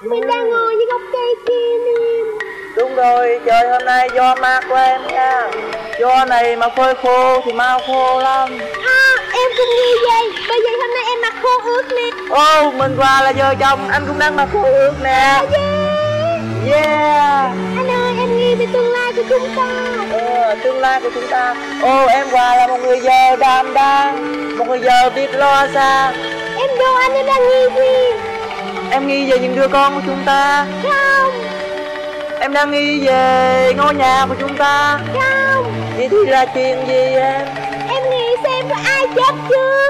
Mình đang ngồi dưới gốc cây kia nè. Đúng rồi, trời hôm nay do mát của em nha. Do này mà phơi khô thì mau khô lắm. Em cũng nghĩ vậy. Bởi vậy hôm nay em mặc khô ướt nè. Ô, mình qua là vợ chồng, anh cũng đang mặc khô ướt nè. Yeah. Anh ơi, em nghĩ về tương lai của chúng ta. Tương lai của chúng ta. Ô, em qua là một người vợ đảm đang, một người vợ biết lo xa. Em đố anh em đang nghĩ gì? Em nghĩ về những đứa con của chúng ta. Không. Em đang nghĩ về ngôi nhà của chúng ta. Không. Vậy thì là chuyện gì em? Em nghĩ xem có ai chết trước.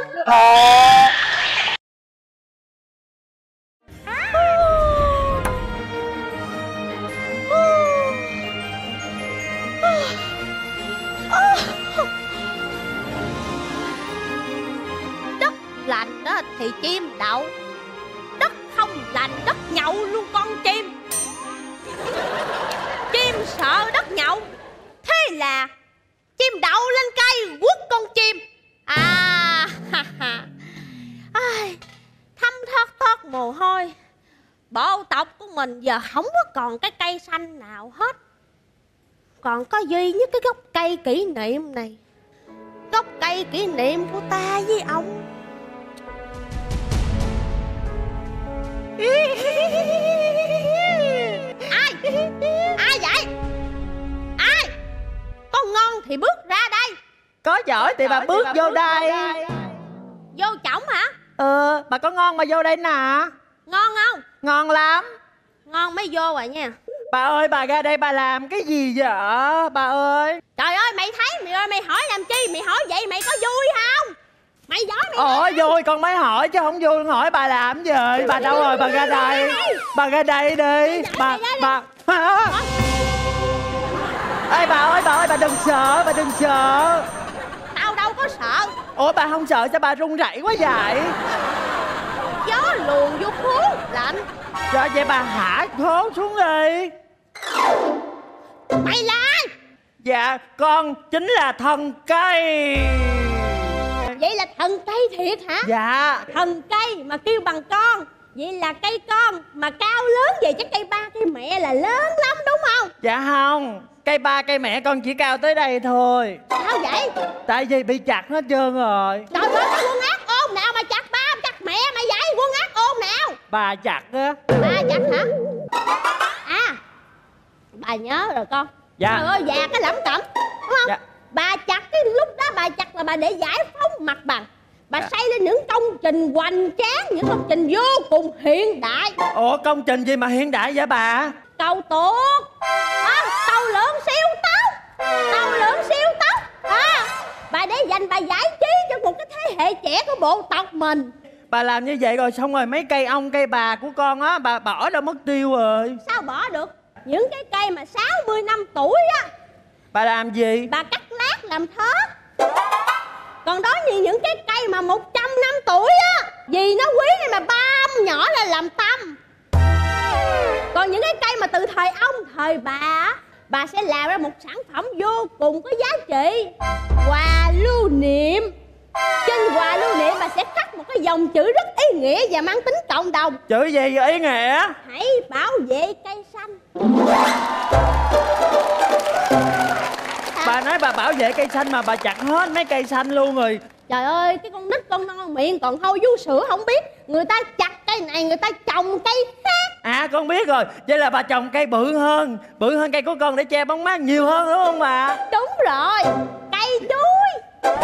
Đất lạnh đó thì chim đậu, đất không lạnh đất nhậu luôn con chim. Chim sợ đất nhậu, thế là chim đậu lên cây quất con chim. Thấm thoát mồ hôi. Bộ tộc của mình giờ không có còn cái cây xanh nào hết, còn có duy nhất cái gốc cây kỷ niệm này. Gốc cây kỷ niệm của ta với ông. Ai vậy? Ai? Có ngon thì bước ra đây. Có giỏi thì bà bước vô đây. Vô chổng hả? Bà có ngon mà vô đây nè. Ngon không? Ngon lắm. Ngon mới vô rồi nha. Bà ơi, bà ra đây bà làm cái gì vậy bà ơi? Trời ơi, mày thấy mày ơi, mày hỏi làm chi? Mày hỏi vậy mày có vui không? Mày giỏi mày. Vui con mới hỏi chứ không vui hỏi bà làm gì. Bà đâu rồi? Bà ra đây. Bà ra đây đi. Bà Ê bà ơi, bà đừng sợ, bà đừng sợ. Tao đâu có sợ. Ủa bà không sợ sao bà run rẩy quá vậy? Gió luồn vô khố lạnh. Trời, vậy bà hạ khố xuống đi. Mày là ai? Dạ con chính là thần cây. Vậy là thần cây thiệt hả? Dạ. Thần cây mà kêu bằng con, vậy là cây con mà cao lớn vậy chắc cây ba cây mẹ là lớn lắm đúng không? Dạ không, cây ba cây mẹ con chỉ cao tới đây thôi. Sao vậy? Tại vì bị chặt hết trơn rồi. Trời ơi, cái quân ác ôn nào mà chặt ba chặt mẹ mày vậy? Quân ác ôn nào? Bà chặt á. Ba chặt hả? Bà nhớ rồi con. Dạ. Trời ơi, già cái lẩm cẩm đúng không? Dạ. Bà chặt cái lúc đó bà chặt là bà để giải phóng mặt bằng. Bà xây lên những công trình hoành tráng, những công trình vô cùng hiện đại. Ủa công trình gì mà hiện đại vậy bà? Cầu tuột, tàu lượn siêu tốc, tàu lượn siêu tốc. Bà để dành bà giải trí cho một cái thế hệ trẻ của bộ tộc mình. Bà làm như vậy rồi xong rồi mấy cây ong cây bà của con á bà bỏ đâu mất tiêu rồi. Sao bỏ được? Những cái cây mà 60 năm tuổi á bà làm gì? bà cắt lát làm thớt. Còn đó như những cái cây mà 100 năm tuổi á, vì nó quý nên mà băm nhỏ ra làm tăm. Còn những cái cây mà từ thời ông thời bà sẽ làm ra một sản phẩm vô cùng có giá trị, quà lưu niệm. Trên quà lưu niệm bà sẽ khắc một cái dòng chữ rất ý nghĩa và mang tính cộng đồng. Chữ gì vậy ý nghĩa? Hãy bảo vệ cây xanh. Bà nói bà bảo vệ cây xanh mà bà chặt hết mấy cây xanh luôn rồi. Trời ơi, cái con nít con non miệng còn hôi vú sữa không biết. Người ta chặt cây này, người ta trồng cây khác. Con biết rồi. Vậy là bà trồng cây bự hơn cây của con để che bóng mát nhiều hơn đúng không bà? Đúng rồi, cây chuối.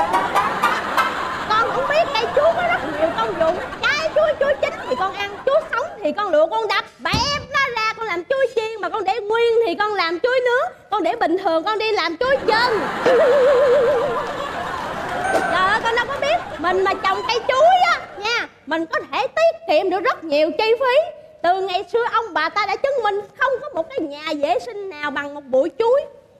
Con cũng biết cây chuối có rất nhiều công dụng. Trái chuối chín thì con ăn, chuối sống thì con luộc con đập, bẹp nó ra con làm chuối chiên. Mà con để nguyên thì con làm chuối nướng. Con để bình thường con đi làm chuối chân. Trời ơi, con đâu có biết. Mình mà trồng cây chuối á nha, mình có thể tiết kiệm được rất nhiều chi phí. Từ ngày xưa ông bà ta đã chứng minh không có một cái nhà vệ sinh nào bằng một bụi chuối.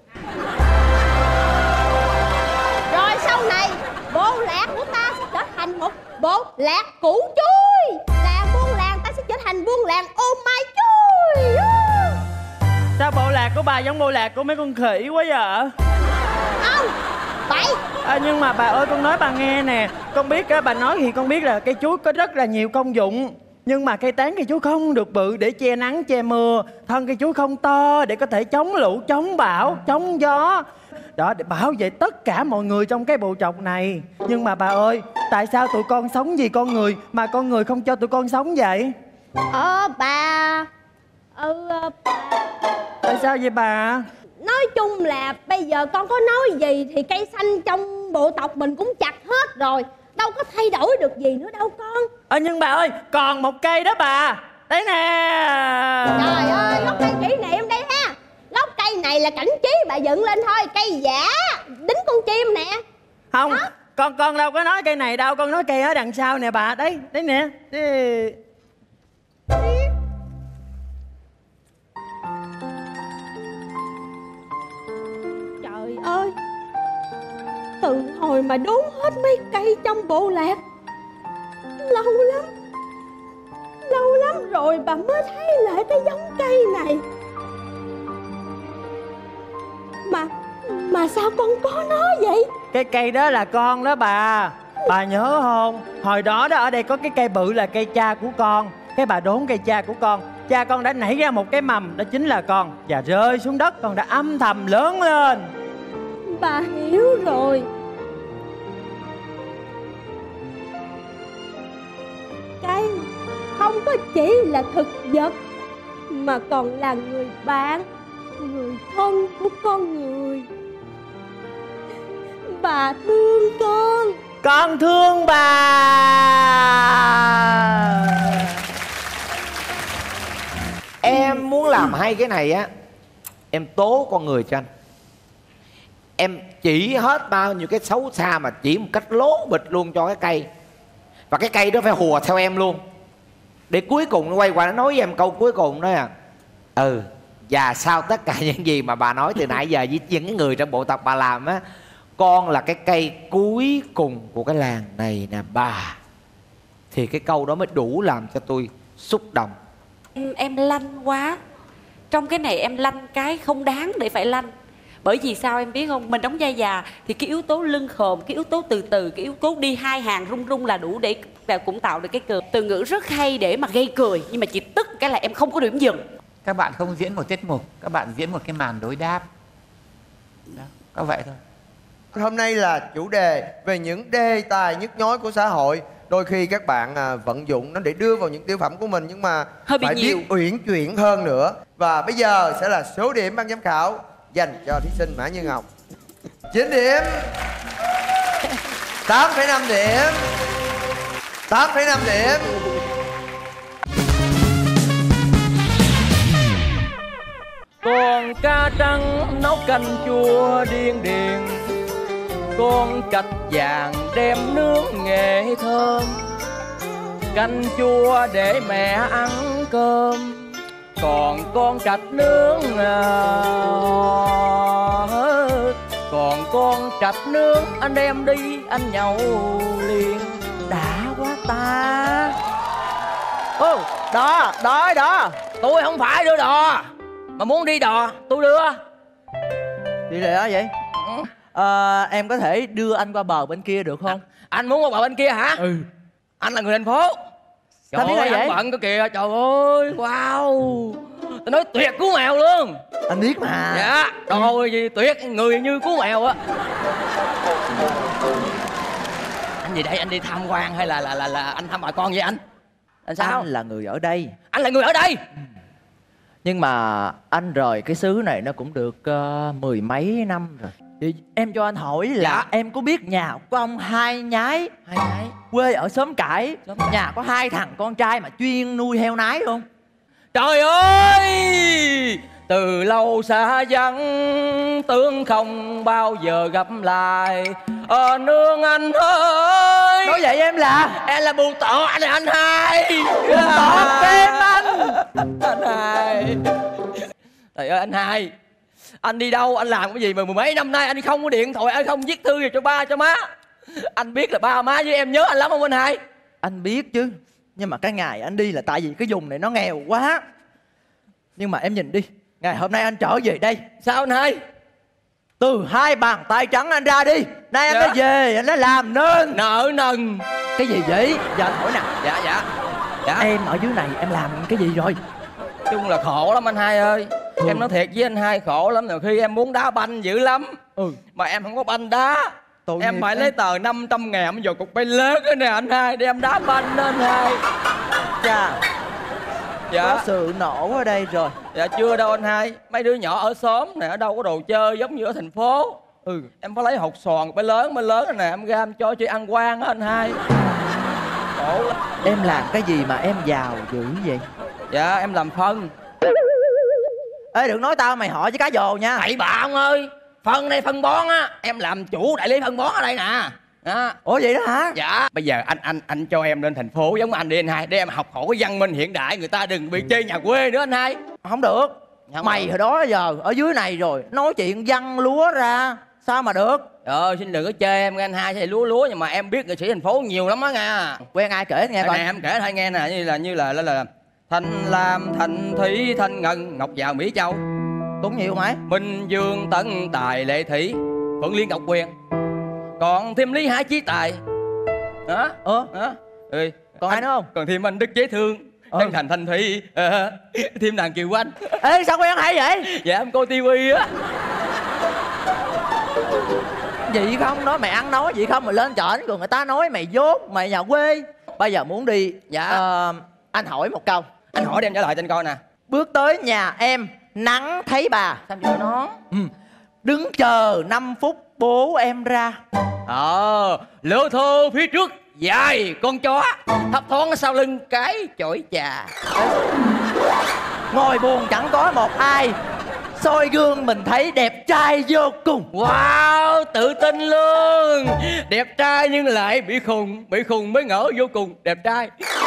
Rồi sau này bộ lạc của ta sẽ trở thành một bộ lạc củ chuối. Là buôn làng ta sẽ trở thành buôn làng ôm mai chuối. Sao bộ lạc của bà giống bộ lạc của mấy con khỉ quá vậy? Không, bậy. Nhưng mà bà ơi con nói bà nghe nè. Con biết á, bà nói thì con biết là cây chuối có rất là nhiều công dụng. Nhưng mà cây tán cây chuối không được bự để che nắng che mưa. Thân cây chuối không to để có thể chống lũ, chống bão, chống gió. Đó, để bảo vệ tất cả mọi người trong cái bộ trọc này. Nhưng mà bà ơi, tại sao tụi con sống vì con người mà con người không cho tụi con sống vậy? Bà Tại sao vậy bà? nói chung là bây giờ con có nói gì thì cây xanh trong bộ tộc mình cũng chặt hết rồi, đâu có thay đổi được gì nữa đâu con. Nhưng bà ơi, còn một cây đó bà. Đấy nè. Trời ơi, gốc cây kỷ niệm đây ha. Gốc cây này là cảnh trí bà dựng lên thôi. Cây giả đính con chim nè. Không đó. Con đâu có nói cây này đâu. Con nói cây ở đằng sau nè bà. Đấy nè. Trời ơi, từ hồi mà đốn hết mấy cây trong bộ lạc, lâu lắm rồi bà mới thấy lại cái giống cây này. Mà sao con có nó vậy? Cái cây đó là con đó bà. Bà nhớ không? Hồi đó ở đây có cái cây bự là cây cha của con. Cái bà đốn cây cha của con. Cha con đã nảy ra một cái mầm, đó chính là con. Và rơi xuống đất, con đã âm thầm lớn lên. Bà hiểu rồi. Cây không có chỉ là thực vật mà còn là người bạn, người thân của con người. Bà thương con. Con thương bà. Em muốn làm hay cái này á, em tố con người cho anh. Em chỉ hết bao nhiêu cái xấu xa mà chỉ một cách lố bịch luôn cho cái cây. Và cái cây đó phải hùa theo em luôn. Để cuối cùng nó quay qua nó nói với em câu cuối cùng đó à: và sau tất cả những gì mà bà nói từ nãy giờ với những người trong bộ tộc bà làm á, con là cái cây cuối cùng của cái làng này nè bà. Thì cái câu đó mới đủ làm cho tôi xúc động. Em lanh quá. Trong cái này em lanh cái không đáng để phải lanh. Bởi vì sao em biết không? Mình đóng vai già thì cái yếu tố lưng khồm, cái yếu tố từ từ, cái yếu tố đi hai hàng rung rung là đủ để cũng tạo được cái cười. Từ ngữ rất hay để mà gây cười, nhưng mà chỉ tức cái là em không có điểm dừng. Các bạn không diễn một tiết mục, các bạn diễn một cái màn đối đáp. Đó, có vậy thôi. Hôm nay là chủ đề về những đề tài nhức nhối của xã hội. Đôi khi các bạn vận dụng nó để đưa vào những tiểu phẩm của mình, nhưng mà hơi bị phải nhiều, biết uyển chuyển hơn nữa. Và bây giờ sẽ là số điểm ban giám khảo dành cho thí sinh Mã Như Ngọc. 9 điểm, 8,5 điểm, 8,5 điểm. Con cá trắng nấu canh chua điên điền, con cạch vàng đem nướng nghệ thơm, canh chua để mẹ ăn cơm, còn con cạch nướng còn con cạch nướng anh đem đi anh nhậu liền. Đã quá ta. Đó. Tôi không phải đưa đò, mà muốn đi đò tôi đưa. Đi lẹ vậy? Em có thể đưa anh qua bờ bên kia được không? Anh muốn qua bờ bên kia hả? Anh là người thành phố. Sao biết là vậy? Anh bận cơ kìa, trời ơi, wow. Tôi nói tuyệt cú mèo luôn. Anh biết mà. Dạ, trời gì tuyệt, người như cú mèo á. Anh gì đây, anh đi tham quan hay là anh thăm bà con vậy anh? Anh sao? Anh là người ở đây. Anh là người ở đây. Nhưng mà anh rời cái xứ này nó cũng được mười mấy năm rồi. Thì em cho anh hỏi là dạ, em có biết nhà của ông Hai Nhái quê ở xóm Cải, nhà có 2 thằng con trai mà chuyên nuôi heo nái không? Trời ơi, từ lâu xa vắng tướng không bao giờ gặp lại. Nương anh ơi. Nói vậy em là bù tọ, anh là anh Hai. Bù tọ em anh. Anh Hai. Trời ơi anh Hai, anh đi đâu, anh làm cái gì mà mười mấy năm nay anh không có điện thoại, anh không viết thư về cho ba cho má. Anh biết là ba má với em nhớ anh lắm không anh Hai? Anh biết chứ, nhưng mà cái ngày anh đi là tại vì cái vùng này nó nghèo quá. Nhưng mà em nhìn đi, ngày hôm nay anh trở về đây. Sao anh Hai? Từ 2 bàn tay trắng anh ra đi. Nay anh đã về, anh đã làm nên nợ nần. Cái gì vậy? Giờ anh hỏi nè. Dạ Dạ. Em ở dưới này em làm cái gì rồi? Chung là khổ lắm anh hai ơi. Em nói thiệt với anh hai, khổ lắm. Nhiều khi em muốn đá banh dữ lắm, mà em không có banh đá. Em phải lấy tờ 500.000 vào cục bay lớn đó nè anh hai, để em đá banh đó anh hai. Chà, Dạ. có sự nổ ở đây rồi. Dạ chưa đâu anh hai. Mấy đứa nhỏ ở xóm nè, ở đâu có đồ chơi giống như ở thành phố. Em phải lấy hột xoàn bay lớn này nè, em ra em cho chị ăn quan á anh hai. Khổ lắm. Em làm cái gì mà em giàu dữ vậy? Dạ em làm phân. Ê đừng nói tao mày họ với cá dồ nha. Thầy bà ông ơi, phân này phân bón á, em làm chủ đại lý phân bón ở đây nè. Đó. Ủa vậy đó hả? Dạ. Bây giờ anh cho em lên thành phố giống anh đi anh hai, để em học hỏi cái văn minh hiện đại, người ta đừng bị chê nhà quê nữa anh hai. Không được. Không Mày được. hồi đó giờ ở dưới này rồi nói chuyện văn lúa ra sao mà được? Xin đừng có chê em nghe anh hai, thì lúa nhưng mà em biết nghệ sĩ thành phố nhiều lắm á nha. Quen ai kể nghe coi. Nè em kể thôi nghe nè, như là Thanh Lam, Thanh Thủy, Thanh Ngân, Ngọc Giàu, Mỹ Châu, Tốn nhiều mày. Minh Dương, Tấn Tài, Lệ Thủy, Phượng Liên, Ngọc Quyền, còn thêm Lý Hải, Chí Tài. Đó. Đó. Còn ai nữa không? Còn thêm anh Đức Chế Thương, Tân Thành, Thanh Thủy, thêm nàng Kiều Anh. Ê sao quen hay vậy? Dạ em coi tivi á. Vậy không nói mày ăn nói vậy không, mày lên trển rồi người ta nói mày dốt, mày nhà quê. Bây giờ muốn đi. Dạ. Anh hỏi một câu. Anh hỏi đem trả lời cho anh coi nè. Bước tới nhà em nắng thấy bà, Sao vậy nó? đứng chờ 5 phút bố em ra. Lửa thô phía trước dài con chó, thấp thoáng sau lưng cái chổi trà. Ngồi buồn chẳng có một ai, soi gương mình thấy đẹp trai vô cùng. Wow, tự tin luôn. Đẹp trai nhưng lại bị khùng mới ngỡ vô cùng đẹp trai.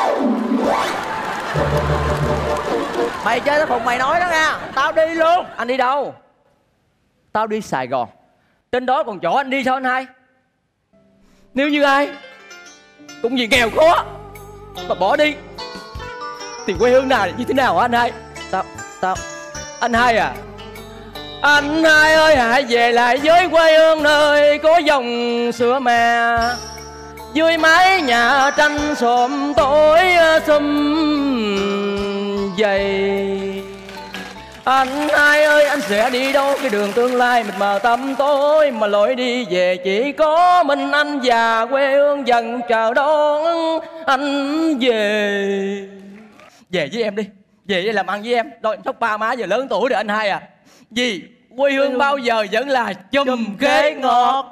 Mày chơi tới khùng mày nói đó nha. Tao đi luôn. Anh đi đâu? Tao đi Sài Gòn. Trên đó còn chỗ anh đi sao anh hai? Nếu như ai cũng vì nghèo khó mà bỏ đi thì quê hương nào như thế nào hả anh hai? Tao Anh hai à, anh hai ơi hãy về lại với quê hương nơi có dòng sữa mẹ, dưới mái nhà tranh xóm tối xum dày. Anh hai ơi anh sẽ đi đâu, cái đường tương lai mịt mờ tăm tối, mà lối đi về chỉ có mình anh và quê hương dần chờ đón anh về. Về với em đi, về để làm ăn với em, rồi em sóc ba má giờ lớn tuổi rồi anh hai à. Vì quê hương bao giờ vẫn là chùm khế ngọt.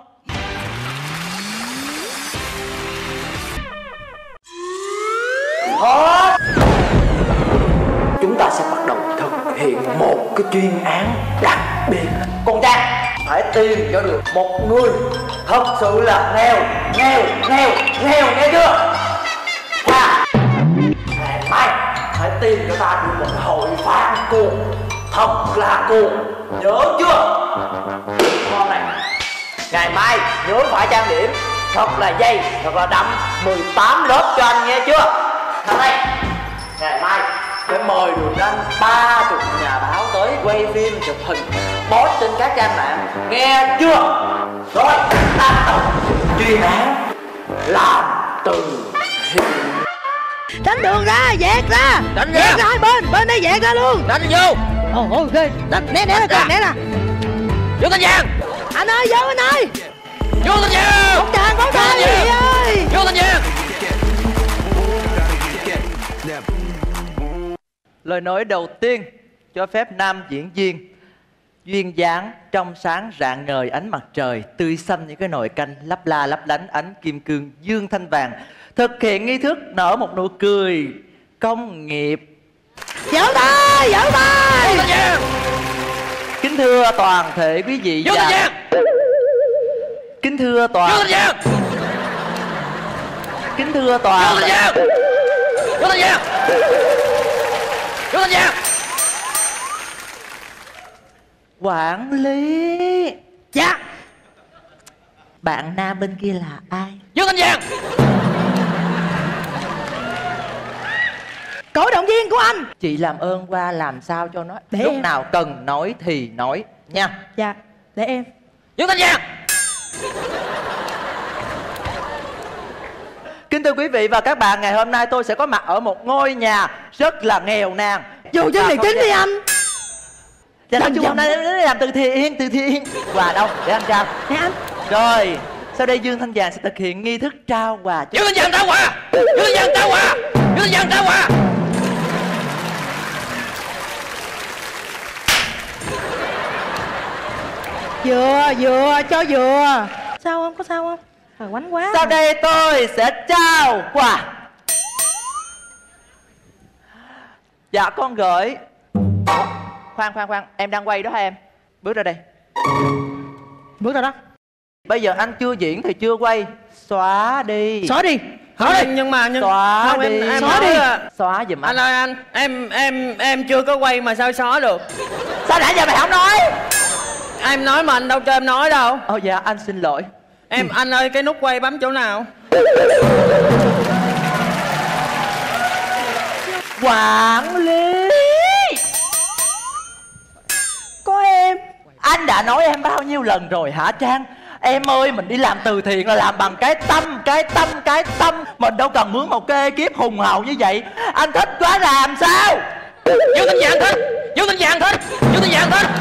chúng ta sẽ bắt đầu thực hiện một cái chuyên án đặc biệt. Con Trang phải tìm cho được một người thật sự là nghèo nghe chưa? Và ngày mai phải tìm cho ta được một hội fan cuồng, thật là cuồng, nhớ chưa? Con này, ngày mai nhớ phải trang điểm thật là dày, thật là đậm, 18 lớp cho anh nghe chưa? Thằng này, ngày mai phải mời được anh 30 nhà báo tới quay phim chụp hình post trên các trang mạng, nghe chưa? Rồi ta tập chuyên án làm từ thiện. Tránh đường ra, dẹt ra. Đánh Dẹt ra. ra hai bên đây dẹt ra luôn. Đánh vô. Ok, né ra coi, né ra. Vô Thanh Giang. Anh ơi, vô anh ơi. Vô Thanh Giang. Bóng đàn gì ơi. Vô Thanh Giang. Lời nói đầu tiên cho phép nam diễn viên duyên dáng, trong sáng, rạng ngời ánh mặt trời, tươi xanh như cái nồi canh, lấp la lấp lánh ánh kim cương dương thanh vàng, thực hiện nghi thức nở một nụ cười công nghiệp. Vỗ tay, vỗ tay. Vô Thanh Giang. Kính thưa toàn thể quý vị Vô Thanh và Giang. kính thưa Vô toàn Thanh Giang. kính thưa Vô toàn Thanh Giang. Vô Thanh Giang. Vô Thanh Giang. quản lý. Dạ. Bạn nam bên kia là ai? Vô Thanh Giang. Cổ động viên của anh. Chị làm ơn qua làm sao cho nó Để lúc em. nào cần nói thì nói nha. Dạ, để em. Vô Thanh Giang. Kính thưa quý vị và các bạn, ngày hôm nay tôi sẽ có mặt ở một ngôi nhà rất là nghèo nàn. Vô cho này kính đi anh. Dạ nói chung hôm nay đến làm từ thiện. Quà đâu để anh trao. Nè anh. Rồi sau đây Dương Thanh Vàng sẽ thực hiện nghi thức trao quà. Dương Thanh Vàng trao quà. Dương Thanh Vàng trao quà. Dương Thanh Vàng trao quà. Vừa cho vừa. Sao không? Có sao không? Trời quánh quá. Sau đây tôi sẽ trao quà. Dạ con gửi. Khoan, em đang quay đó hả em? Bước ra đây. Bước ra đó. Bây giờ anh chưa diễn thì chưa quay. Xóa đi. Xóa đi. Nhưng xóa không, đi. em xóa đi. Xóa giùm anh. Anh ơi em chưa có quay mà sao xóa được? Sao nãy giờ mày không nói? Em nói mà anh đâu cho em nói đâu. Dạ anh xin lỗi. Anh ơi cái nút quay bấm chỗ nào? Quản lý. Có em. Anh đã nói em bao nhiêu lần rồi hả Trang? Em ơi, mình đi làm từ thiện là làm bằng cái tâm. Mình đâu cần mướn một cái ekip hùng hậu như vậy. Anh thích quá làm sao? Dương Thanh Vàng thích. Dương Thanh Vàng thích. Dương Thanh Vàng thích.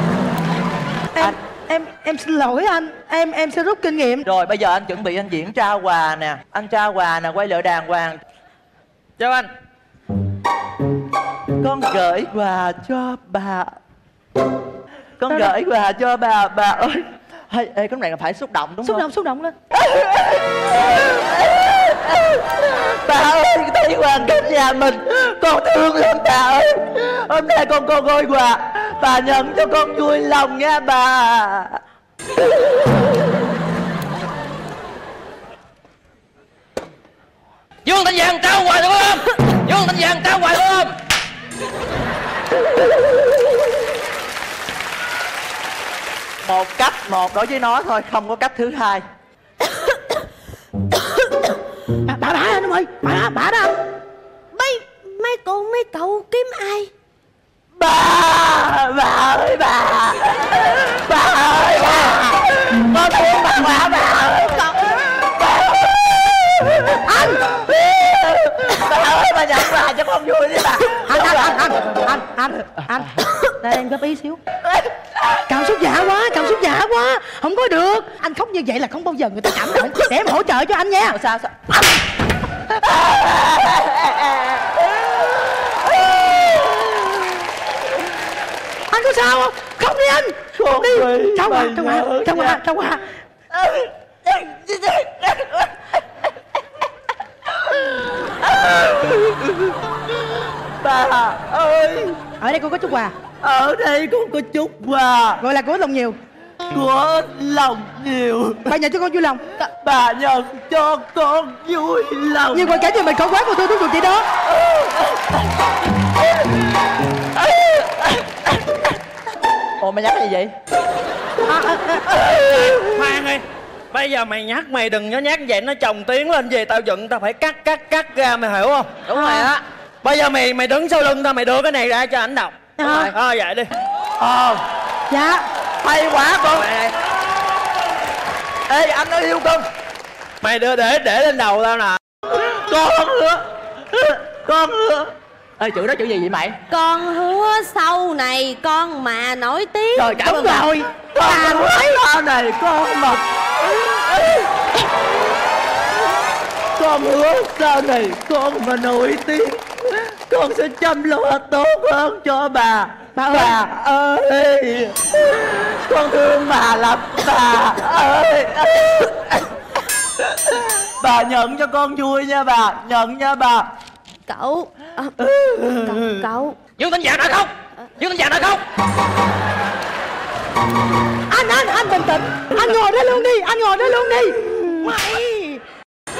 Em xin lỗi anh. Em sẽ rút kinh nghiệm. Rồi bây giờ anh chuẩn bị anh diễn trao quà nè. Anh trao quà nè, quay lại đàng hoàng. Chào anh. Con gửi quà cho bà. Con gửi quà cho bà ơi. Ê, cái này là phải xúc động đúng không? Xúc động lên. Bà ơi, thấy hoàn cảnh nhà mình con thương lắm bà ơi. Hôm nay con gói quà, bà nhận cho con vui lòng nha bà. Dương Thanh Vàng trao quà được không? Dương Thanh Vàng trao quà được không? Một cách một đối với nó thôi, không có cách thứ hai. Bà anh ơi, bà đó. Mấy cậu kiếm ai? Bà ơi bà. Bà ơi bà. Con thương bà quá bà ơi. Anh. Bà ơi bà nhận quà cho con vui đi bà. Anh. Đây em góp ý xíu. Cảm xúc dạ quá. Không có được. Anh khóc như vậy là không bao giờ người ta cảm động. Để em hỗ trợ cho anh nha. Sao? Anh có sao không? Khóc đi anh. Khóc đi. Trao quà. Bà ơi, ở đây con có chút quà. Ở đây con có chút quà. Gọi là của lòng nhiều. Của lòng nhiều. Bà nhận cho con vui lòng. Bà nhận cho con vui lòng. Nhưng hoàn cảnh nhà mình khó quá, con thương được chị đó. Ồ mày nhắc cái gì vậy? Khoan đi. Bây giờ mày nhắc mày đừng có nhắc vậy, nó chồng tiếng lên về tao giận, tao phải cắt ra, mày hiểu không? Đúng rồi á. Bây giờ mày đứng sau lưng tao, mày đưa cái này ra cho ảnh đọc. Đúng rồi. Vậy đi. Dạ. Hay quá con. Ê anh nó yêu con. Mày đưa để lên đầu tao nè. Con hứa. Ê chữ đó chữ gì vậy mày? Con hứa sau này con mà nổi tiếng. Trời cảm ơn rồi. Con hứa sau này con mà. Con hứa sau này con mà nổi tiếng, con sẽ chăm lo tốt hơn cho bà. Bà ơi, con thương bà lắm bà ơi. Bà nhận cho con vui nha bà, nhận nha bà. Cậu. Dương Thanh Vàng đã không? Dương Thanh Vàng đã không? Anh bình tĩnh. Anh ngồi đó luôn đi. Mày.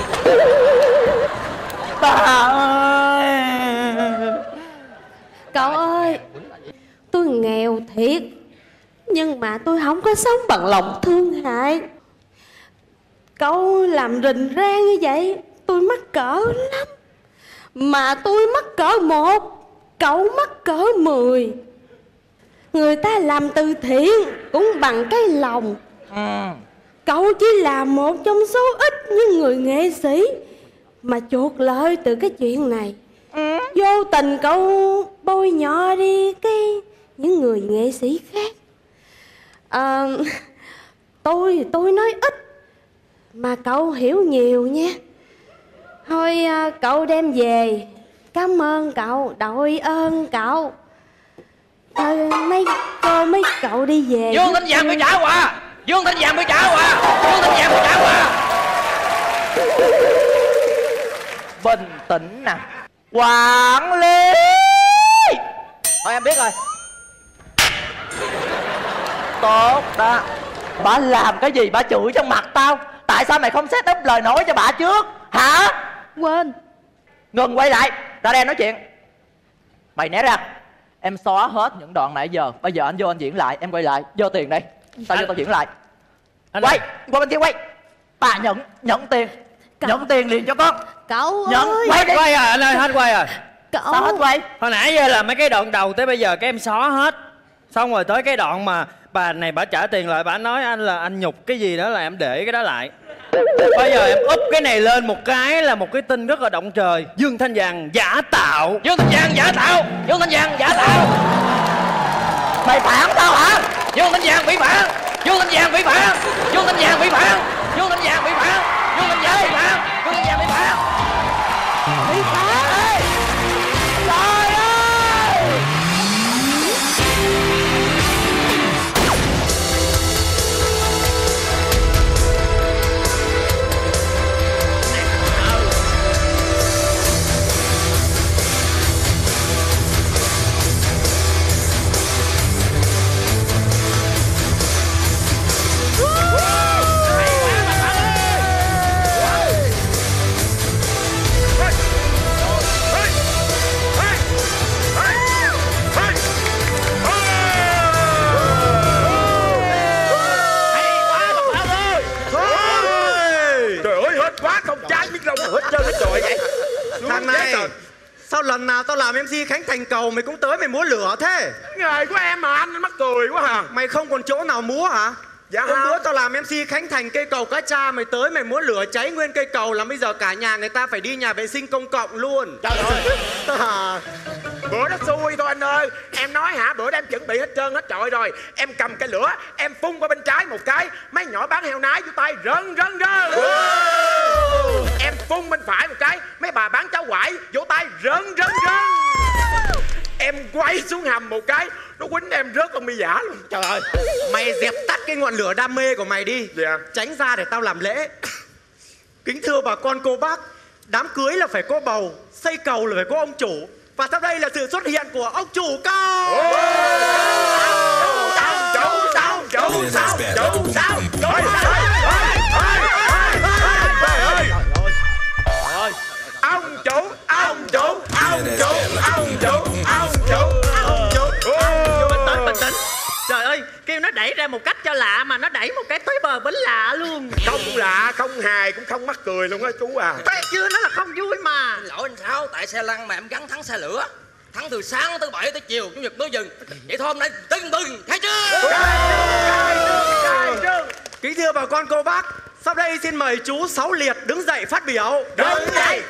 Bà ơi. Cậu ơi, tôi nghèo thiệt, nhưng mà tôi không có sống bằng lòng thương hại. Cậu làm rình rang như vậy, tôi mắc cỡ lắm. Mà tôi mắc cỡ 1, cậu mắc cỡ 10. Người ta làm từ thiện cũng bằng cái lòng. Cậu chỉ là một trong số ít những người nghệ sĩ mà chuộc lợi từ cái chuyện này. Vô tình cậu bôi nhọ đi những người nghệ sĩ khác. Tôi nói ít mà cậu hiểu nhiều nha. Thôi cậu đem về. Cảm ơn cậu, đội ơn cậu. Thôi mấy cậu đi về. Dương Thanh Vàng bị trả quà. Dương Thanh Vàng bị trả quà. Dương Thanh Vàng bị trả quà. Bình tĩnh nè quản lý. Thôi em biết rồi. Tốt đó. Bà làm cái gì bà chửi trong mặt tao? Tại sao mày không set up lời nói cho bà trước hả? Quên. Ngừng, quay lại ra đây nói chuyện. Mày né ra. Em xóa hết những đoạn nãy giờ. Bây giờ anh vô anh diễn lại. Em quay lại. Vô tiền đây. Tao vô tao diễn lại. Quay qua bên kia quay. Bà nhận tiền. Nhận tiền liền cho con. Cậu nhận ơi. quay đi. Quay rồi anh ơi, hết quay rồi. Cậu. Sao hết quay? Hồi nãy giờ là mấy cái đoạn đầu tới bây giờ cái em xóa hết. Xong rồi tới cái đoạn mà bà này bà trả tiền lại, bà nói anh là anh nhục cái gì đó là em để cái đó lại. Bây giờ em úp cái này lên một cái là một cái tin rất là động trời. Dương Thanh Vàng giả tạo. Dương Thanh Vàng giả tạo. Dương Thanh Vàng giả tạo. Mày phản tao hả? Dương Thanh Vàng bị phản. Dương Thanh Vàng bị phản. Dương Thanh Vàng bị phản. Dương Thanh Vàng bị phản. Dương Thanh Vàng bị phản. Dương Thanh Vàng bị phản. Bị phản. Trời ơi. Thằng này, sao lần nào tao làm MC Khánh Thành cầu mày cũng tới mày múa lửa thế? Nghề của em mà anh mắc cười quá hả? Mày không còn chỗ nào múa hả? Dạ hôm bữa tao làm MC Khánh Thành cây cầu Cá Tra, mày tới mày múa lửa cháy nguyên cây cầu là bây giờ cả nhà người ta phải đi nhà vệ sinh công cộng luôn. Trời ơi. Bữa đó xui thôi anh ơi. Em nói hả, bữa đó em chuẩn bị hết trơn hết trọi rồi. Em cầm cái lửa, em phun qua bên trái một cái, mấy nhỏ bán heo nái vô tay rơn. Em phun bên phải một cái, mấy bà bán cháo quải vỗ tay rơn. Em quay xuống hầm một cái, nó quýnh em rớt con mi giả luôn. Trời ơi. Mày dẹp tắt cái ngọn lửa đam mê của mày đi. Dạ. Tránh ra để tao làm lễ. Kính thưa bà con cô bác, đám cưới là phải có bầu, xây cầu là phải có ông chủ. Và sau đây là sự xuất hiện của ông chủ cầu. Bình tĩnh. Trời ơi, kêu nó đẩy ra một cách cho lạ mà nó đẩy một cái tới bờ bến lạ luôn. Không lạ, không hài, cũng không mắc cười luôn á chú à. Thế chưa nó là không vui mà. Lỗi anh Sáu, tại xe lăn mà em gắn thắng xe lửa. Thắng từ sáng tới 7 tới chiều, chủ nhật mới dừng. Vậy thôi hôm nay tưng bừng, thấy chưa? Kính thưa bà con cô bác, sau đây xin mời chú Sáu Liệt đứng dậy phát biểu. Đứng đây.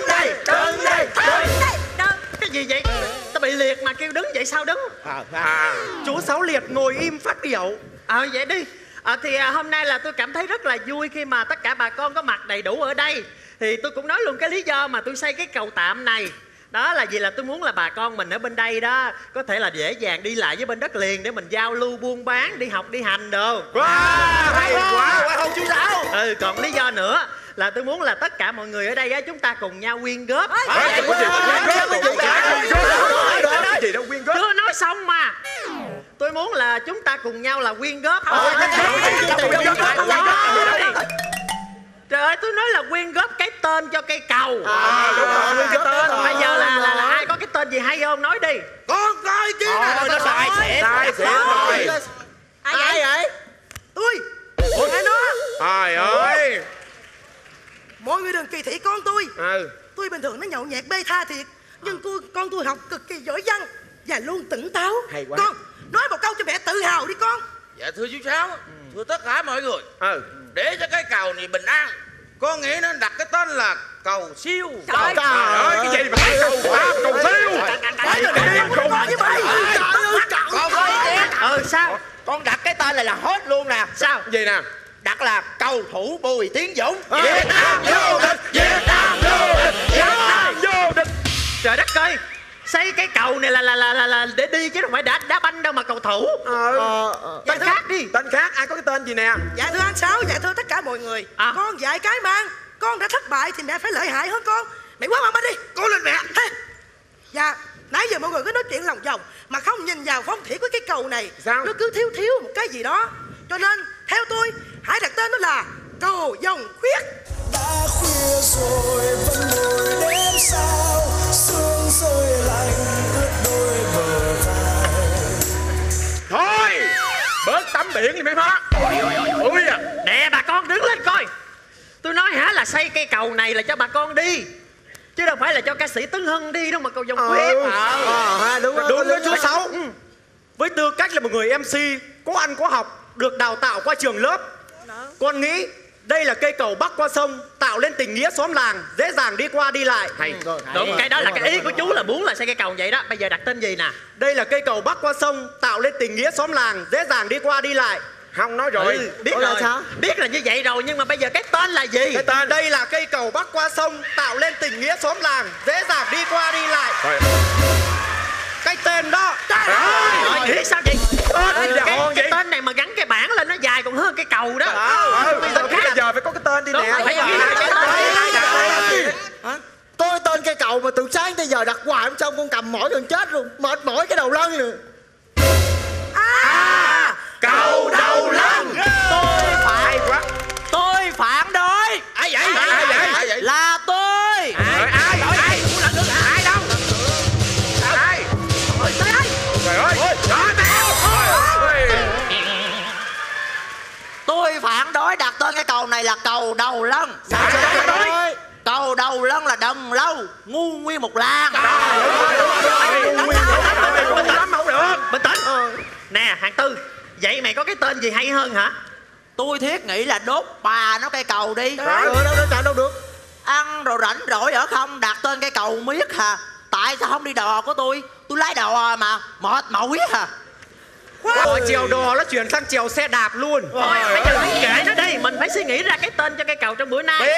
Cái gì vậy? Tao bị liệt mà kêu đứng vậy sao đứng? Chú Sáu Liệt ngồi im phát biểu. Vậy đi. Thì hôm nay là tôi cảm thấy rất là vui khi mà tất cả bà con có mặt đầy đủ ở đây. Thì tôi cũng nói luôn cái lý do mà tôi xây cái cầu tạm này. Đó là vì là tôi muốn là bà con mình ở bên đây đó có thể là dễ dàng đi lại với bên đất liền để mình giao lưu buôn bán, đi học đi hành đồ. Hay quá không chú Sáu. Còn lý do nữa là tôi muốn là tất cả mọi người ở đây á, chúng ta cùng nhau quyên góp. Chưa nói xong mà. Tôi muốn là chúng ta cùng nhau là quyên góp. Trời ơi, tôi nói là quyên góp cái tên cho cây cầu. Đúng rồi, cái tên. Bây giờ là ai có cái tên gì hay không nói đi. Con coi chứ. Nó sai xỉn rồi. Ai vậy? Tôi. Nghe nó. Trời ơi. Mọi người đừng kỳ thị con tôi. Tôi bình thường nó nhậu nhẹt bê tha thiệt, nhưng con tôi học cực kỳ giỏi văn và luôn tỉnh táo. Hay quá. Con nói một câu cho mẹ tự hào đi con. Dạ thưa chú Sáu, thưa tất cả mọi người, để cho cái cầu này bình an, con nghĩ nên đặt cái tên là cầu siêu. Trời ơi, cái gì mà phải cầu pháp, cầu siêu. Sao? Con đặt cái tên này là hết luôn nè. Sao? Gì nè? Đặt là cầu thủ Bùi Tiến Dũng. Việt Nam vô địch, Việt Nam vô địch, Việt Nam vô địch. Trời đất ơi, xây cái cầu này là để đi chứ không phải đá banh đâu mà cầu thủ. Tên khác đi. Tên khác, ai có cái tên gì nè? Dạ thưa anh Sáu, dạ thưa tất cả mọi người. Con dạy cái mang. Con đã thất bại thì mẹ phải lợi hại hơn con. Mẹ quá bằng bên đi. Cố lên mẹ. Dạ, nãy giờ mọi người cứ nói chuyện lòng vòng mà không nhìn vào phong thủy của cái cầu này. Sao? Nó cứ thiếu một cái gì đó. Cho nên theo tôi hãy đặt tên nó là cầu Dòng Khuyết. Đã khuya rồi vẫn ngồi đêm sao, sương rơi lạnh ướt đôi bờ vai. Thôi, bớt tắm biển đi mấy má. Ôi à. Nè bà con đứng lên coi. Tôi nói hả là xây cây cầu này là cho bà con đi, chứ đâu phải là cho ca sĩ Tấn Hân đi đâu mà cầu Dòng Khuyết. Đúng đó chú Sáu. Với tư cách là một người MC có ăn có học, được đào tạo qua trường lớp, con nghĩ đây là cây cầu bắc qua sông, tạo lên tình nghĩa xóm làng, dễ dàng đi qua đi lại. Hay. Đúng, cái đó là cái ý của chú là muốn là xây cây cầu vậy đó. Bây giờ đặt tên gì nè? Đây là cây cầu bắc qua sông, tạo lên tình nghĩa xóm làng, dễ dàng đi qua đi lại. Không nói rồi. Biết rồi. Sao? Biết là như vậy rồi, nhưng mà bây giờ cái tên là gì? Cái tên đây là cây cầu bắc qua sông, tạo lên tình nghĩa xóm làng, dễ dàng đi qua đi lại. Cái tên đó. Trời ơi, nghĩ sao vậy? Cái tên này mà gắn cái bảng lên nó dài còn hơn cái cầu đó. Bây giờ phải có cái tên đi nè. Tôi tên cây cầu mà từ sáng tới giờ đặt hoài không xong, con cầm mỏi gần chết luôn, mệt mỏi cái đầu lân rồi. Cầu đầu lân. Tôi phản đối. Ai vậy? Là tôi. Ai đâu? Trời ơi. Tôi phản đối đặt tên cái cầu này là cầu đầu lân. Cầu đầu lân là đần lâu, ngu nguyên một làng. Bình tĩnh. Nè hàng Tư, vậy mày có cái tên gì hay hơn hả? Tôi thiết nghĩ là đốt bà nó cây cầu đi. Đâu được. Ăn rồi rảnh rỗi ở không đặt tên cây cầu miết hả? Tại sao không đi đò của tôi lái đò mà mệt mỏi hả? Chèo đò nó chuyển sang chèo xe đạp luôn. Thôi bây giờ mình kể nó đi, mình phải suy nghĩ ra cái tên cho cây cầu trong bữa nay.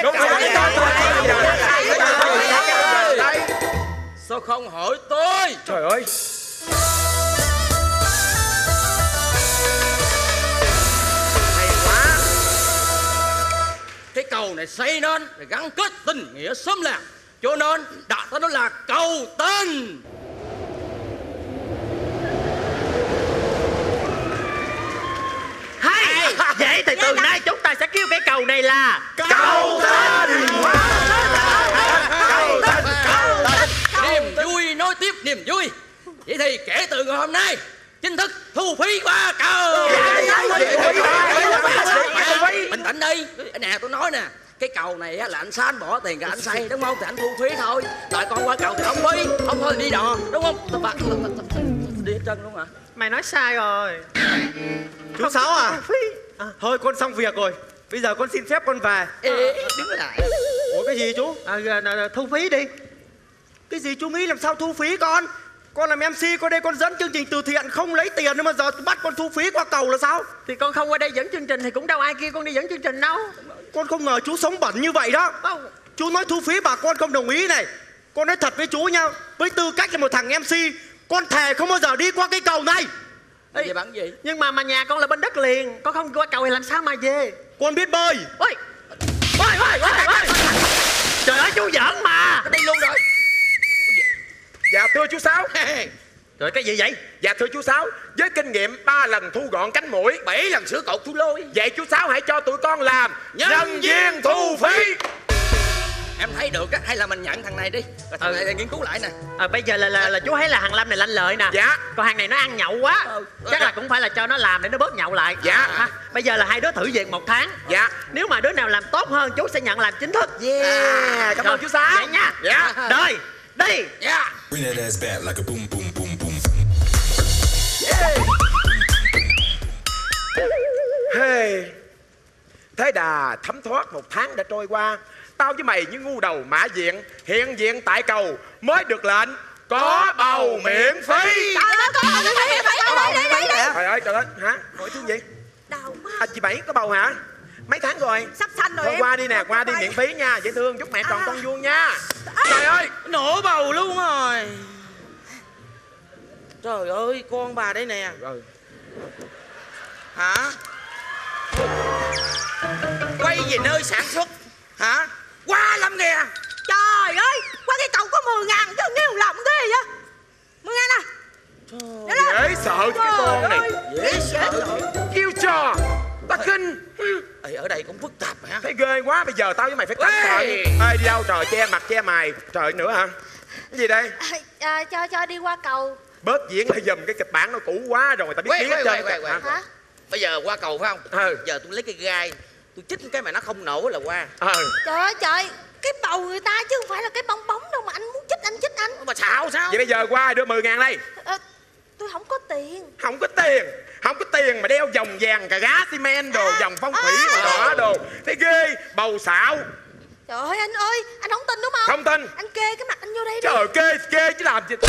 Sao không hỏi tôi? Trời ơi. Hay quá. Cái cầu này xây nên để gắn kết tình nghĩa xóm làng, cho nên đặt tên nó là cầu tên. Hay. Vậy thì từ nay chúng ta sẽ kêu cái cầu này là cầu tên. Niềm vui nối tiếp niềm vui. Vậy thì kể từ ngày hôm nay chính thức thu phí qua cầu. Bình tĩnh đi. Nè tôi nói nè, cái cầu này là anh San bỏ tiền cả anh xây đúng không, thì anh thu phí thôi. Tại con qua cầu thì không phí, không thôi đi đò đúng không? Tôi bắt đi hết trơn đúng hả? Mày nói sai rồi. Chú Sáu à? Thôi con xong việc rồi, bây giờ con xin phép con về. Đứng lại. Ủa cái gì chú? Thu phí đi. Cái gì chú nghĩ làm sao thu phí con? Con làm MC qua đây con dẫn chương trình từ thiện không lấy tiền, nhưng mà giờ bắt con thu phí qua cầu là sao? Thì con không qua đây dẫn chương trình thì cũng đâu ai kia con đi dẫn chương trình đâu. Con không ngờ chú sống bẩn như vậy đó. Chú nói thu phí bà con không đồng ý này. Con nói thật với chú nha, với tư cách là một thằng MC, con thề không bao giờ đi qua cái cầu này. Về bằng gì? Nhưng mà nhà con là bên đất liền, con không qua cầu thì làm sao mà về? Con biết bơi. Ôi. Trời ơi chú giỡn mà. Đi luôn rồi. Dạ thưa chú Sáu. Rồi cái gì vậy? Dạ thưa chú Sáu, với kinh nghiệm 3 lần thu gọn cánh mũi, 7 lần sửa cột thu lôi, vậy chú Sáu hãy cho tụi con làm nhân viên thu phí. Em thấy được á, hay là mình nhận thằng này đi, rồi thằng này nghiên cứu lại nè. Bây giờ là chú thấy là thằng Lâm này lanh lợi nè. Dạ. Còn hàng này nó ăn nhậu quá, chắc là cũng phải là cho nó làm để nó bớt nhậu lại. Dạ. Bây giờ là hai đứa thử việc 1 tháng. Dạ. Nếu mà đứa nào làm tốt hơn chú sẽ nhận làm chính thức. Yeah. Cảm ơn chú Sáu. Vậy nha. Dạ. Rồi, đi. Dạ. Bring that ass back like a boom boom boom boom. Hey. Thế đà thấm thoát 1 tháng đã trôi qua, Tao với mày như ngu đầu mã diện, hiện diện tại cầu mới được lệnh có bầu miễn phí. Trời ơi, trời ơi, hả? Hỏi chuyện gì? Chị Bảy có bầu hả? Mấy tháng rồi? Sắp sanh rồi. Thôi qua đi nè, qua đi miễn phí nha. Dễ thương, chúc mẹ tròn con vuông nha. Trời ơi, nổ bầu luôn rồi. Trời ơi, con bà đây nè. Hả? Quay về nơi sản xuất hả? Quá lắm kìa. Trời ơi, qua cái cầu có 10.000 chứ nếu lòng ghê vậy. 10.000 à? dễ sợ cái con này. Dễ sợ. Kêu trò ta kinh. Ở đây cũng phức tạp hả? Thấy ghê quá, bây giờ tao với mày phải cẩn thận. Ê, đi đâu trời, che mặt che mày. Trời nữa hả? Cái gì đây? Cho đi qua cầu. Bớt diễn lại giùm, cái kịch bản nó cũ quá rồi, tao biết tiếng hết trơn. Hả? Bây giờ qua cầu phải không? Giờ tôi lấy cái gai, tôi chích cái mà nó không nổ là qua. Trời ơi trời, cái bầu người ta chứ không phải là cái bong bóng đâu mà anh muốn chích anh. Mà sao? Vậy bây giờ qua đưa 10.000 đây. Tôi không có tiền. Không có tiền mà đeo vòng vàng cà gá xi men đồ, vòng phong thủy mà đỏ đồ. Thấy ghê, bầu xạo. Trời ơi, anh không tin đúng không? Không tin. Anh kê cái mặt anh vô đây đi. Trời, kê chứ làm gì.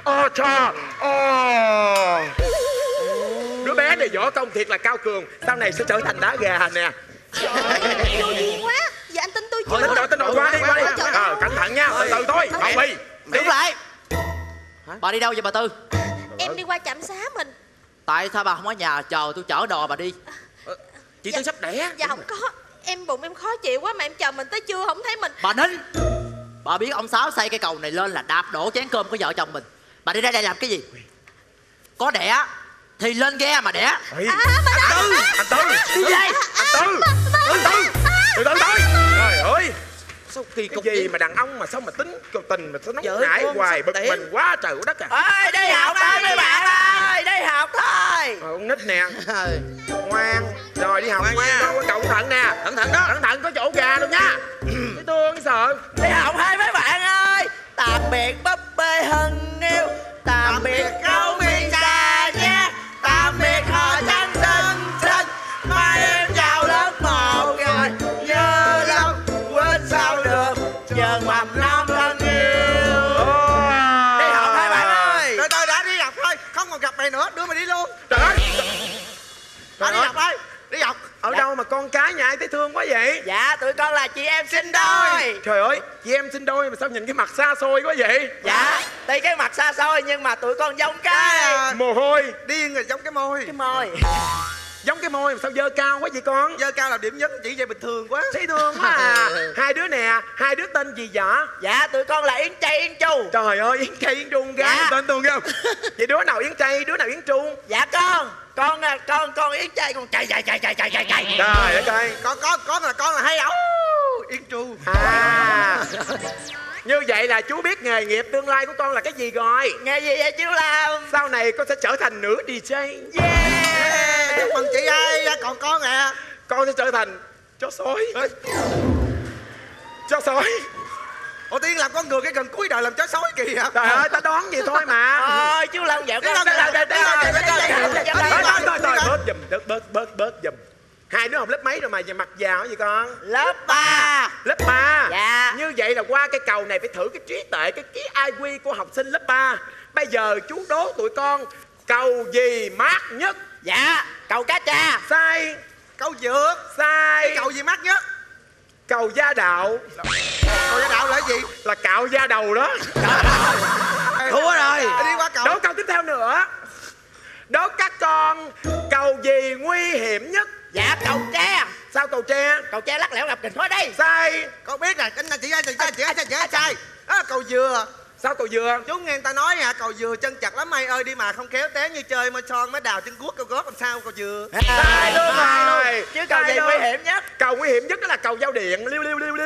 Đứa bé này võ công thiệt là cao cường, sau này sẽ trở thành đá gà nè. Trời ơi, vô duyên quá. Dạ anh tin tôi chưa? Tin rồi, qua đi. Cẩn thận nha, từ từ thôi. Cậu Bi đứng lại. Bà đi đâu vậy bà Tư? Em đi qua trạm xá mình. Tại sao bà không ở nhà chờ tôi chở đò bà đi? Chị Tư sắp đẻ. Dạ không có. Em bụng em khó chịu quá mà em chờ mình tới trưa không thấy mình. Bà Ninh, bà biết ông Sáu xây cây cầu này lên là đạp đổ chén cơm của vợ chồng mình. Bà đi ra đây làm cái gì? Có đẻ thì lên ghe mà đẻ. Anh Tư đi đây. Từ từ thôi. Trời ơi, sao kỳ cục gì mà đàn ông mà sao mà tính tình mà sao nóng nảy hoài, bực mình quá trời của đất à. Ơi đi học thôi mấy bạn ơi, đi học thôi. Con nít nè, ngoan rồi đi học ngoan. Cẩn thận nè, cẩn thận đó, cẩn thận có chỗ gà đâu nha. Thấy thương sợ. Đi học thôi mấy bạn ơi. Tạm biệt búp bê thân yêu, tạm biệt câu miền xa nhé, tạm biệt họ trắng xinh. Mai em vào lớp 1 rồi, nhớ lắm quên sao được giờ mầm non thân yêu. Đi học thôi bạn ơi. Rồi tôi đã đi học thôi, không còn gặp mày nữa, đưa mày đi luôn. Trời ơi, đi học thôi, đi học. Ở đâu mà con cái nhà ai thấy thương quá vậy? Dạ tụi con là chị em sinh đôi. Trời ơi, chị em sinh đôi mà sao nhìn cái mặt xa xôi quá vậy? Dạ, tuy cái mặt xa xôi nhưng mà tụi con giống cái mồ hôi. Điên rồi, giống cái môi. Cái môi. Giống cái môi mà sao dơ cao quá vậy con? Dơ cao là điểm nhấn, chỉ vậy bình thường quá. Thấy thương quá à. Hai đứa nè, hai đứa tên gì vậy? Dạ tụi con là Yến Trai Yến Chu. Trời ơi, Yến Trai Yến Trung gái tên tuồng không? Vậy đứa nào Yến Trai, đứa nào Yến Trung? Dạ con Yến Trai, con chạy. Trời đất ơi. Con là hay ẩu Yến Chu. À, như vậy là chú biết nghề nghiệp tương lai của con là cái gì rồi? Nghề gì vậy chú Lam? Sau này con sẽ trở thành nửa DJ. Yeah. Chúc mừng chị ơi, còn con nè. Con sẽ trở thành chó sói. Chó sói. Ủa Tiên làm con người cái gần cuối đời làm chó sói kì hả? Trời ơi, ta đoán vậy thôi mà. Thôi chú Long dạo con. Thôi, bớt giùm. Hai đứa học lớp mấy rồi mà mặt già hả gì con? Lớp 3. Lớp 3? Dạ. Như vậy là qua cái cầu này phải thử cái trí tuệ, cái IQ của học sinh lớp 3. Bây giờ chú đố tụi con cầu gì mát nhất? Dạ, cầu Cá Tra. Sai. Cầu Dược. Sai. Cái cầu gì mát nhất? Cầu Gia Đạo. Cầu Gia Đạo là cái gì? Là cạo da đầu đó. Thua rồi. Đi qua cầu. Đố câu tiếp theo nữa. Đố các con cầu gì nguy hiểm nhất? Dạ cầu Tre. Sao cầu Tre? Cầu Tre lắc lẻo gặp kình thôi đây. Sai. Con biết nè, chị sai. Đó là cầu Dừa. Sao cầu Dừa? Chú nghe người ta nói nha, cầu Dừa chân chặt lắm mày ơi, đi mà không khéo té như chơi mơ son mới đào chân guốc cầu gót làm sao cầu Dừa. Sai luôn rồi. Chứ cầu gì nguy hiểm nhất? Cầu nguy hiểm nhất đó là cầu giao điện. Liêu.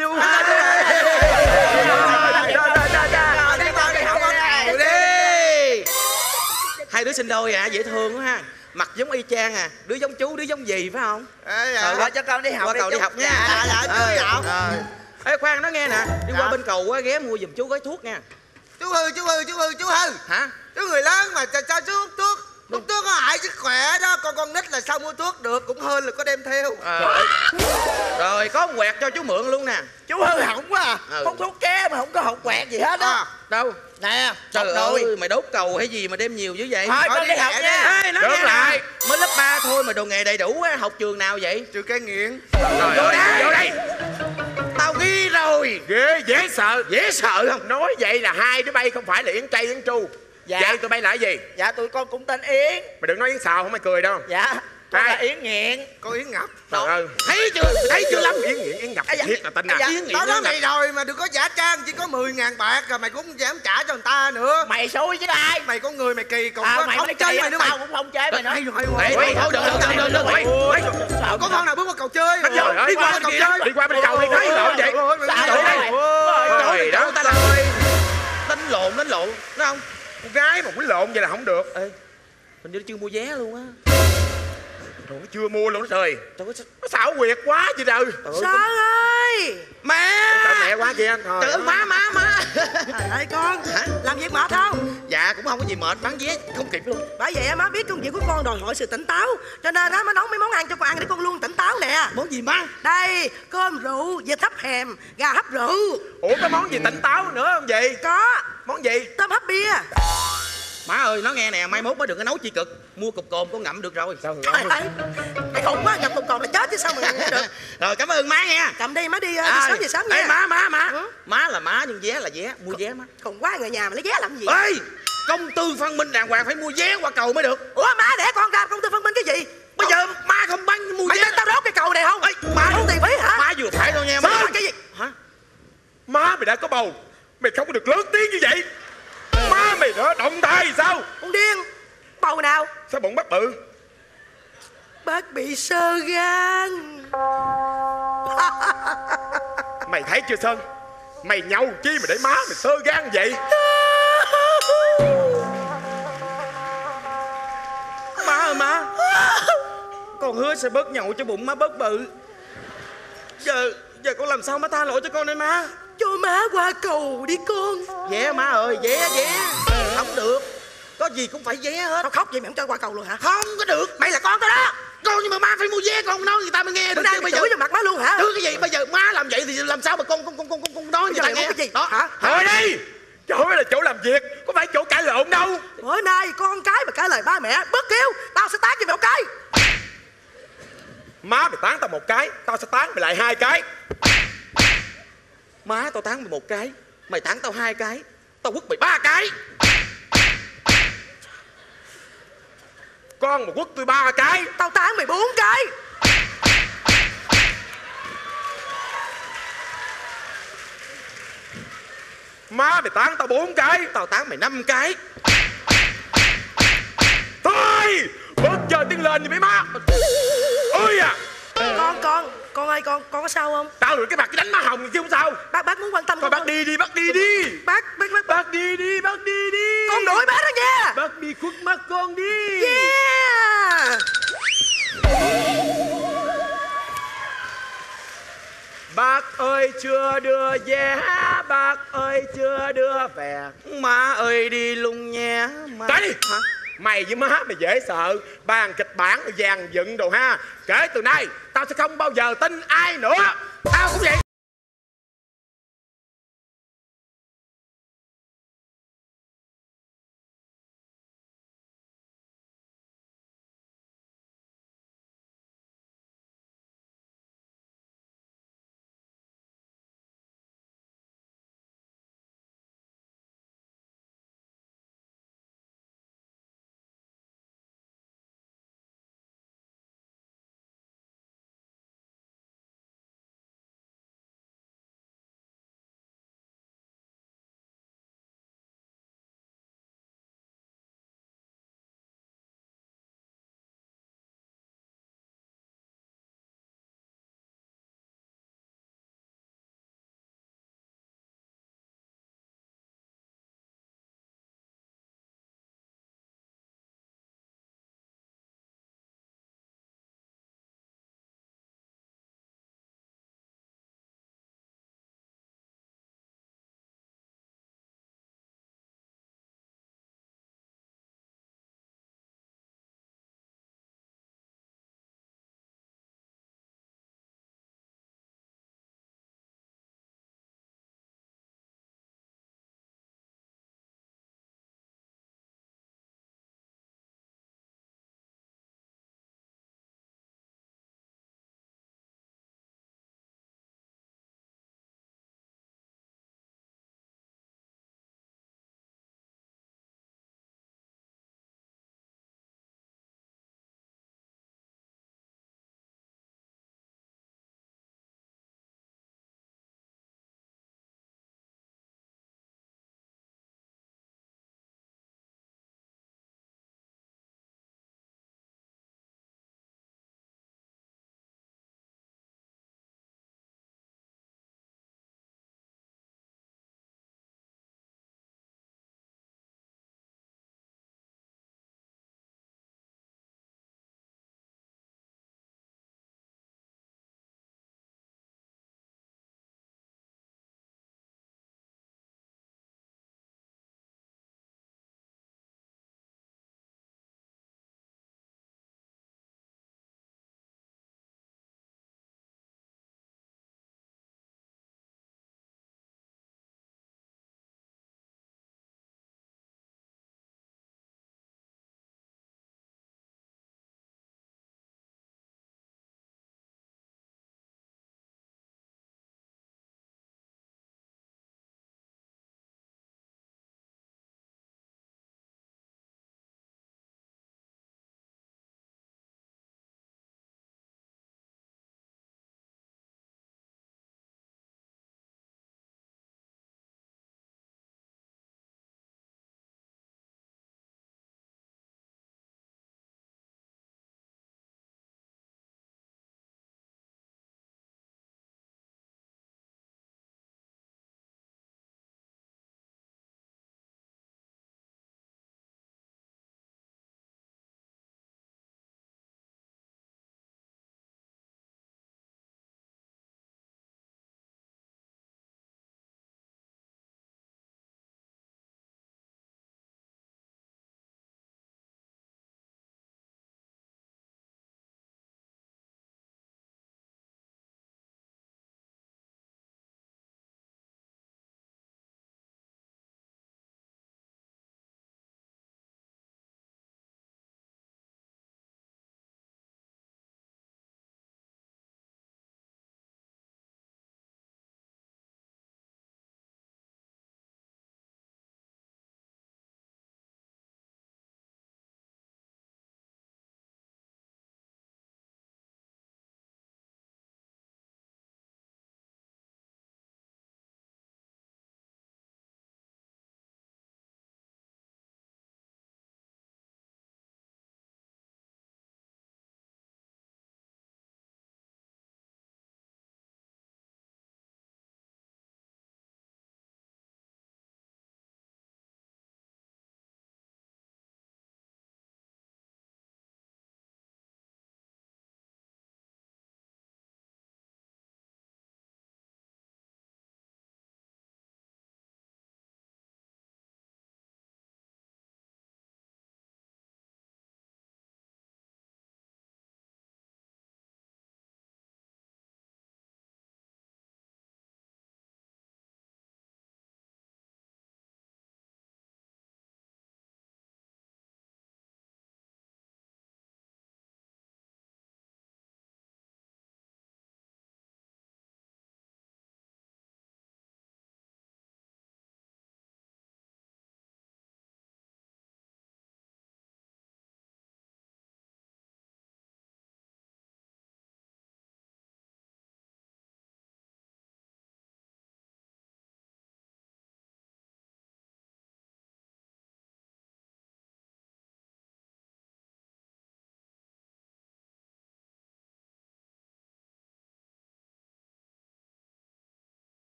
Hai đứa sinh đôi à, dễ thương quá ha. Mặt giống y chang à, đứa giống chú, đứa giống gì phải không? Thôi cho con đi học. Qua cầu đi học nha. Dạ, đi học. Ê khoan nó nghe nè, đi qua bên cầu á, ghé mua giùm chú gói thuốc nha. Chú hư. Hả? Chú người lớn mà sao chú hút thuốc? Hút thuốc có hại sức khỏe đó. Con nít là sao mua thuốc được. Cũng hơn là có đem theo. Rồi có quẹt cho chú mượn luôn nè. Chú hư hỏng quá à. Hút thuốc ké mà không có hột quẹt gì hết á. Đâu? Nè, Trời ơi, mày đốt cầu hay gì mà đem nhiều dữ vậy? Thôi, con đi học nha. Ê, nói nghe lại. Mới lớp 3 thôi mà đồ nghề đầy đủ á. Học trường nào vậy? Trường cai nghiện. Rồi, vô đây. Tao ghi rồi. Ghê, dễ sợ. Dễ sợ không? Nói vậy là hai đứa bay không phải là Yến Tây Yến Tru. Dạ. Vậy tụi bay là cái gì? Dạ tụi con cũng tên Yến. Mày đừng nói Yến Xào không mày cười đâu. Dạ. Con là Yến Nghiện. Con Yến Ngập. Trời ơi. Thấy chưa Lâm? Yến Nghiện, Yến Ngập thiệt là tin à. Tao nói mày rồi mà đừng có giả trang. Chỉ có 10.000 bạc rồi mày cũng không dám trả cho người ta nữa. Mày xui chứ ai. Mày có người mày kỳ cục À, quá. mày Không chơi mày nữa mày. tao cũng không chơi mày nữa. Thôi Có con nào bước qua cầu chơi. Trời ơi, đi qua bên cầu đi thấy lộn vậy. Trời đó ta ơi. Đánh lộn đúng không? Con gái mà muốn lộn vậy là không được. Ê, hình như chưa mua vé luôn á. Trời ơi, chưa mua luôn đó trời. Nó xảo quyệt quá vậy trời. Sơn ơi. Mẹ. Sao mẹ quá kìa. Trời ơi má. Trời ơi con. Làm việc mệt không? Dạ cũng không có gì mệt, bán vé không kịp luôn. Bởi vậy má biết công việc của con đòi hỏi sự tỉnh táo. Cho nên má nấu mấy món ăn cho con ăn để con luôn tỉnh táo nè. Món gì má? Đây, cơm rượu, vịt hấp hèm, gà hấp rượu. Ủa có món gì tỉnh táo nữa không vậy? Có. Món gì? Tôm hấp bia. Má ơi, nó nghe nè, mai mốt mới đừng có nấu chi cực. Mua cục cồn con ngậm được rồi. Sao Trời ơi, mày khùng quá, ngậm cục cồn là chết chứ sao mà nghe được. Rồi cảm ơn má nha. Cầm đi, má đi sớm về sớm nha. Ê, má. Má là má nhưng vé là vé, mua vé má. Khùng quá, người nhà mà lấy vé làm gì? Ê, công tư phân minh đàng hoàng phải mua vé qua cầu mới được. Ủa má để con ra công ty phân minh cái gì? Bây giờ má không bán mua mày vé. tin tao đốt cái cầu này không? Má không tiền phí hả? Má vừa phải đâu nha má. Cái gì? Hả? Má mày đã có bầu, mày không có được lớn tiếng như vậy. Má mày đó động tay sao? Con điên. Bầu nào? Sao bụng bác bự? Bác bị xơ gan. Mày thấy chưa Sơn? Mày nhậu chi mà để má mày xơ gan vậy? Má ơi má. Con hứa sẽ bớt nhậu cho bụng má bớt bự. Giờ con làm sao má tha lỗi cho con đây má? Cho má qua cầu đi con. Vé má ơi, vé. Không được. Có gì cũng phải vé hết. Tao khóc vậy mày không cho qua cầu luôn hả? Không có được. Mày là con tao đó. Con nhưng mà má phải mua vé, con nói người ta mới nghe được chứ. Bây giờ chửi vào mặt má luôn hả? Chứ cái gì bây giờ má làm vậy thì làm sao mà con nói người ta nghe? Cái gì? Đó. Hả? Thôi đi. Chỗ là chỗ làm việc, có phải chỗ cãi lộn đâu. Bữa nay con cái mà cãi lời ba mẹ bất hiếu, tao sẽ tán cho mày một cái. Má mày tán tao một cái, tao sẽ tán mày lại 2 cái. Má tao tán mày một cái, mày tán tao 2 cái, tao quất mày 3 cái. Con mà quất tôi 3 cái, tao tán mày 4 cái. Má mày tán tao 4 cái, tao tán mày 5 cái. Thôi bớt chơi tiếng lên đi mấy má. Ôi à. Con ơi, con có sao không? Tao được cái mặt cái đánh má hồng chứ không sao. Bác muốn quan tâm con. Bác đi đi. Bác đi đi. Con đuổi bác đó nha. Bác đi khuất mắt con đi. Yeah. Bác ơi chưa đưa vé, bác ơi chưa đưa về. Má ơi đi luôn nha. Tới đi. Hả? Mày với má mày dễ sợ. Bàn kịch bản dàn dựng đồ ha. Kể từ nay tao sẽ không bao giờ tin ai nữa. Tao cũng vậy.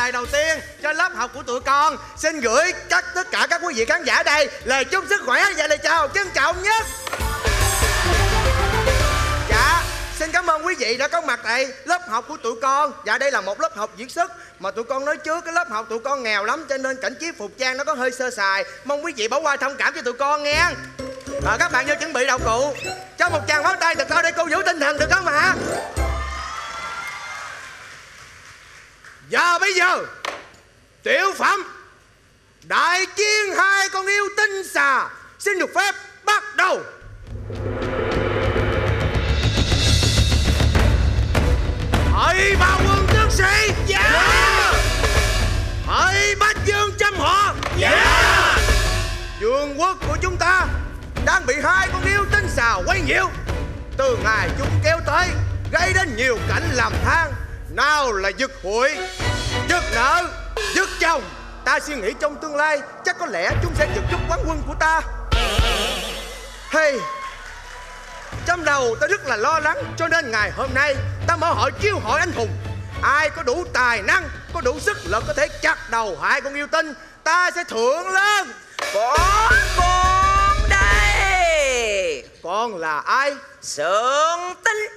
lời đầu tiên cho lớp học của tụi con, xin gửi tất cả các quý vị khán giả đây lời chúc sức khỏe và lời chào trân trọng nhất. Dạ, xin cảm ơn quý vị đã có mặt tại lớp học của tụi con. Dạ, đây là một lớp học diễn xuất mà tụi con nói trước, cái lớp học tụi con nghèo lắm cho nên cảnh trí phục trang nó có hơi sơ sài. Mong quý vị bỏ qua thông cảm cho tụi con nghe. Các bạn vô chuẩn bị đạo cụ. Cho một tràng pháo tay thật cao để cổ vũ tinh thần được không ạ? Và bây giờ tiểu phẩm Đại chiến hai con yêu tinh xà xin được phép bắt đầu. Hỡi ba quân tướng sĩ. Dạ. Hỡi bách dương trăm họ. Dạ. Vương quốc của chúng ta đang bị hai con yêu tinh xà quấy nhiễu. Từ ngày chúng kéo tới gây đến nhiều cảnh làm than. Nào là giật hụi, giật nợ, giật chồng. Ta suy nghĩ trong tương lai chắc có lẽ chúng sẽ giật chút quán quân của ta. Hey, trong đầu ta rất là lo lắng, cho nên ngày hôm nay ta mở hội chiêu hội anh hùng. Ai có đủ tài năng, có đủ sức lực có thể chặt đầu hai con yêu tinh, ta sẽ thưởng lên. Có con đây. Con là ai? Sương Tinh.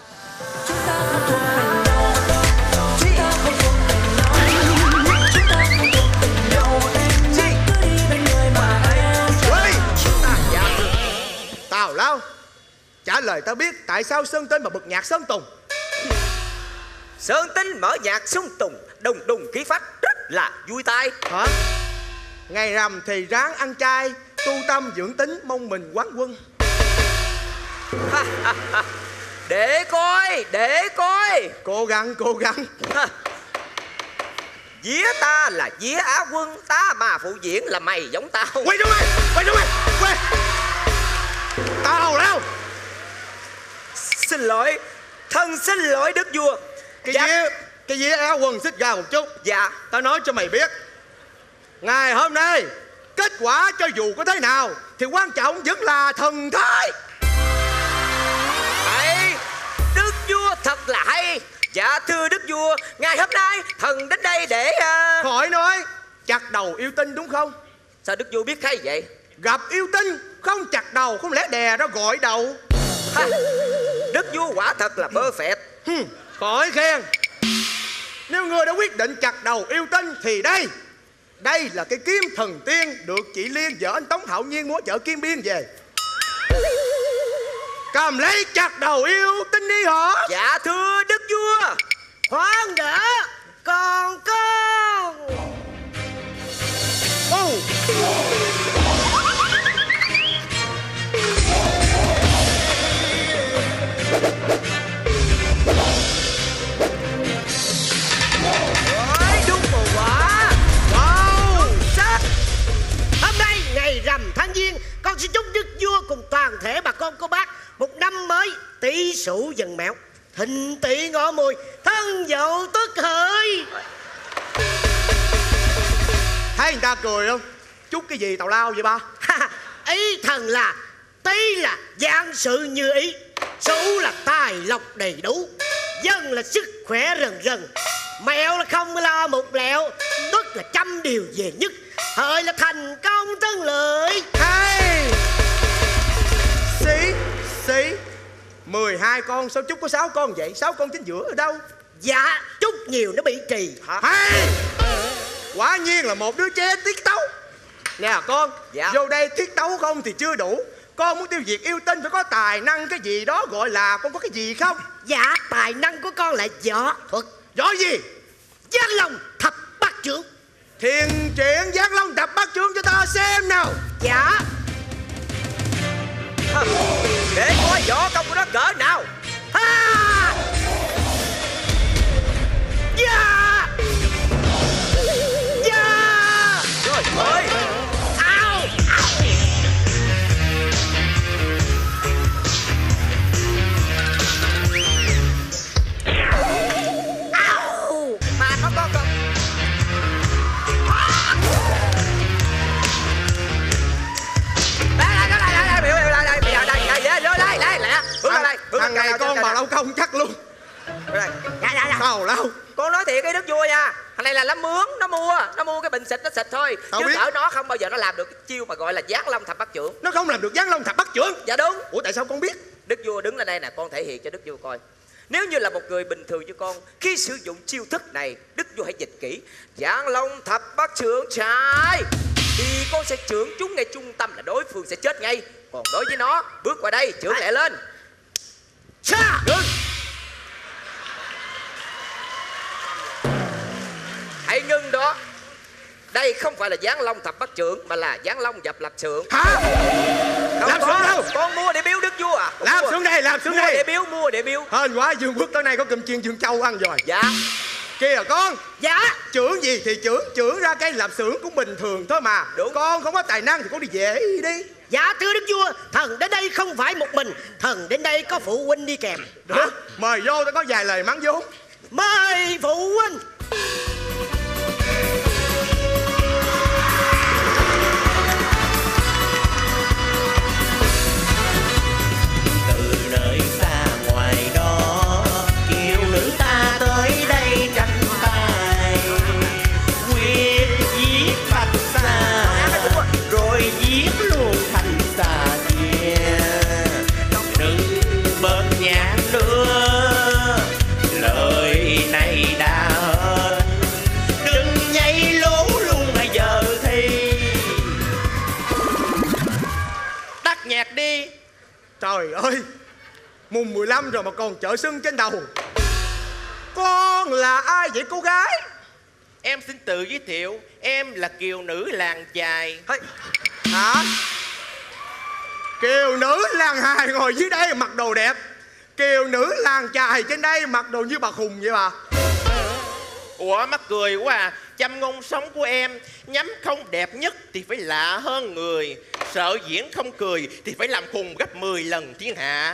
Tào Lao, trả lời tao biết tại sao Sơn Tinh mà bật nhạc Sơn Tùng. Sơn Tinh mở nhạc Sơn Tùng đùng đùng khí phách rất là vui tai. Hả? Ngày rằm thì ráng ăn chay, tu tâm dưỡng tính mong mình quán quân. Để coi, để coi. Cố gắng, cố gắng. Vía ta là vía Á quân, ta mà phụ diễn là mày giống tao. Quay xuống mày, quay xuống mày, quay. Tào Lao. Xin lỗi, thân xin lỗi đức vua. Cái vía Á quân xích ra một chút. Dạ. Tao nói cho mày biết, ngày hôm nay kết quả cho dù có thế nào thì quan trọng vẫn là thần thái. Hay, đức vua thật là hay. Dạ thưa đức vua, ngày hôm nay thần đến đây để Khỏi nói, chặt đầu yêu tinh đúng không? Sao đức vua biết hay vậy? Gặp yêu tinh không chặt đầu, không lẽ đè ra gọi đầu. Đức vua quả thật là perfect. Khỏi khen. Nếu người đã quyết định chặt đầu yêu tinh thì đây là cái kiếm thần tiên được chị Liên vợ anh Tống Hạo Nhiên mua chợ Kim Biên về. Cầm lấy chặt đầu yêu tinh đi hả? Dạ thưa đức vua. Khoan đã, còn con. Đúng một quả. Wow, sắc. Hôm nay ngày rằm tháng Giêng, con xin chúc đức vua cùng toàn thể bà con cô bác một năm mới tỷ sửu dần mẹo, thịnh tỵ ngọ mùi, thân dậu tức hợi. Thấy người ta cười không? Chúc cái gì tào lao vậy ba? Ý thần là tý là vạn sự như ý, sửu là tài lộc đầy đủ, dân là sức khỏe rần rần, mẹo là không lo một lẹo, tức là trăm điều về nhất, hợi là thành công tân lợi. Hay xí 12 con sao chúc có 6 con vậy? 6 con chính giữa ở đâu? Dạ chúc nhiều nó bị trì. Hay quả nhiên là một đứa trẻ tiết tấu. Nè con, dạ. Vô đây tiết tấu không thì chưa đủ. Con muốn tiêu diệt yêu tinh phải có tài năng cái gì đó, gọi là con có cái gì không? Dạ tài năng của con là võ thuật. Võ gì? Giang Long thập bát chưởng. Thiền triển Giang Long thập bát chưởng cho ta xem nào. Dạ. Để coi võ công của nó cỡ nào. Ha! Yeah! Yeah! Trời ơi! Ao! Ao! Mà nó có con. Thằng này con bà lâu công chắc luôn. Dạ. Tào lao. Con nói thiệt cái Đức Vua nha, thằng này là nó mướn, nó mua cái bình xịt nó xịt thôi. Tao chứ biết. cỡ nó không bao giờ nó làm được cái chiêu mà gọi là Giáng Long Thập Bắt Chưởng. Nó không làm được Giáng Long Thập Bắt Chưởng. Dạ đúng. Ủa tại sao con biết? Đức Vua đứng lên đây nè, con thể hiện cho Đức Vua coi. Nếu như là một người bình thường như con, khi sử dụng chiêu thức này, Đức Vua hãy dịch kỹ. Giáng Long Thập Bắt Chưởng trái, thì con sẽ chưởng chúng ngay trung tâm là đối phương sẽ chết ngay. Còn đối với nó, bước qua đây, chưởng lẹ lên. Cha! Ngưng! Hãy ngưng đó. Đây không phải là Giáng Long Thập Bắt Chưởng mà là Giáng Long Dập Lập Chưởng. Hả? Làm xuống đâu? Con mua để biếu Đức Vua à? Làm xuống đây, làm xuống đây. Mua để biếu. Hên quá, Dương Quốc tới nay có cơm chiên Dương Châu ăn rồi. Dạ. Kìa con. Dạ. Chưởng gì thì chưởng ra cái lạp xưởng cũng bình thường thôi mà. Đúng. Con không có tài năng thì con đi về đi. Dạ thưa Đức Vua, thần đến đây không phải một mình, thần đến đây có phụ huynh đi kèm. Được, mời vô, tôi có vài lời mắng vốn. Mời phụ huynh. Từ nơi xa ngoài đó, kiều nữ ta tới đây tranh tài, quyết giết Bạch Xà, rồi giết luôn Thanh Xà kia. Đừng bớt nhạc nữa, lời này đã hết, đừng nhảy lố luôn hay giờ thì. Tắt nhạc đi. Trời ơi, mùng 15 rồi mà còn chợ sưng trên đầu. Con là ai vậy cô gái? Em xin tự giới thiệu, em là kiều nữ làng chài. Hả? Kiều nữ làng hài ngồi dưới đây mặc đồ đẹp, kiều nữ làng chài trên đây mặc đồ như bà khùng vậy bà. Ủa mắc cười quá à. Châm ngôn sống của em, nhắm không đẹp nhất thì phải lạ hơn người, sợ diễn không cười thì phải làm khùng gấp 10 lần thiên hạ.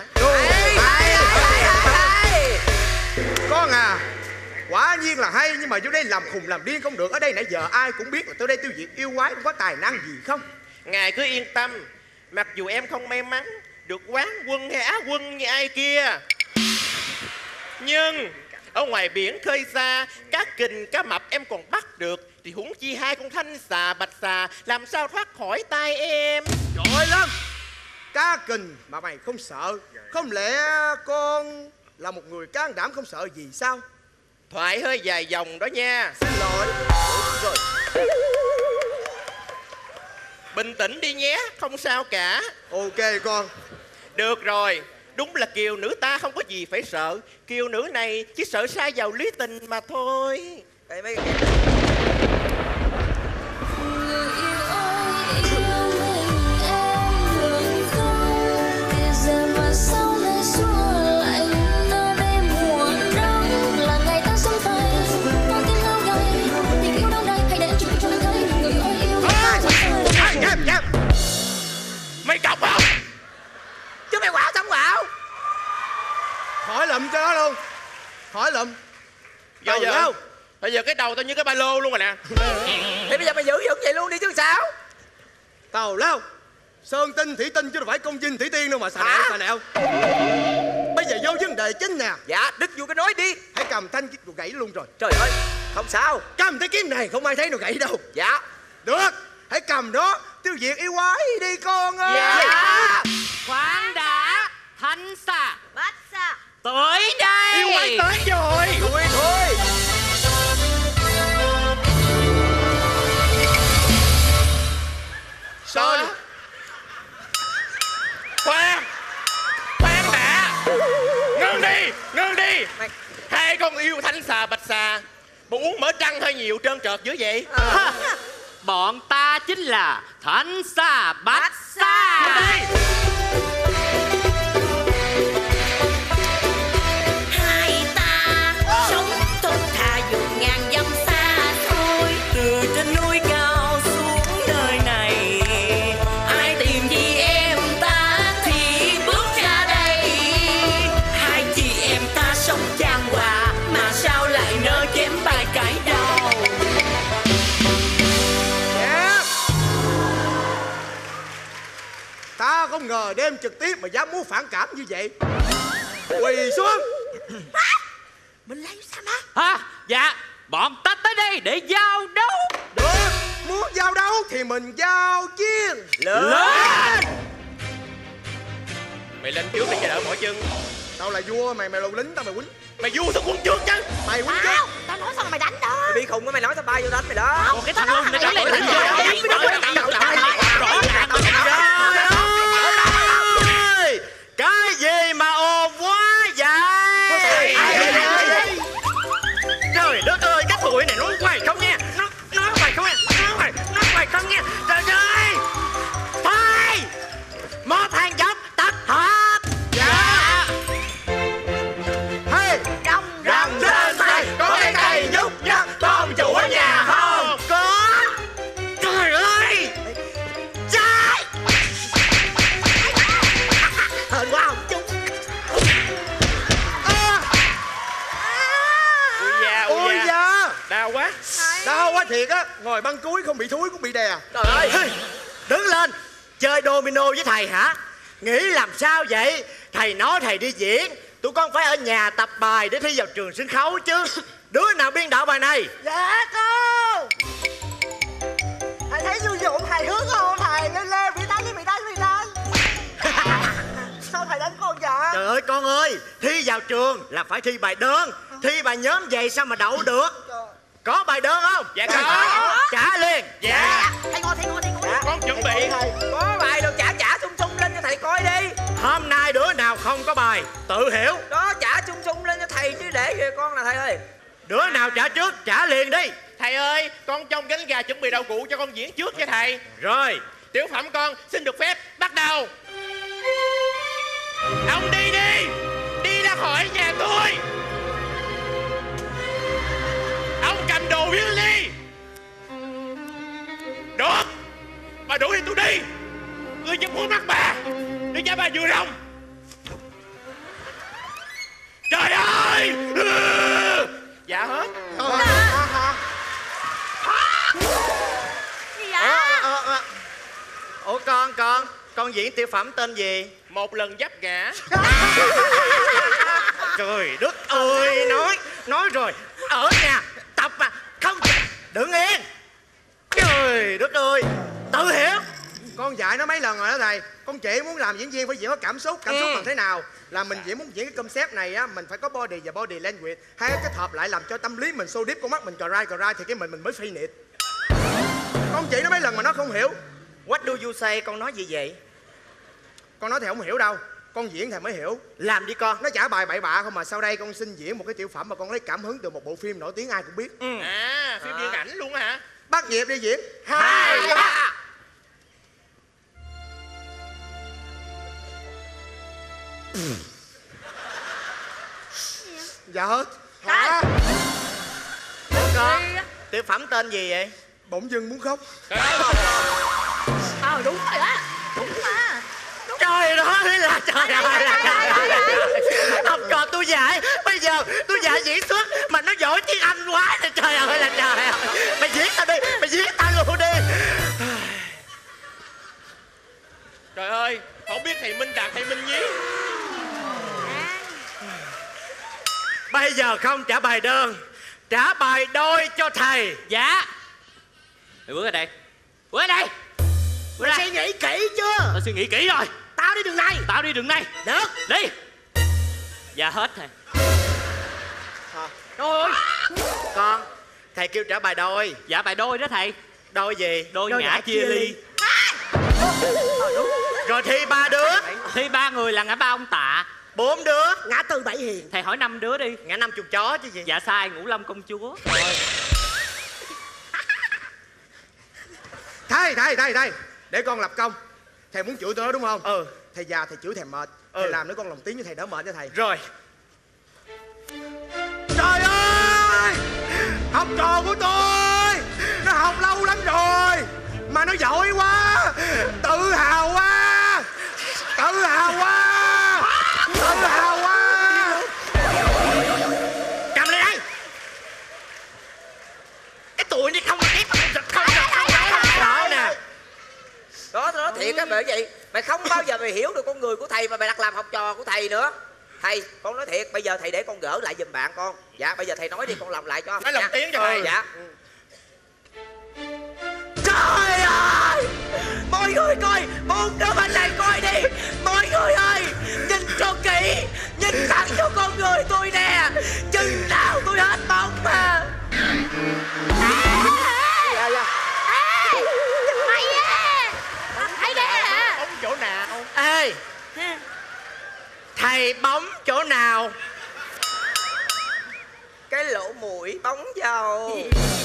Con à, quả nhiên là hay, nhưng mà vô đây làm khùng làm điên không được. Ở đây nãy giờ ai cũng biết là tới đây tiêu diệt yêu quái, không có tài năng gì không. Ngài cứ yên tâm, mặc dù em không may mắn được quán quân hay á quân như ai kia, nhưng ở ngoài biển khơi xa, cá kình cá mập em còn bắt được, thì huống chi hai con Thanh Xà Bạch Xà làm sao thoát khỏi tay em. Giỏi lắm. Cá kình mà mày không sợ, không lẽ con là một người can đảm không sợ gì sao? Thoại hơi dài dòng đó nha. Xin lỗi. Rồi. Bình tĩnh đi nhé, không sao cả. Ok con. Được rồi, đúng là kiều nữ ta không có gì phải sợ. Kiều nữ này chỉ sợ sai vào lý tình mà thôi. Đây mấy Mày cọc không? Chứ mày quạo xong quạo. Khỏi lụm cho nó luôn. Khỏi lụm. Bây giờ cái đầu tao như cái ba lô luôn rồi nè. Thì bây giờ mày giữ vững vậy luôn đi chứ sao? Tào lao. Sơn tinh thủy tinh chứ đâu phải công dinh thủy tiên đâu mà xà nẹo. Bây giờ vô vấn đề chính nè. Dạ, Đức Vua cứ nói đi. Hãy cầm thanh kiếm đồ gãy luôn rồi. Trời ơi, không sao. Cầm cái kiếm này không ai thấy nó gãy đâu. Dạ. Được, hãy cầm đó tiêu diệt yêu quái đi con ơi. Dạ. Khoan đã, Thanh Xà Bạch Xà tới đây. Yêu quái tới rồi. Đuổi thôi. Sao? Khoan đã. Ngưng đi. Hai con yêu Thanh Xà Bạch Xà, bộ uống mỡ trăng hơi nhiều trơn trợt dữ vậy. Bọn ta chính là Thanh Xà Bạch Xà. Hai ta sống tốt thà dù ngàn dặm xa xôi, từ trên núi cao xuống đời này, ai tìm gì em ta thì bước ra đây. Hai chị em ta sống chan hòa mà sao lại nỡ chém bài cãi đầu. Ta không ngờ đêm trực tiếp mà dám múa phản cảm như vậy. Quỳ xuống. Mình lấy sao má? Hả? Dạ, bọn ta tới đây để giao đấu. Được, muốn giao đấu thì mình giao chiến. Lên. Mày lên trước để chờ đợi mọi chân. Tao là vua, mày là lính, tao mày quýnh. Mày vua tao quýnh trước chứ. Mày quýnh trước. Tao nói sao mày đánh đó. Mày bị khùng á, mày nói tao bay vô đánh mày đó. Còn cái thằng luôn, nó đánh lại. Cái gì mà ồn quá vậy? Trời đất ơi, cái tụi này nói hoài không nghe. Nói hoài không nghe. Nói hoài không nghe. Trời ơi. Thôi. Một hàng dốc tập hợp. Dạ. Hey, Rồng trên tay có cái cây nhúc nhắc con chủ ở nhà không? Có. Trời ơi. Trái. Hên quá không chung. Ôi da. Đau quá. Đau quá thiệt á. Ngồi băng cuối không bị thúi cũng bị đè. Trời ơi. Đứng lên. Chơi domino với thầy hả? Nghĩ làm sao vậy? Thầy nói thầy đi diễn, tụi con phải ở nhà tập bài để thi vào trường sân khấu chứ. Đứa nào biên đạo bài này? Dạ cô. Thầy thấy vui vụ hài hước không thầy? Lên lên, bị đánh. Sao thầy đánh con vậy? Trời ơi con ơi, thi vào trường là phải thi bài đơn. Thi bài nhóm vậy sao mà đậu được? Có bài đơn không? Dạ có. Trả liền. Dạ. Thầy ngồi. Con chuẩn bị. Có bài đâu, trả sung lên cho thầy coi đi. Hôm nay đứa nào không có bài tự hiểu. Đó, trả sung lên cho thầy chứ để về con là thầy ơi. Đứa nào trả trước trả liền đi. Thầy ơi, con trong cánh gà chuẩn bị đậu cụ cho con diễn trước cho thầy. Rồi. Tiểu phẩm con xin được phép bắt đầu. Ông đi đi. Đi ra khỏi nhà tôi. Ông cầm đồ Hiếu Ly. Được. Bà đuổi thì tôi đi. Ngươi chụp mũi mắt bà. Đi cho bà vừa rồng. Trời ơi. Dạ hết. Ủa con diễn tiểu phẩm tên gì? Một lần dấp gã. Trời đất ơi, nói rồi, ở nhà tập mà không đứng yên. Trời đất ơi, tự hiểu. Con dạy nó mấy lần rồi đó thầy. Con chị muốn làm diễn viên phải diễn có cảm xúc bằng thế nào? Là mình diễn muốn diễn cái concept này á, mình phải có body và body language. Hai cái kết hợp lại làm cho tâm lý mình xô điếp, con mắt mình cờ rai thì cái mình mới phi nịt. Con chị nó mấy lần mà nó không hiểu. What do you say? Con nói gì vậy? Con nói thầy không hiểu đâu. Con diễn thầy mới hiểu. Làm đi con. Nó trả bài bậy bạ không mà sau đây con xin diễn một cái tiểu phẩm mà con lấy cảm hứng từ một bộ phim nổi tiếng ai cũng biết. À, phim điện ảnh luôn hả? Bắt nhịp đi diễn. 2, 3. Dạ hết. Con, tiểu phẩm tên gì vậy? Bỗng dưng muốn khóc. Đúng rồi đó. Đúng mà. Trời ơi là trời ơi là trời ơi. Học trò tôi dạy, bây giờ tôi dạy diễn xuất mà nó giỏi tiếng Anh quá rồi. Trời ơi là trời ơi. Mày diễn tao đi, mày diễn tao luôn đi. Trời ơi, không biết thầy Minh Đạt hay Minh Nhí. Bây giờ không trả bài đơn, trả bài đôi cho thầy. Dạ. Mày bước ra đây. Bước ra đây. Mày suy nghĩ kỹ chưa? Tao suy nghĩ kỹ rồi. Tao đi đường này. Tao đi đường này. Được. Đi. Dạ hết thầy. Trời ơi. Con, thầy kêu trả bài đôi. Dạ bài đôi đó thầy. Đôi gì? Đôi ngã chia ly. Rồi thi 3 đứa. Thi 3 người là ngã ba ông Tạ. 4 đứa. Ngã Tư Bảy Hiền. Thầy hỏi 5 đứa đi. Ngã 50 chó chứ gì. Dạ sai, Ngũ Lâm công chúa. Thầy để con lập công. Thầy muốn chửi tôi đó đúng không? Thầy già thầy chửi thầy mệt. Thầy làm để con lòng tiếng với thầy đỡ mệt cho thầy. Rồi. Trời ơi, học trò của tôi nó học lâu lắm rồi mà nó giỏi quá, tự hào quá. Cầm lên đây. Cái tụi này không biết không nè. Đó thiệt á, bởi vậy mày không bao giờ mày hiểu được con người của thầy mà mày đặt làm học trò của thầy nữa. Thầy, con nói thiệt, bây giờ thầy để con gỡ lại giùm bạn con. Dạ, bây giờ thầy nói đi, con làm lại cho. Nói lồng tiếng cho thầy. Dạ. Trời ơi, mọi người coi, bốn đứa bên này coi đi. Mọi người ơi, nhìn cho kỹ, nhìn thẳng cho con người tôi nè. Chừng nào tôi hết bóng mà. Mày á, thấy ghê hả? Bóng chỗ nào? Ê, thầy bóng chỗ nào? Cái lỗ mũi bóng dầu.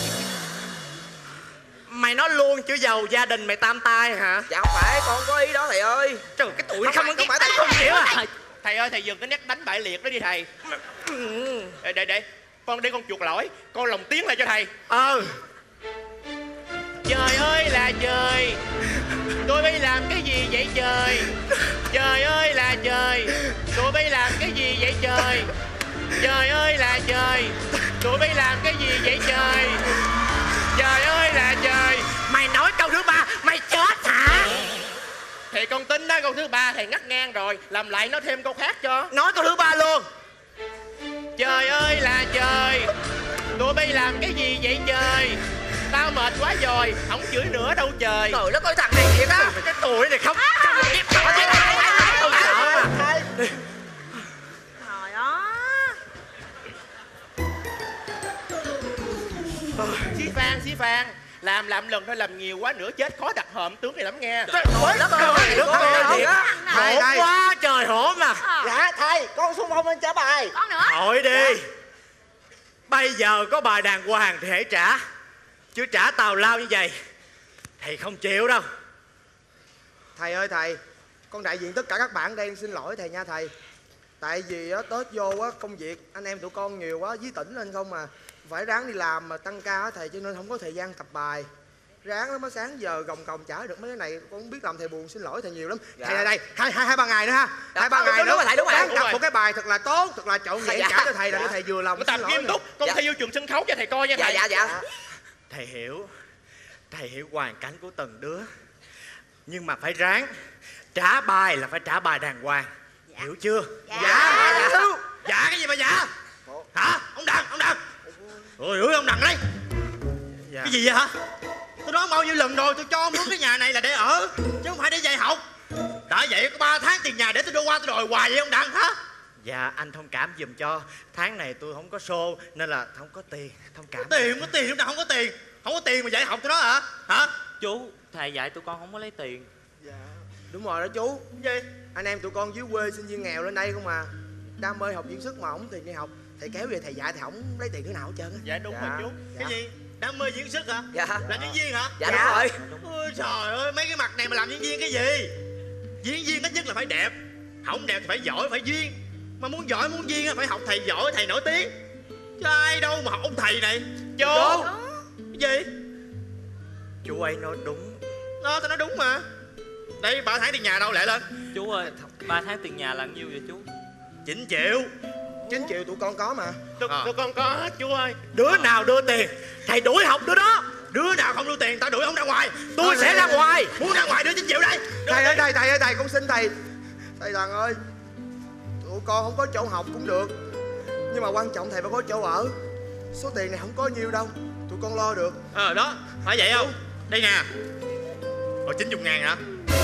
Mày nói luôn chữ dầu gia đình mày tam tai hả? Dạ không phải, con có ý đó thầy ơi. Trời, cái tụi không phải thầy không hiểu à. Thầy ơi, thầy dừng cái nét đánh bại liệt đó đi thầy. Để con để con chuộc lỗi, con lồng tiếng lại cho thầy. Trời ơi là trời, tôi bây làm cái gì vậy trời? Trời ơi là trời, tôi bây làm cái gì vậy trời? Trời ơi là trời, tôi bây làm cái gì vậy trời? Trời ơi là trời. Mày nói câu thứ ba, mày chết hả? Thì con tính đó, câu thứ ba thầy ngắt ngang rồi, làm lại nó thêm câu khác cho. Nói câu thứ ba luôn. Trời ơi là trời, tụi bay làm cái gì vậy trời? Tao mệt quá rồi, không chửi nữa đâu trời. Trời đất ơi, thằng này thiệt á. Cái tuổi này không. Trời ơi. Xí Phan, làm lần thôi, làm nhiều quá nữa chết khó đặt hòm tướng này lắm nghe. Hổn quá trời hổn mà. Dạ thầy, con xung phong lên trả bài. Con nữa. Thôi đi. Bây giờ có bài đàng hoàng thì hãy trả, chứ trả tào lao như vậy thầy không chịu đâu. Thầy ơi thầy, con đại diện tất cả các bạn đây xin lỗi thầy nha thầy. Tại vì á, Tết vô á, công việc anh em tụi con nhiều quá, với tỉnh lên không mà phải ráng đi làm mà tăng ca á thầy, cho nên không có thời gian tập bài. Ráng lắm, mới sáng giờ gồng còng trả được mấy cái này, con không biết làm thầy buồn, xin lỗi thầy nhiều lắm. Dạ. Thầy đây, hai ba ngày nữa ha. Hai ba ngày nữa ráng tập một cái bài thật là tốt, thật là trọn vẹn trả cho thầy, là thầy vừa lòng. Tập nghiêm túc, con thi vô trường sân khấu cho thầy coi nha thầy. Dạ. Thầy hiểu hoàn cảnh của từng đứa, nhưng mà phải ráng. Trả bài là phải trả bài đàng hoàng, hiểu chưa? Dạ. Dạ cái gì mà dạ? Hả? Ông Đằng. Ôi ơi, ông Đằng đấy. Cái gì vậy hả? Tôi nói bao nhiêu lần rồi, tôi cho mướn cái nhà này là để ở, chứ không phải để dạy học. Đã vậy có 3 tháng tiền nhà để tôi đưa qua tôi đòi hoài vậy ông Đằng hả? Dạ anh thông cảm giùm cho, tháng này tôi không có show nên là không có tiền, thông cảm. Không có tiền, không có tiền mà dạy học tôi đó hả? Chú, thầy dạy tụi con không có lấy tiền. Dạ đúng rồi đó chú. Gì? Anh em tụi con dưới quê sinh viên nghèo lên đây không mà, đam mê học diễn xuất mà không tiền đi học, thầy kéo về thầy dạy thầy không lấy tiền đứa nào hết trơn á. Dạ đúng rồi chú. Cái gì? Đam mê diễn xuất hả? Dạ. Là diễn viên hả? Dạ đúng rồi. Ôi trời ơi, mấy cái mặt này mà làm diễn viên cái gì? Diễn viên ít nhất là phải đẹp, không đẹp thì phải giỏi, phải duyên. Mà muốn giỏi muốn duyên phải học thầy giỏi, thầy nổi tiếng. Chứ ai đâu mà học ông thầy này. Chú. Cái gì? Chú ấy nói đúng. Đó, tao nói đúng mà. Đây 3 tháng tiền nhà đâu, lẹ lên. Chú ơi, 3 tháng tiền nhà là nhiêu vậy chú? 9 triệu. 9 triệu tụi con có mà. Tụi con có hết chú ơi. Đứa nào đưa tiền thầy đuổi học đứa đó. Đứa nào không đưa tiền tao đuổi ông ra ngoài. Tôi sẽ ra ngoài. Muốn ra ngoài đưa 9 triệu đây. Thầy ơi thầy, con xin thầy. Thầy Đằng ơi, tụi con không có chỗ học cũng được, nhưng mà quan trọng thầy phải có chỗ ở. Số tiền này không có nhiêu đâu, tụi con lo được. Đó, phải vậy không? Đây nè. Ồ 90.000 hả?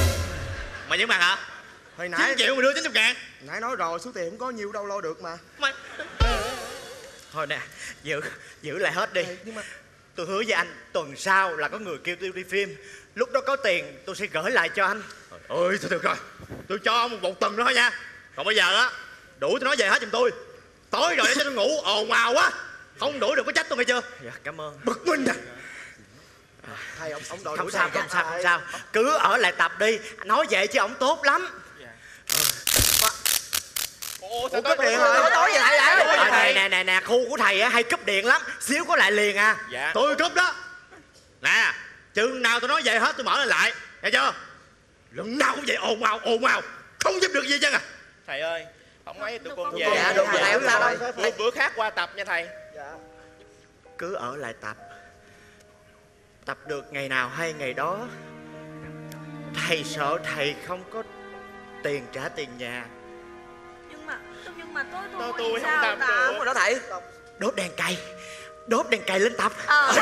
Mày nhớ mặt hả? Hồi nãy 9 triệu mà đưa 90.000. Nãy nói rồi, số tiền không có nhiêu đâu lo được mà. Mày thôi nè, giữ lại hết đi. Nhưng mà tôi hứa với anh tuần sau là có người kêu tôi đi phim. Lúc đó có tiền tôi sẽ gửi lại cho anh. Ôi thôi được rồi, tôi cho ông một tuần nữa thôi nha. Còn bây giờ á, đủ tôi nói về hết giùm tôi. Tối rồi để cho tôi ngủ ồn ào quá. Không đuổi được có trách tôi nghe chưa? Dạ cảm ơn. Bực mình nè. Thầy ông đòi Không sao. Cứ ở lại tập đi. Nói vậy chứ ông tốt lắm. Ủa cúp điện rồi. Tối vậy lại. Nè, khu của thầy á hay cúp điện lắm. Xíu có lại liền à. Dạ. Tôi cúp đó. Nè, chừng nào tôi nói vậy hết tôi mở lại. Nghe chưa? Lần nào cũng vậy ồn ào. Không giúp được gì chứ à. Thầy ơi, không mấy tụi con về. Dạ đúng rồi, thầy không sao đâu. Bữa khác qua tập nha thầy. Cứ ở lại tập. Tập được ngày nào hay ngày đó. Thầy sợ thầy không có tiền trả tiền nhà. Nhưng mà tôi không sao tập ta? được. Đúng rồi đó thầy. Đốt đèn cày lên tập.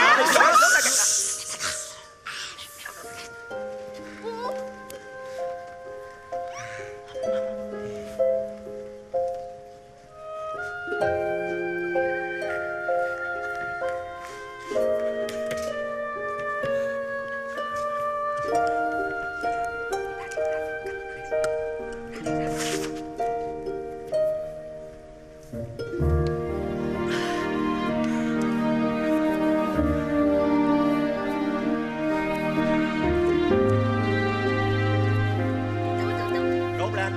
Đốt lên.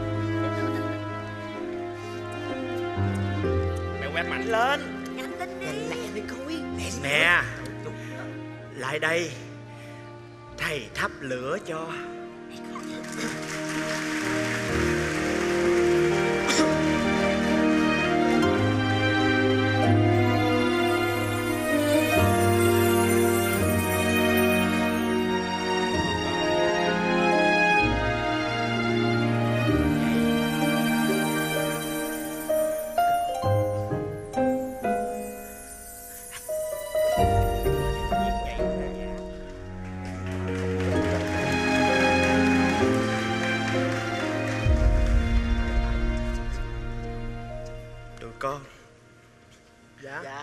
Mẹ quét mạnh lên. Nhanh lên đi. Lẹ đi coi. Nè, lại đây. Thầy thắp lửa cho. Con. Dạ.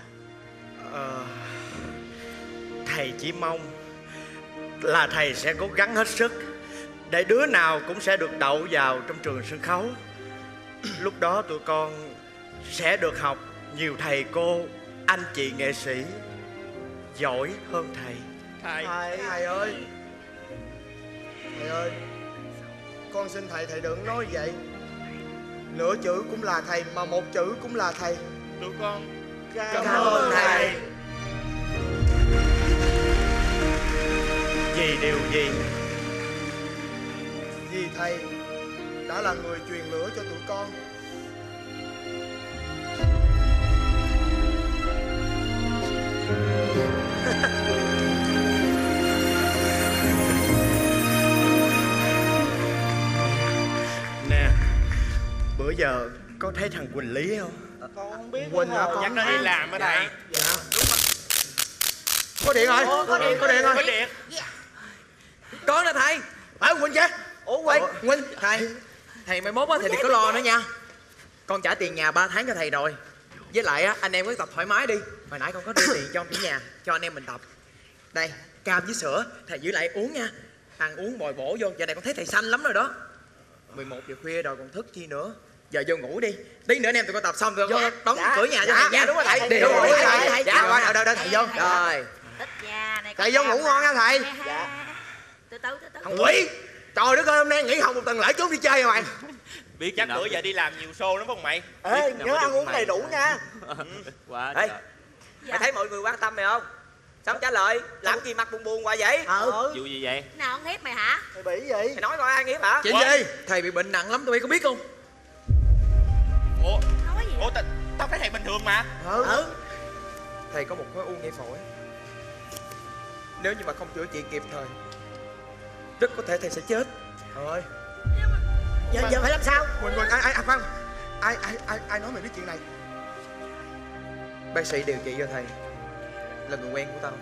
Thầy chỉ mong là thầy sẽ cố gắng hết sức để đứa nào cũng sẽ được đậu vào trong trường sân khấu. Lúc đó tụi con sẽ được học nhiều thầy cô, anh chị nghệ sĩ giỏi hơn thầy. Thầy ơi. Thầy ơi, con xin thầy đừng nói vậy. Nửa chữ cũng là thầy, mà một chữ cũng là thầy. Tụi con cảm ơn thầy. Vì điều gì? Vì thầy đã là người truyền lửa cho tụi con. Nè, bữa giờ có thấy thằng Quỳnh Lý không? Con không biết. Quỳnh hả? Chắc nó đi làm á thầy. Dạ. Có điện rồi. Có điện rồi. Có điện. Con nè thầy. Phải Quỳnh chứ? Ủa Quỳnh. Thầy mai mốt á thầy đừng có lo nữa nha. Con trả tiền nhà 3 tháng cho thầy rồi. Với lại á anh em cứ tập thoải mái đi. Hồi nãy con có đưa tiền cho ông chủ nhà cho anh em mình tập. Đây, cam với sữa thầy giữ lại uống nha. Ăn uống bồi bổ vô. Giờ này con thấy thầy xanh lắm rồi đó. 11 giờ khuya rồi còn thức chi nữa. Giờ vô ngủ đi. Tí nữa anh em tụi con tập xong rồi con đóng cửa nhà cho thầy nha. Đúng rồi thầy. Đúng rồi thầy. Dạ rồi, đâu thầy vô. Rồi. Thích nhà này. Thầy vô ngủ ngon nha thầy. Dạ. Từ từ. Thằng quỷ. Trời đất ơi, hôm nay nghỉ học một tuần lễ trốn đi chơi rồi mày. Biết chắc bữa giờ đi làm nhiều show lắm không mày? Ê, nhớ ăn uống đầy đủ nha. Quá. Ê, mày thấy mọi người quan tâm mày không? Sao không trả lời? Làm gì mặt buồn buồn hoài vậy? Vụ gì vậy? Nào ông hiếp mày hả? Mày bị gì? Mày nói coi ai nghiếp hả? Chuyện gì? Thầy bị bệnh nặng lắm tụi bay có biết không? Ủa tao thấy thầy bình thường mà. Thầy có một khối u ngay phổi. Nếu như mà không chữa trị kịp thời, rất có thể thầy sẽ chết. Thôi. Giờ phải làm sao? Quỳnh, ai nói mày biết chuyện này? Bác sĩ điều trị cho thầy là người quen của tao.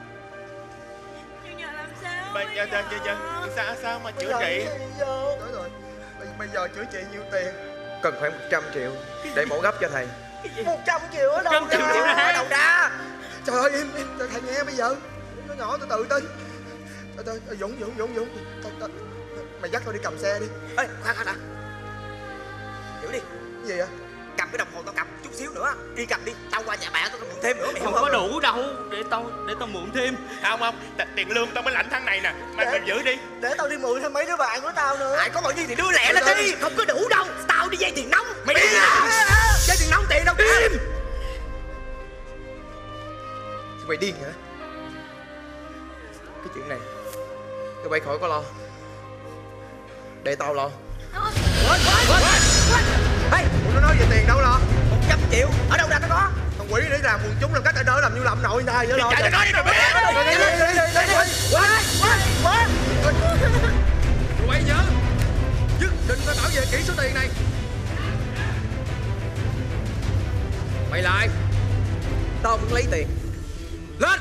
Sao mà chữa trị? Đúng rồi. Bây giờ chữa trị nhiêu tiền? Cần khoảng 100 triệu để mổ gấp cho thầy. 100 triệu ở đâu? 100 triệu ở đâu ra? Trời ơi, im thầy nghe bây giờ. Nó nhỏ từ từ tin. Dũng. Mày dắt tao đi cầm xe đi. Ê, khoan đã. Giữ đi. Cái gì vậy? Cầm cái đồng hồ tao cầm chút xíu nữa. Đi cầm đi, tao qua nhà bạn tao mượn thêm nữa. Mày Không có đủ đâu, để tao mượn thêm. Không, tiền lương tao mới lãnh tháng này nè. Mày giữ đi. Để tao đi mượn thêm mấy đứa bạn của tao nữa. Ai có bao nhiêu thì đưa lẹ lên đi. Không có đủ đâu. Tao đi vay tiền nóng. Mày đi à? Vay tiền nóng tiền đâu cả. Mày điên hả? Cái chuyện này tụi bay khỏi có lo. Để tao lo. Ê, nó nói về tiền đâu lo? 100 triệu ở đâu ra nó có? Thằng quỷ để làm quần chúng làm cách đỡ làm như làm nội người ta vậy lo. Chạy nó đi rồi bé. Tụi bay nhớ nhất định phải bảo vệ kỹ số tiền này. Mày lại. Tao muốn lấy tiền. Lên.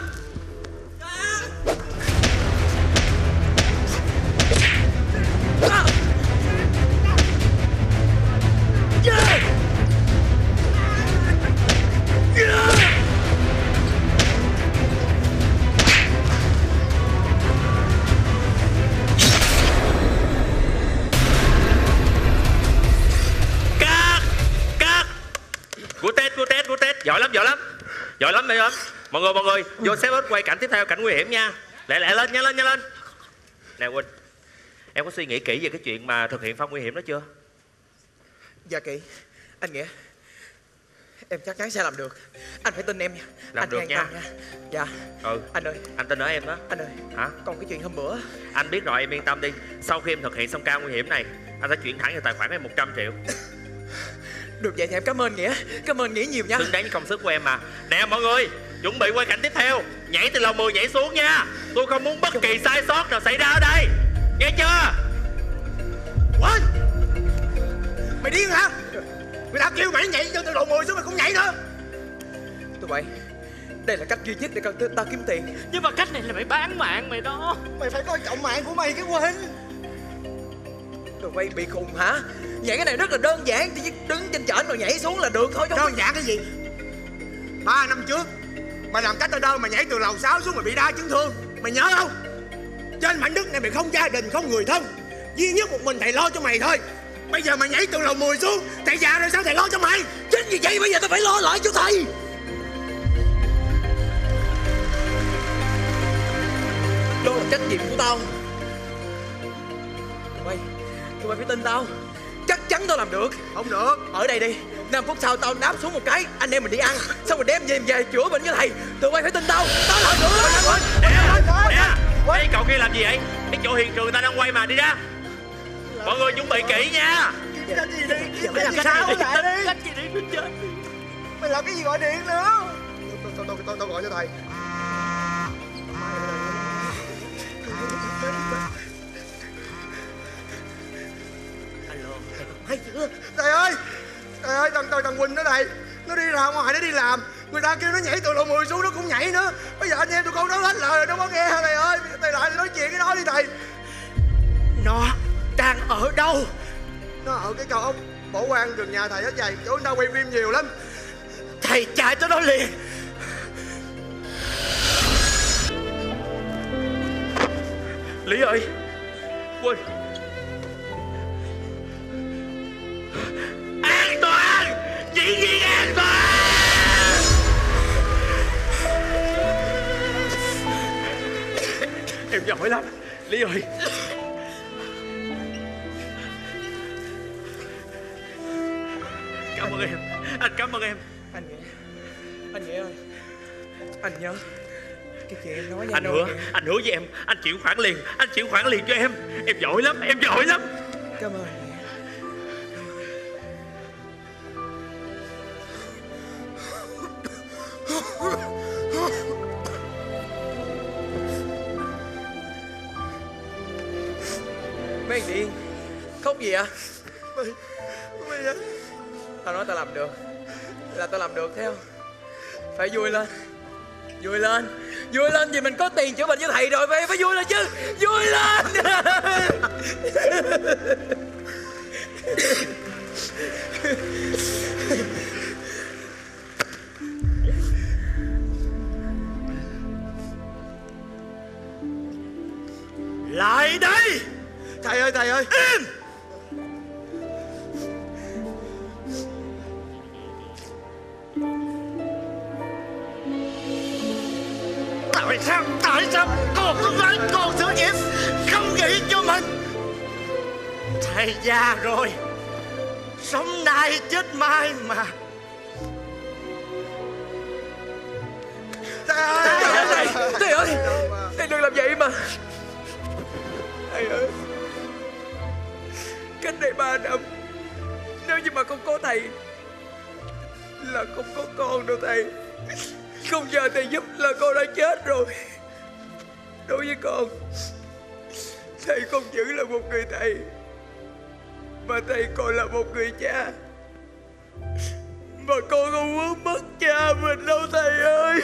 Good test. Giỏi lắm. Giỏi lắm. Mọi người, vô xếp hết quay cảnh tiếp theo, cảnh nguy hiểm nha. Lẹ lên, nhanh lên. Nè Quỳnh, em có suy nghĩ kỹ về cái chuyện mà thực hiện phong nguy hiểm đó chưa? Dạ kỹ. Anh Nghĩa, em chắc chắn sẽ làm được. Anh phải tin em nha. Làm anh được nha. Dạ. Anh ơi, anh tin ở em đó. Anh ơi. Hả? Còn cái chuyện hôm bữa. Anh biết rồi, em yên tâm đi. Sau khi em thực hiện xong ca nguy hiểm này, anh sẽ chuyển thẳng vào tài khoản em 100 triệu. Được vậy thì em cảm ơn Nghĩa. Cảm ơn Nghĩa nhiều nha. Xứng đáng với công sức của em mà. Nè mọi người, chuẩn bị quay cảnh tiếp theo. Nhảy từ lầu 10 nhảy xuống nha. Tôi không muốn bất kỳ sai sót nào xảy ra ở đây. Nghe chưa? Quên. Mày điên hả? Người ta kêu mày nhảy từ lầu 10 xuống mày cũng nhảy nữa. Tụi bay, đây là cách duy nhất để tao kiếm tiền. Nhưng mà cách này là mày bán mạng mày đó. Mày phải coi trọng mạng của mày cái Quỳnh. Tụi bay bị khùng hả? Nhảy cái này rất là đơn giản, chỉ đứng trên trển rồi nhảy xuống là được thôi. Đơn giản cái gì? 3 năm trước mày làm cách tao đơn, mày nhảy từ lầu 6 xuống mày bị đa chấn thương, mày nhớ không? Trên mảnh đất này mày không gia đình, không người thân, duy nhất một mình thầy lo cho mày thôi. Bây giờ mày nhảy từ lầu 10 xuống, thầy già rồi sao thầy lo cho mày? Chính vì vậy bây giờ tao phải lo lại cho thầy. Đó là trách nhiệm của tao. Tụi bay phải tin tao. Chắc chắn tao làm được. Không được. Ở đây đi, 5 phút sau tao đáp xuống một cái, anh em mình đi ăn, xong rồi đem về chữa bệnh cho thầy. Tụi bay phải tin tao. Tao làm được. Nè, mấy cậu kia làm gì vậy? Cái chỗ hiện trường người ta đang quay mà, đi ra. Mọi người chuẩn bị kỹ nha. Cách gì đi? Mày làm sao lại đi? Cách gì đi tôi chết. Mày làm cái gì gọi điện nữa? Tôi gọi cho thầy. Hay chưa? Thầy ơi, thằng Quỳnh đó thầy, nó đi ra ngoài nó đi làm, người ta kêu nó nhảy từ lầu 10 xuống nó cũng nhảy nữa. Bây giờ anh em tụi con nói hết lời rồi, nó có nghe hả thầy ơi? Thầy lại nói chuyện với nó đi thầy. Nó đang ở đâu? Nó ở cái cầu ốc Bỏ Quan gần nhà thầy hết vậy, chỗ người ta quay phim nhiều lắm. Thầy chạy tới đó liền. Lý ơi, Quỳnh, an toàn, dĩ nhiên an toàn. Em giỏi lắm, Lý ơi. Cảm ơn em, anh cảm ơn em. Anh Nghĩa ơi, anh nhớ cái chuyện em nói với anh hứa với em, anh chuyển khoản liền cho em. Em giỏi lắm, em giỏi lắm. Cảm ơn. Mấy thằng điên, khóc gì ạ? Tao nói tao làm được, là tao làm được theo. Phải vui lên, vui lên, vui lên vì mình có tiền chữa bệnh cho thầy rồi, phải vui lên chứ, vui lên. Lại đây. Thầy ơi, thầy ơi. Im. Tại sao con cứ nói con sửa nghiệp không nghĩ cho mình? Thầy già rồi, sống nay chết mai mà. Thầy ơi, thầy đừng làm vậy mà. Thầy ơi, cách đây 3 năm, nếu như mà không có thầy là không có con đâu thầy. Không giờ thầy giúp là con đã chết rồi. Đối với con, thầy không chỉ là một người thầy, mà thầy còn là một người cha. Mà con không muốn mất cha mình đâu thầy ơi.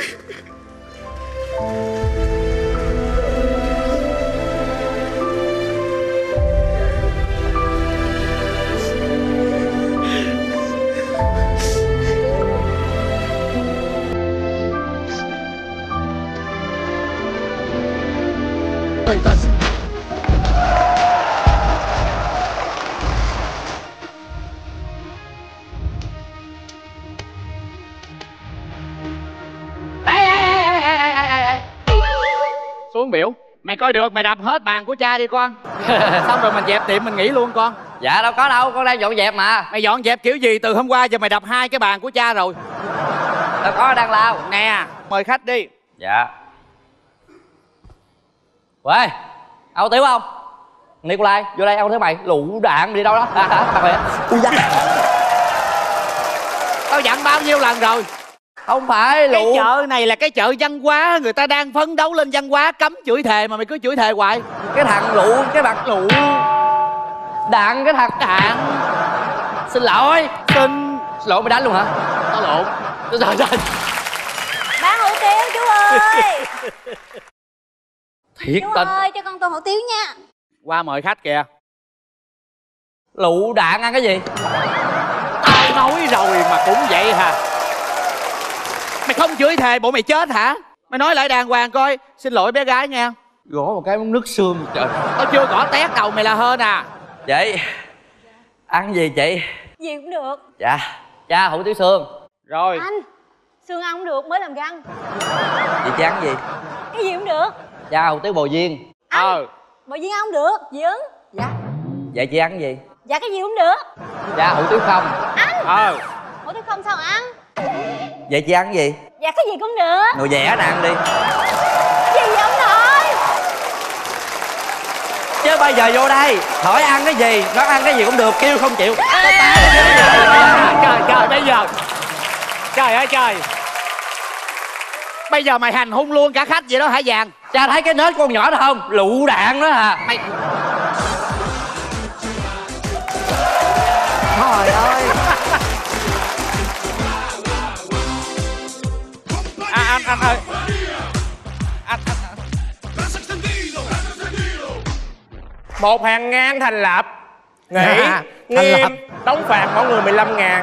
Xuống biểu. Mày coi được mày đập hết bàn của cha đi con. Xong rồi mình dẹp tiệm mình nghỉ luôn con. Dạ đâu có đâu, con đang dọn dẹp mà. Mày dọn dẹp kiểu gì? Từ hôm qua giờ mày đập 2 cái bàn của cha rồi. Đâu có, đang lao. Nè, mời khách đi. Dạ. Uầy, Âu Tiểu không? Nikolai, vô đây, Âu thấy mày lụ đạn đi đâu đó. Ui da. Tao dặn bao nhiêu lần rồi. Không phải cái lụ. chợ này là cái chợ văn hóa, người ta đang phấn đấu lên văn hóa, cấm chửi thề mà mày cứ chửi thề hoài. Cái thằng lụ, cái mặt lụ đạn, cái thằng đạn. Xin lỗi. Xin lỗi, mày đánh luôn hả? Tao lộn. Trời ơi. Bán hủ tiếu chú ơi. Thiệt Chú tình. ơi, cho con tô hủ tiếu nha. Qua mời khách kìa. Lụ đạn ăn cái gì? Tao nói rồi mà cũng vậy hả? Mày không chửi thề bộ mày chết hả? Mày nói lại đàng hoàng coi. Xin lỗi bé gái nha. Gõ một cái nước xương trời. Tao chưa gõ tét đầu mày là hơn à. Chị ăn gì chị? Gì cũng được. Dạ, cha hủ tiếu xương. Rồi. Anh, xương ăn không được mới làm răng. Chị chị ăn gì? Cái gì cũng được. Cha hủ tiếu bò viên. Bò viên ăn không được, dị ứng. Dạ. Vậy chị ăn gì? Dạ cái gì cũng được. Cha hủ tiếu không. Ăn. Hủ tiếu không sao ăn. Vậy chị ăn gì? Dạ cái gì cũng được. Nồi dẻ nè, ăn đi. Gì vậy ông nội? Chứ bây giờ vô đây hỏi ăn cái gì, nó ăn cái gì cũng được, kêu không chịu. Trời trời bây giờ. Trời ơi trời. Bây giờ mày hành hung luôn cả khách vậy đó hả Vàng? Cha thấy cái nết con nhỏ đó không? Lụ đạn đó à. Mày. Trời ơi. Anh ơi. Một hàng ngang thành lập. Nghỉ, nghiêm, đóng phạt mỗi người 15.000.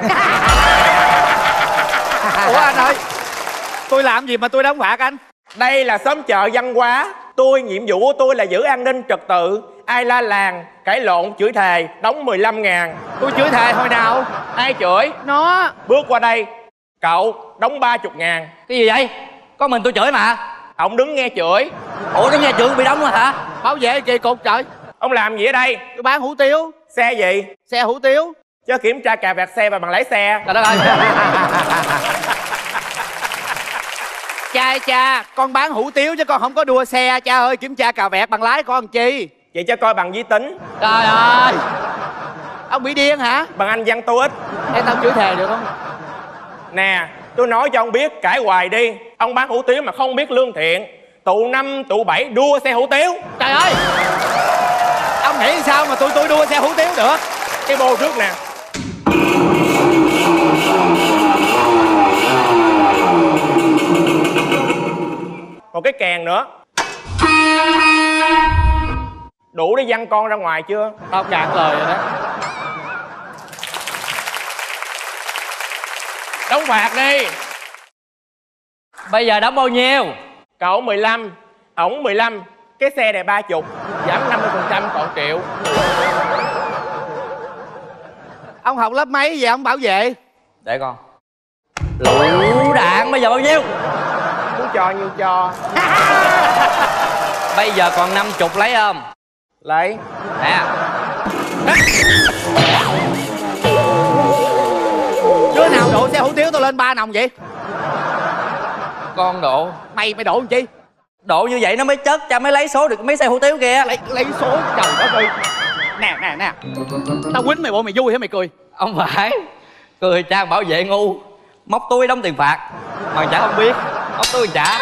Ủa anh ơi, tôi làm gì mà tôi đóng phạt anh? Đây là xóm chợ văn hóa. Nhiệm vụ của tôi là giữ an ninh trật tự. Ai la làng, cãi lộn, chửi thề, đóng 15.000. Tôi chửi thề hồi nào? Ai chửi? Nó. Bước qua đây, cậu đóng 30.000. Cái gì vậy? Có mình tôi chửi mà. Ông đứng nghe chửi. Ủa đứng nghe chửi bị đóng rồi hả? Bảo vệ kỳ cục trời. Ông làm gì ở đây? Tôi bán hủ tiếu. Xe gì? Xe hủ tiếu. Cho kiểm tra cà vạt xe và bằng lái xe. Trời đất ơi. Cha, con bán hủ tiếu chứ con không có đua xe. Cha ơi, kiểm tra cà vẹt bằng lái con làm chi? Vậy cho coi bằng vi tính. Trời ơi. Ông bị điên hả? Bằng Anh văn TOEIC. Em tao chửi thề được không? Nè, tôi nói cho ông biết, cãi hoài đi. Ông bán hủ tiếu mà không biết lương thiện. Tụ 5, tụ 7 đua xe hủ tiếu. Trời ơi. Ông nghĩ sao mà tôi đua xe hủ tiếu được? Cái bô trước nè. Một cái kèn nữa. Đủ để văng con ra ngoài chưa? Tao cạn lời rồi đó. Đóng phạt đi. Bây giờ đóng bao nhiêu? Cậu 15, ổng 15. Cái xe này 30, giảm 50% còn triệu. Ông học lớp mấy vậy ông bảo vệ? Để con. Lụ đạn bây giờ bao nhiêu? Muốn cho nhiêu cho. Bây giờ còn 50 lấy không? Lấy. Nè. Đứa nào đổ xe hủ tiếu tôi lên 3 nòng vậy? Con đổ. Mày đổ làm chi? Đổ như vậy nó mới chất, cha mới lấy số được mấy xe hủ tiếu kia. Lấy số trời đất ơi. Nè. Tao quýnh mày bộ mày vui hả mày cười? Không phải. Cười cha bảo vệ ngu. Móc túi đóng tiền phạt mà chả không biết. Móc túi trả.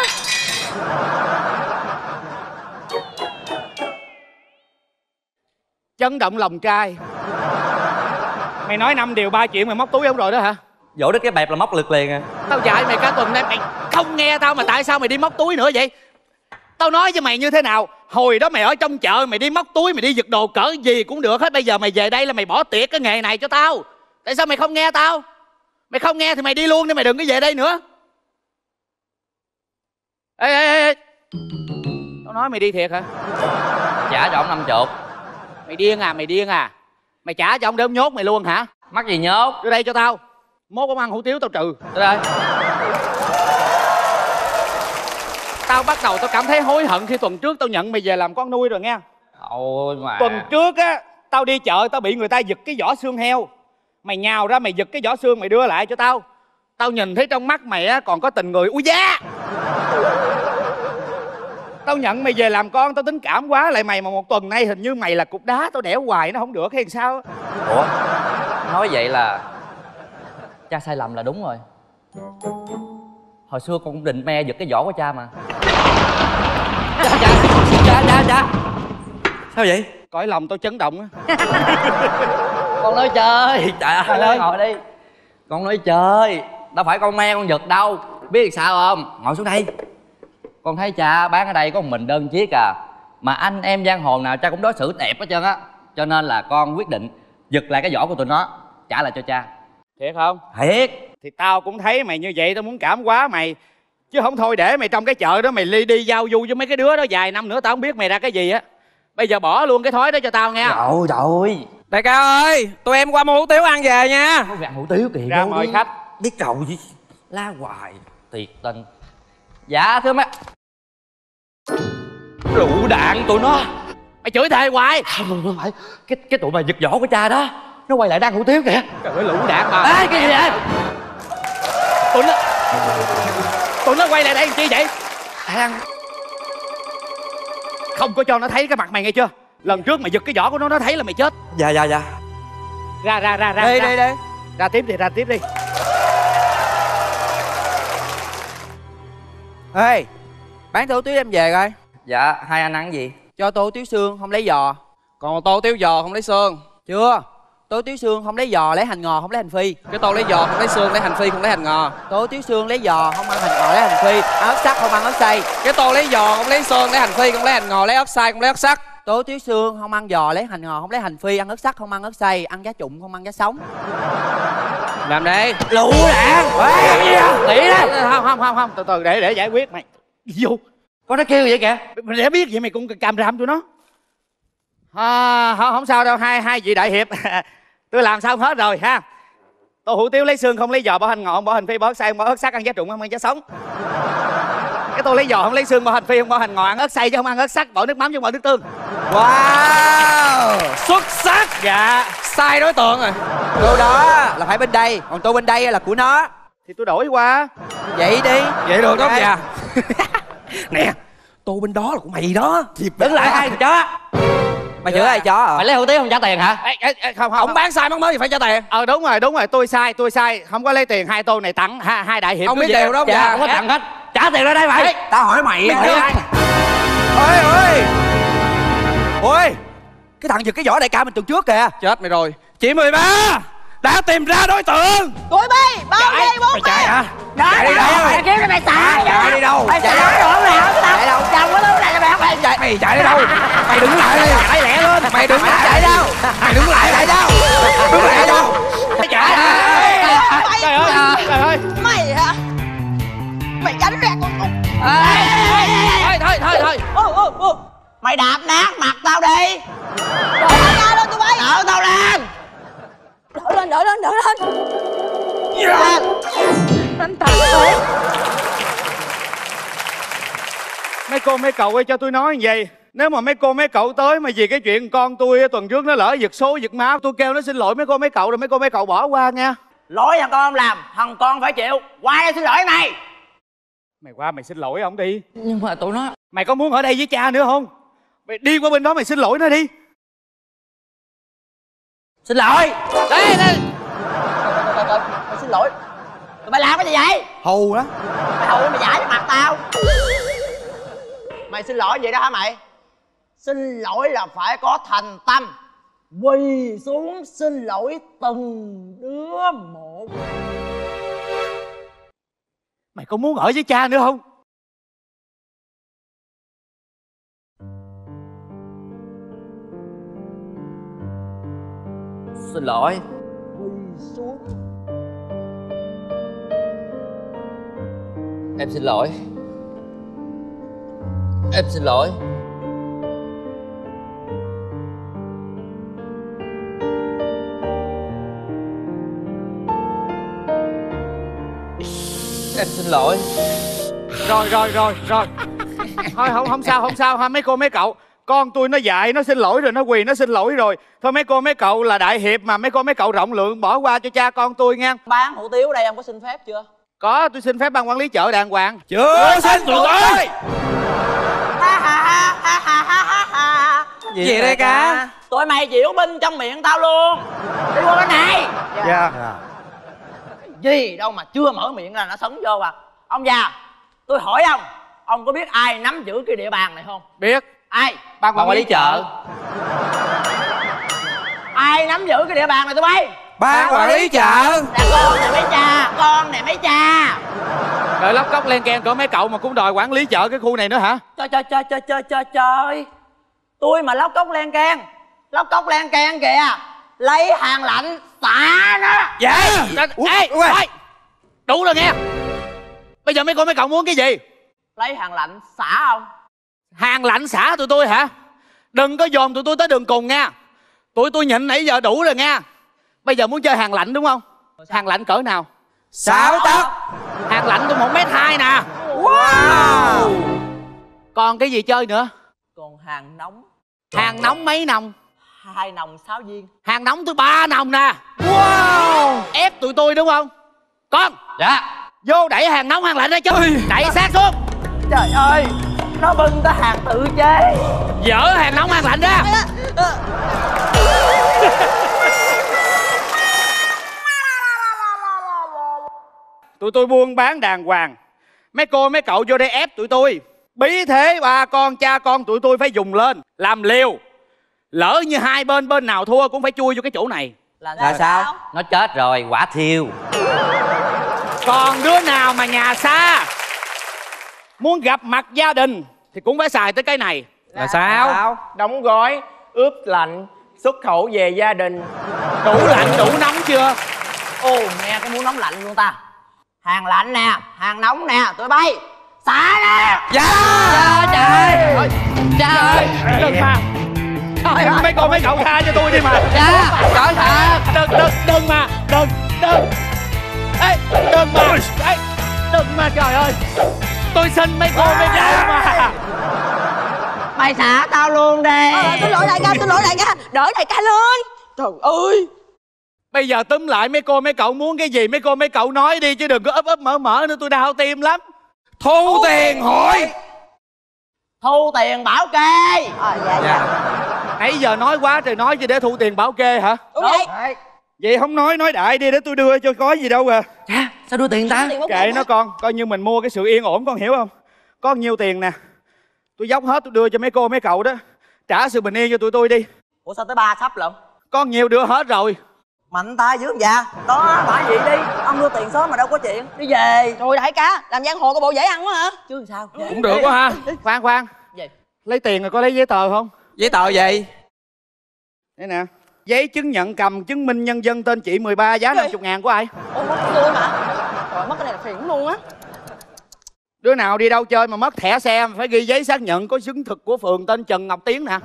Chấn động lòng trai. Mày nói 5 điều 3 chuyện mày móc túi không rồi đó hả? Vỗ đít cái bẹp là móc lực liền à. Tao dạy mày cả tuần nay mày không nghe tao, mà tại sao mày đi móc túi nữa vậy? Tao nói với mày như thế nào? Hồi đó mày ở trong chợ mày đi móc túi, mày đi giật đồ cỡ gì cũng được hết. Bây giờ mày về đây là mày bỏ tiệt cái nghề này cho tao. Tại sao mày không nghe tao? Mày không nghe thì mày đi luôn đi, mày đừng có về đây nữa. Ê, tao nói mày đi thiệt hả? Trả cho ông 50. Mày điên à? Mày trả cho ông để ông nhốt mày luôn hả? Mắc gì nhốt? Đưa đây cho tao. Mốt ông ăn hủ tiếu tao trừ. Đưa đây. Tao bắt đầu tao cảm thấy hối hận khi tuần trước tao nhận mày về làm con nuôi rồi nghe. Ôi mà. Tuần trước á, tao đi chợ tao bị người ta giật cái vỏ xương heo. Mày nhào ra mày giật cái vỏ xương mày đưa lại cho tao. Tao nhìn thấy trong mắt mày á còn có tình người. Ui da! Tao nhận mày về làm con tao tính cảm quá lại mày, mà một tuần nay hình như mày là cục đá tao đẻo hoài nó không được hay sao? Ủa? Nói vậy là cha sai lầm là đúng rồi. Hồi xưa con cũng định me giật cái vỏ của cha mà. Cha. Sao vậy? Cõi lòng tao chấn động á. Con nói chơi. Trời ơi, ngồi đi. Con nói chơi, đâu phải con me con giật đâu. Biết sao không? Ngồi xuống đây. Con thấy cha bán ở đây có một mình đơn chiếc à, mà anh em giang hồ nào cha cũng đối xử đẹp hết trơn á. Cho nên là con quyết định giật lại cái vỏ của tụi nó, trả lại cho cha. Thiệt không? Thiệt. Thì tao cũng thấy mày như vậy tao muốn cảm hóa mày. Chứ không thôi để mày trong cái chợ đó mày đi giao du với mấy cái đứa đó vài năm nữa tao không biết mày ra cái gì á. Bây giờ bỏ luôn cái thói đó cho tao nghe. Trời ơi. Đại ca ơi, tụi em qua mua hủ tiếu ăn về nha. Không ăn hủ tiếu kìa. Ra mời khách. Biết cầu gì la hoài. Thiệt tình. Dạ thưa mấy. Lựu đạn tụi nó. Mày chửi thề hoài. Không phải. Cái tụi mày giật vỏ của cha đó, nó quay lại đang hủ tiếu kìa. Trời ơi, lựu đạn mà. Ê, cái gì vậy? Tụi nó quay lại đây làm chi vậy? Không có cho nó thấy cái mặt mày nghe chưa? Lần trước mày giật cái vỏ của nó thấy là mày chết. Dạ. Ra. Đi. Ra tiếp đi. Ê, bán tô hủ tiếu em về coi. Dạ, hai anh ăn gì? Cho tô hủ tiếu xương không lấy giò. Còn tô tiếu giò không lấy xương. Chưa. Tô hủ tiếu xương không lấy giò, lấy hành ngò không lấy hành phi. Cái tô lấy giò không lấy xương, lấy hành phi không lấy hành ngò. Tô hủ tiếu xương lấy giò không ăn hành ngò lấy hành phi, ăn ớt sắc không ăn ớt xay. Cái tô lấy giò không lấy xương, lấy hành phi không lấy hành ngò, lấy ớt xay không lấy ớt sắc. Tô hủ tiếu xương không ăn giò lấy hành ngò không lấy hành phi, ăn ớt sắc không ăn ớt xay, ăn giá trụng không ăn giá sống. Làm đi. Lựu đạn. Nghĩ đó. Không, từ từ để giải quyết mày. Vô. Có nó kêu vậy kìa. Mày để biết vậy mày cũng càm ràm tụi nó. Không sao đâu, hai vị đại hiệp. Tôi làm xong hết rồi ha. Tô hủ tiếu lấy xương không lấy giò, bỏ hành ngò không bỏ hành phi, bỏ ớt xay không bỏ ớt sắc, ăn giá trụng không ăn giá sống. Cái tô lấy giò không lấy xương, bỏ hành phi không bỏ hành ngò, ăn ớt xay chứ không ăn ớt sắc, bỏ nước mắm chứ không bỏ nước tương. Wow, xuất sắc. Dạ. Sai đối tượng rồi. Tô đó là phải bên đây, còn tô bên đây là của nó. Thì tôi đổi qua. Vậy đi. Vậy được không dạ? Nè, tô bên đó là của mày đó. Đứng lại hai thằng chó. Mày chửi ai chó à? Mày lấy hủ tiếu không trả tiền hả? Không. Ông bán sai món mới thì phải trả tiền. Đúng rồi, tôi sai. Không có lấy tiền, hai tô này tặng hai đại hiệp. Ông biết điều đó. Dạ, không có tặng hết. Trả tiền ra đây mày. Tao hỏi mày. Ôi, cái thằng giật cái vỏ đại ca mình tuần trước kìa. Chết mày rồi. Chị 13 đã tìm ra đối tượng. Tụi bay, bao đi, bốn Mày chạy hả? Chạy đi đâu? Mày kiếm cái mày xả. Chạy đi đâu? Mày chạy đâu nào? Chạy đâu? Chồng có thứ này là mày chạy. Mày chạy đi đâu? Mày đứng lại đi. Chạy lẹ lên. Mày đứng lại chạy đâu? Mày đứng lại đâu? Đứng lại đâu? Mày chạy. Trời ơi. Mày hả? Mày tránh ra con. Thôi. Mày đạp nát mặt tao đi. Đỡ ra lên tụi bay. Đỡ tao lên. Đỡ lên. Đánh tao lên. Mấy cô mấy cậu ơi, cho tôi nói như vậy. Nếu mà mấy cô mấy cậu tới mà vì cái chuyện con tôi tuần trước nó lỡ giật số giật máu, tôi kêu nó xin lỗi mấy cô mấy cậu rồi mấy cô mấy cậu bỏ qua nha. Lỗi thằng con không làm, thằng con phải chịu. Qua đây xin lỗi mày. Mày qua mày xin lỗi ông đi. Nhưng mà tụi nó. Mày có muốn ở đây với cha nữa không? Mày đi qua bên đó mày xin lỗi nó đi. Xin lỗi. Đây. Mày xin lỗi. Tụi mày làm cái gì vậy? Hù đó. Mày hù mày giải cho mặt tao. Mày xin lỗi vậy đó hả mày? Xin lỗi là phải có thành tâm. Quỳ xuống xin lỗi từng đứa một. Mày có muốn ở với cha nữa không? Xin lỗi. Em xin lỗi. Em xin lỗi. Em xin lỗi. Rồi thôi không sao ha mấy cô mấy cậu. Con tôi nó dạy nó xin lỗi rồi, nó quỳ nó xin lỗi rồi. Thôi mấy cô mấy cậu là đại hiệp mà, mấy cô mấy cậu rộng lượng, bỏ qua cho cha con tôi nha. Bán hủ tiếu đây ông có xin phép chưa? Có, tôi xin phép ban quản lý chợ đàng hoàng. Chưa xin tụi tôi. Gì đây cả? Tụi mày diễu binh trong miệng tao luôn. Đi qua bên này. Dạ. Gì đâu mà chưa mở miệng là nó sấn vô à. Ông già, tôi hỏi ông có biết ai nắm giữ cái địa bàn này không? Biết. Ai? Ban quản lý chợ. Ai nắm giữ cái địa bàn này tụi bay? Ban quản lý chợ. Con này mấy cha, con này mấy cha. Rồi lóc cóc len keng cỡ mấy cậu mà cũng đòi quản lý chợ cái khu này nữa hả? Trời. Tôi mà lóc cóc len keng kìa. Lấy hàng lạnh xả nó. Dạ. Ê, đủ rồi nghe. Bây giờ mấy cô mấy cậu muốn cái gì? Lấy hàng lạnh xả không? Hàng lạnh xả tụi tôi hả? Đừng có dồn tụi tôi tới đường cùng nha. Tụi tôi nhịn nãy giờ đủ rồi nha. Bây giờ muốn chơi hàng lạnh đúng không? Hàng lạnh cỡ nào? 6 tấc. Hàng lạnh tôi 1m2 nè. Wow. Còn cái gì chơi nữa? Còn hàng nóng. Hàng nóng mấy nòng? 2 nòng 6 viên. Hàng nóng tôi 3 nòng nè. Wow. Ép tụi tôi đúng không? Con. Dạ. Vô đẩy hàng nóng hàng lạnh ra chứ. Đẩy sát xuống. Trời ơi, nó bưng tới hàng tự chế. Dỡ hàng nóng hàng lạnh ra. Tụi tôi buôn bán đàng hoàng. Mấy cô mấy cậu vô đây ép tụi tôi. Bí thế bà con cha con tụi tôi phải dùng lên làm liều. Lỡ như hai bên nào thua cũng phải chui vô cái chỗ này. Là sao? Nó chết rồi, quả thiêu. Còn đứa nào mà nhà xa muốn gặp mặt gia đình thì cũng phải xài tới cái này. Là sao? Đóng gói, ướp lạnh, xuất khẩu về gia đình. Đủ lạnh đủ nóng chưa? Ồ, nghe cái muốn nóng lạnh luôn ta. Hàng lạnh nè, hàng nóng nè, tụi bay xả nè. Dạ. Trời. Trời ơi. Đừng mà. Mấy con mấy cậu tha cho tôi đi mà. Dạ. Trời thật. Đừng mà. Đừng. Ê, đừng mà. Ê, đừng mà trời ơi. Tôi xin mấy cô mấy cậu mà. Mày xả tao luôn đi. Tôi lỗi đại ca, đỡ đại ca lên. Trời ơi. Bây giờ túm lại mấy cô mấy cậu muốn cái gì mấy cô mấy cậu nói đi chứ đừng có ấp mở nữa, tôi đau tim lắm. Thu tiền hội. Thu tiền bảo kê. Dạ. Nãy giờ nói quá trời nói chứ để thu tiền bảo kê hả? Đúng vậy. Vậy không nói đại đi để tôi đưa cho có gì đâu à. Dạ, sao đưa tiền ta? Kệ nó con, coi như mình mua cái sự yên ổn, con hiểu không? Có nhiêu tiền nè, tôi dốc hết tôi đưa cho mấy cô mấy cậu đó. Trả sự bình yên cho tụi tôi đi. Ủa sao tới 3 sắp lận? Con nhiều đưa hết rồi. Mạnh tay dữ dạ. Đó, phải vậy đi. Ông đưa tiền sớm mà đâu có chuyện. Đi về. Trời đại ca, làm giang hồ có bộ dễ ăn quá hả? Chứ làm sao? Cũng được quá ha. Khoan. Gì? Lấy tiền rồi có lấy giấy tờ không? Giấy tờ gì? Đây nè. Giấy chứng nhận cầm chứng minh nhân dân tên chị 13 giá 50.000 của ai? Ủa mất tôi mà. Trời mất cái này là phiền luôn á. Đứa nào đi đâu chơi mà mất thẻ xe phải ghi giấy xác nhận có chứng thực của phường tên Trần Ngọc Tiến nè.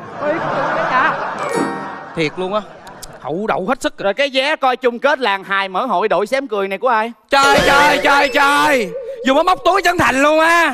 Thiệt luôn á. Hậu đậu hết sức. Rồi cái vé coi chung kết làng hài mở hội đội xém cười này của ai? Trời. Dù mới móc túi Trấn Thành luôn á.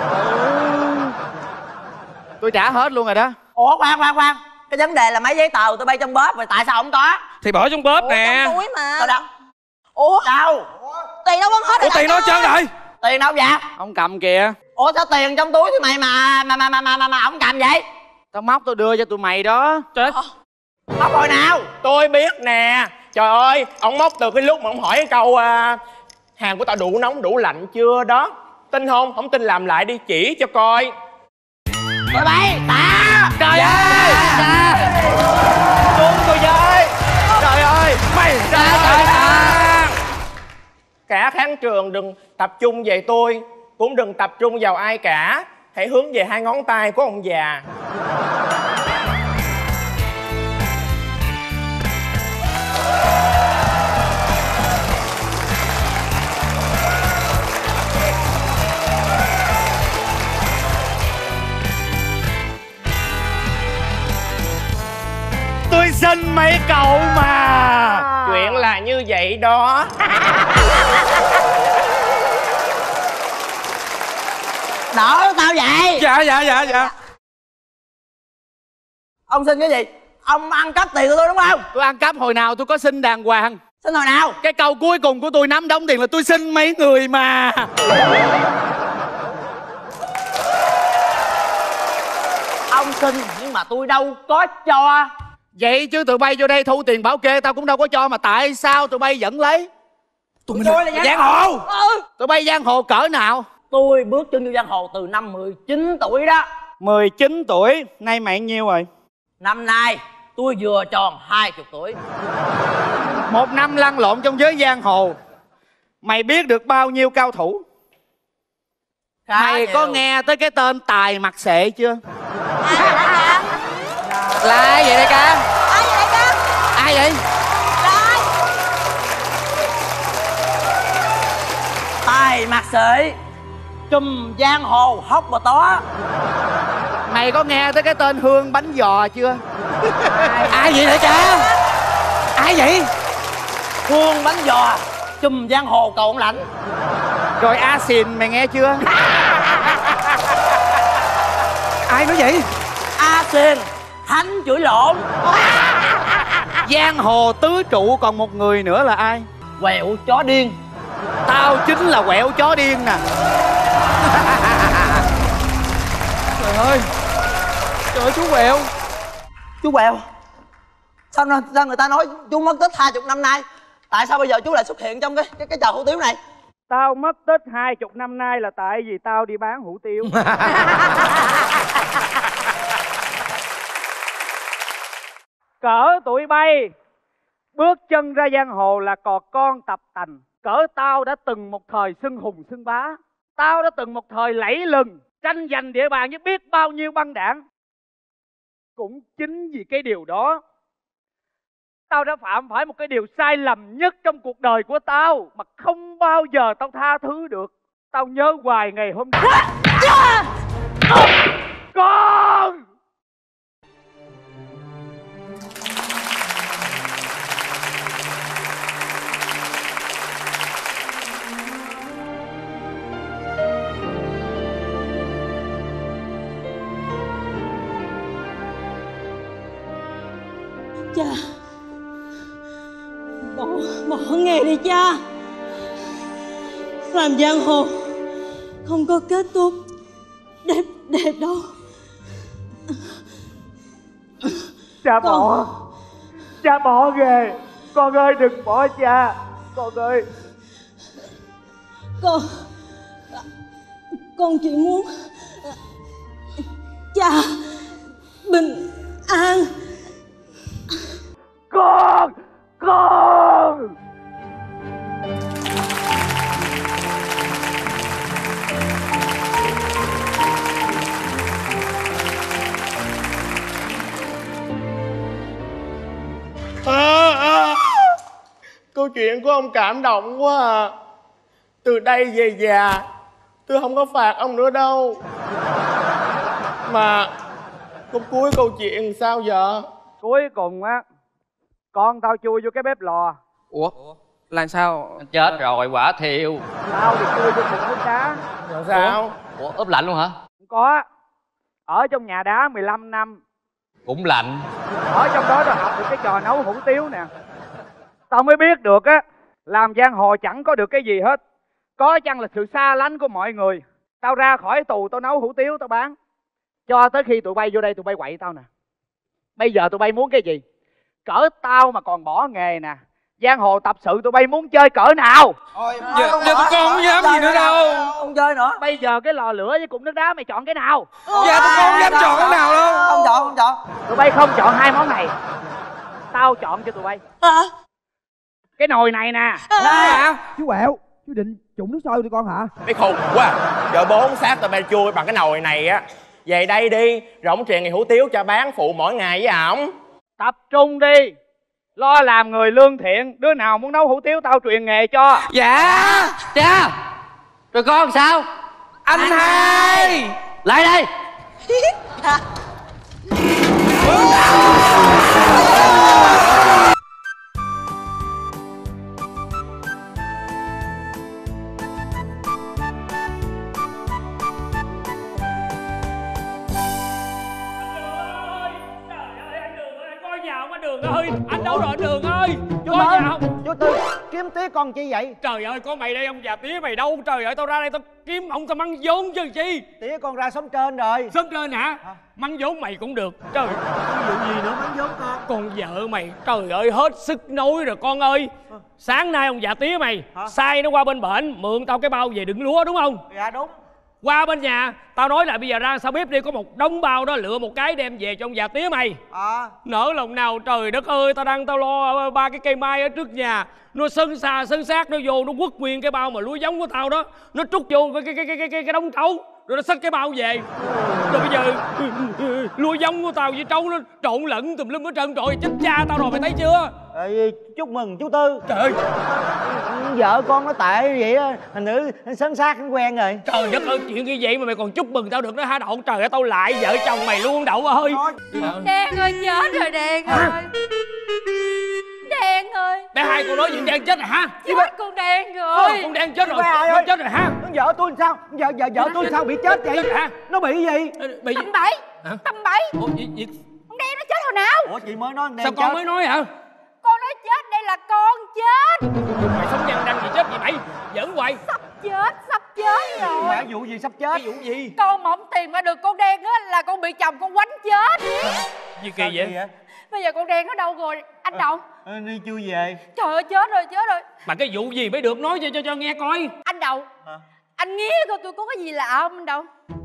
Tôi trả hết luôn rồi đó. Ủa khoan. Cái vấn đề là mấy giấy tờ tụi bay trong bóp rồi tại sao không có? Thì bỏ trong bóp nè. Trong túi mà. Đâu đâu? Ủa? Đâu? Tiền đâu mất hết rồi. Ủa tiền đâu trơn rồi? Tiền đâu vậy? Ông cầm kìa. Ủa sao tiền trong túi tụi mày mà ông cầm vậy? Tao móc tôi đưa cho tụi mày đó. Trời. Móc hồi nào? Tôi biết nè. Trời ơi, ông móc từ cái lúc mà ông hỏi cái câu hàng của tao đủ nóng đủ lạnh chưa đó. Tin không? Không tin làm lại đi chỉ cho coi. Tụi bay ta. Trời ơi. Xuống tôi với. Trời ơi. Mày ra. Trời. Cả khán trường đừng tập trung về tôi, cũng đừng tập trung vào ai cả. Hãy hướng về 2 ngón tay của ông già. Tôi xin mấy cậu mà. Chuyện là như vậy đó. Đỡ tao vậy. Dạ. Ông xin cái gì? Ông ăn cắp tiền của tôi đúng không? Tôi ăn cắp hồi nào tôi có xin đàng hoàng. Xin hồi nào? Cái câu cuối cùng của tôi nắm đóng tiền là tôi xin mấy người mà. Ông xin nhưng mà tôi đâu có cho. Vậy chứ tụi bay vô đây thu tiền bảo kê tao cũng đâu có cho, mà tại sao tụi bay vẫn lấy? Tụi mình là giang hồ. Tụi bay giang hồ cỡ nào? Tôi bước chân vô giang hồ từ năm 19 tuổi đó. 19 tuổi, nay mày nhiêu rồi? Năm nay tôi vừa tròn 20 tuổi. 1 năm lăn lộn trong giới giang hồ, mày biết được bao nhiêu cao thủ? Mày nhiều. có nghe tới cái tên Tài Mặt Xệ chưa? Là ai vậy đại ca? Ai vậy đại ca? Ai vậy? Rồi. Tài Mặt Xệ, trùm giang hồ hóc bò tó. Mày có nghe tới cái tên Hương Bánh Giò chưa? Ai vậy đại ca? Ai vậy? Hương Bánh Giò, trùm giang hồ cầu ông Lãnh. Rồi A Xìn mày nghe chưa? Ai nói vậy? A Xìn, Thánh chửi lộn. Giang hồ tứ trụ còn một người nữa là ai? Quẹo chó điên. Tao chính là quẹo chó điên nè. Trời ơi. Trời ơi chú Quẹo. Chú Quẹo, sao người ta nói chú mất tích 20 năm nay? Tại sao bây giờ chú lại xuất hiện trong cái chợ hủ tiếu này? Tao mất tích 20 năm nay là tại vì tao đi bán hủ tiếu. Cỡ tụi bay bước chân ra giang hồ là cò con tập tành. Cỡ tao đã từng một thời xưng hùng xưng bá. Tao đã từng một thời lẫy lừng, tranh giành địa bàn với biết bao nhiêu băng đảng. Cũng chính vì cái điều đó, tao đã phạm phải một cái điều sai lầm nhất trong cuộc đời của tao mà không bao giờ tao tha thứ được. Tao nhớ hoài ngày hôm nay. Con! Cha, bỏ nghề đi cha. Làm giang hồ không có kết thúc đẹp đâu. Cha bỏ nghề. Con ơi đừng bỏ cha. Con ơi. Con chỉ muốn cha bình an. Con! Câu chuyện của ông cảm động quá à. Từ đây về già tôi không có phạt ông nữa đâu. Mà câu cuối câu chuyện sao vậy? Cuối cùng á, con tao chui vô cái bếp lò. Ủa? Là sao? Chết rồi quả thiêu. Tao thì chui vô cục nước đá. Rồi sao? Ủa ướp lạnh luôn hả? Không có. Ở trong nhà đá 15 năm. Cũng lạnh. Ở trong đó tao học được cái trò nấu hủ tiếu nè. Tao mới biết được á, làm giang hồ chẳng có được cái gì hết, có chăng là sự xa lánh của mọi người. Tao ra khỏi tù tao nấu hủ tiếu tao bán, cho tới khi tụi bay vô đây tụi bay quậy tao nè. Bây giờ tụi bay muốn cái gì? Cỡ tao mà còn bỏ nghề nè, giang hồ tập sự tụi bay muốn chơi cỡ nào? Giờ tụi con không dám gì nữa đâu. Không chơi nữa. Bây giờ cái lò lửa với cục nước đá mày chọn cái nào? Dạ tụi con không dám chọn cái nào đâu. Không chọn. Tụi bay không chọn hai món này, tao chọn cho tụi bay. Cái nồi này nè. Chú Chú định trụng nước sôi tụi con hả? Mày khùng quá. Giờ bố sát tao be chua bằng cái nồi này á. Về đây đi, rỗng truyền ngày hủ tiếu cho bán phụ mỗi ngày với ổng. Tập trung đi, lo làm người lương thiện. Đứa nào muốn nấu hủ tiếu tao truyền nghề cho. Dạ. Cha. Rồi con sao? Anh hai. Lại đây. Đường ơi, anh đâu rồi anh Đường ơi? Chú Có nhà không? Chú Tư, kiếm tía con chi vậy? Trời ơi, có mày đây ông già, tía mày đâu? Trời ơi, tao ra đây tao kiếm ông tao mắng vốn chứ chi. Tía con ra xóm trên rồi. Xóm trên hả? Mắng vốn mày cũng được. Trời ơi, vụ gì nữa mắng vốn con? Con vợ mày, trời ơi, hết sức nói rồi con ơi. Sáng nay ông già tía mày sai nó qua bên bển mượn tao cái bao về đựng lúa đúng không? Dạ đúng. Qua bên nhà tao nói là bây giờ ra sau bếp đi, có một đống bao đó, lựa một cái đem về cho ông già tía mày. Nỡ lòng nào, trời đất ơi, tao lo 3 cái cây mai ở trước nhà, nó sân sát nó vô, nó quất nguyên cái bao mà lúa giống của tao đó, nó trút vô cái đống trấu, rồi nó xách cái bao về. Rồi bây giờ lúa giống của tao với trấu nó trộn lẫn tùm lum hết trơn, trời chết cha tao rồi, mày thấy chưa? Chúc mừng chú Tư. Trời ơi, vợ con nó tệ vậy á, thành nữ sớm sát cũng quen rồi. Trời đất ơi, chuyện như vậy mà mày còn chúc mừng tao được đó hả Đậu? Trời ơi, tao lại vợ chồng mày luôn Đậu ơi. Đen ơi, chết rồi Đen ơi. Đen ơi. Bé hai con nói chuyện Đen chết rồi hả? Chết con Đen rồi. Con Đen chết rồi. Nó chết rồi hả? Vợ tôi sao? Vợ tôi sao bị chết vậy? Hả? Nó bị gì? Bị Tầm bậy. Tầm bậy. Ủa, gì? Con Đen nó chết hồi nào? Ủa chị mới nói Đen sao chết. con mới nói hả? Con nói chết, đây là con chết. Mày sống nhăn răng gì chết vậy mày? Giỡn hoài. Sắp chết rồi. Mẹ vụ gì sắp chết? Cái vụ gì? Con mà không tìm ra được con Đen á là con bị chồng con quánh chết. Gì kỳ vậy? Bây giờ con Đen ở đâu rồi anh Đậu? Đi chưa về. Trời ơi, chết rồi. Mà cái vụ gì mới được nói cho nghe coi. Anh Đậu, anh nghĩ coi tôi có cái gì lạ không anh Đậu?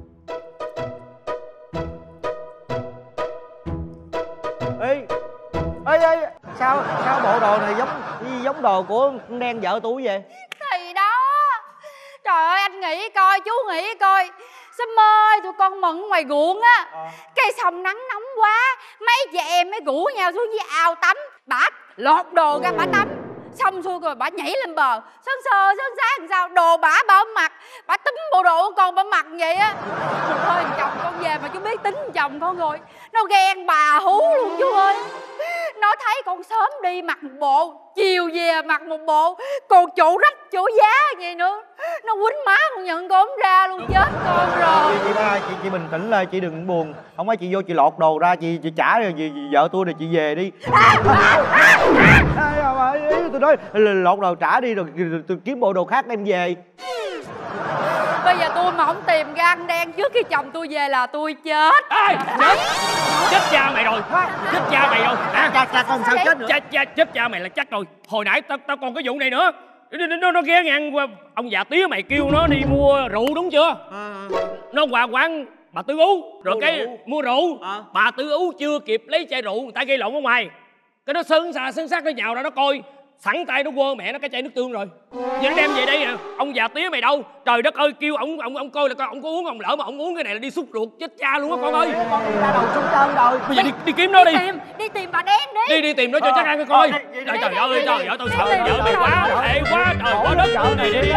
Ê, sao bộ đồ này giống đồ của con Đen vợ tôi vậy? Thì đó, trời ơi anh nghĩ coi, chú nghĩ coi. Sâm ơi, tụi con mận ngoài ruộng á, cây sông nắng nóng quá, mấy chị em mới rủ nhau xuống dưới ao tắm. Bả lột đồ ra bả tắm, xong xuôi rồi bả nhảy lên bờ, sơn sờ sơn sát làm sao đồ bả mặc, bả túm bộ đồ của con bả mặc vậy á. Thôi chồng con về mà chú biết tính chồng con rồi, nó ghen bà hú luôn chú ơi. Nó thấy con sớm đi mặc một bộ, chiều về mặc một bộ, còn chỗ rách chỗ giá vậy nữa, nó quýnh má con nhận con không ra luôn, chết con rồi. Chị bình tĩnh lại, chị đừng buồn. Không phải chị vô chị lột đồ ra, chị trả rồi vợ tôi rồi chị về đi. Tôi nói lột đồ trả đi rồi tôi kiếm bộ đồ khác đem về. Bây giờ tôi mà không tìm ra anh Đen trước khi chồng tôi về là tôi chết. Chết cha mày rồi. Chết cha mày rồi. Cha con sao chết nữa? Chết cha mày là chắc rồi. Hồi nãy tao còn cái vụ này nữa. Nó ghé ngang qua ông già tía mày kêu nó đi mua rượu đúng chưa? Nó qua quán bà Tư Ú rồi cái mua rượu. Bà Tư Ú chưa kịp lấy chai rượu, người ta gây lộn ở ngoài. Cái nó sân sát nó nhào ra nó coi, sẵn tay nó quơ mẹ nó cái chai nước tương rồi. Giờ nó đem về đây nè, ông già tía mày đâu? Trời đất ơi, kêu ông coi là coi ông có uống không, lỡ mà ông uống cái này là đi xúc ruột chết cha luôn á con ơi. Con đi ra đầu sông Trơn rồi. Bây giờ đi kiếm nó đi. Đi tìm bà Đen đi. Đi tìm nó cho chắc ăn cái coi. Trời ơi, trời ơi, tôi sợ vợ mày quá, thề quá, trời quá đất trời này đi.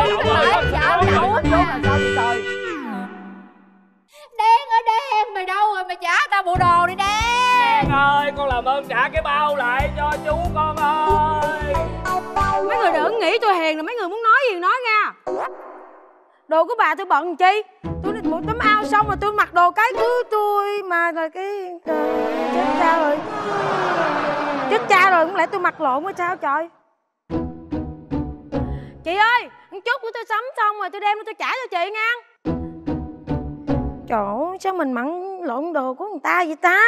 Đen ơi Đen, mày đâu rồi, mày trả tao bộ đồ đi Đen. Đen ơi, con làm ơn trả cái bao lại cho chú con ơi. Mấy người đừng nghĩ tôi hiền, là mấy người muốn nói gì nói nha. Đồ của bà tôi bận chi? Tôi tắm ao xong rồi tôi mặc đồ cái của tôi mà rồi cái chết cha rồi. Chết cha rồi, không lẽ tôi mặc lộn quá sao trời? Chị ơi, một chút của tôi sắm xong rồi tôi đem tôi trả cho chị nha. Trời ơi, sao mình mặn lộn đồ của người ta vậy ta?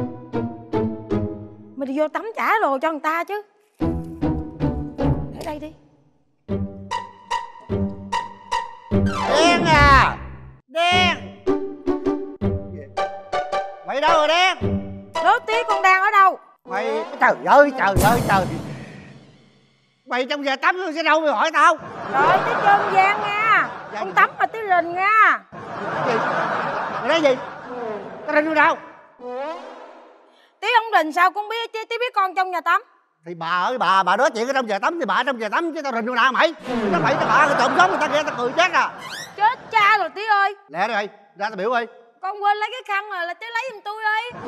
Mình đi vô tắm trả đồ cho người ta chứ. Để đây đi. Đen à! Đen! Mày đâu rồi Đen? Đố tí con đang ở đâu? Mày... Trời ơi! Mày trong giờ tắm sẽ đâu mày hỏi tao? Trời, tới trơn gian nha. Không tắm mà tới rình nha. Gì? Mày nói gì? Tao rình đâu? Tí ông rình sao con biết chứ, tí biết con trong nhà tắm. Thì bà ơi, bà nói chuyện ở trong giờ tắm thì bà trong giờ tắm chứ tao rình đâu nào mày? Nó bậy tao bạ cái trộm sống người ta nghe tao cười chết à. Chết cha rồi Tí ơi. Lẹ đi, ra tao biểu đi. Con quên lấy cái khăn rồi, là Tí lấy giùm tôi đi.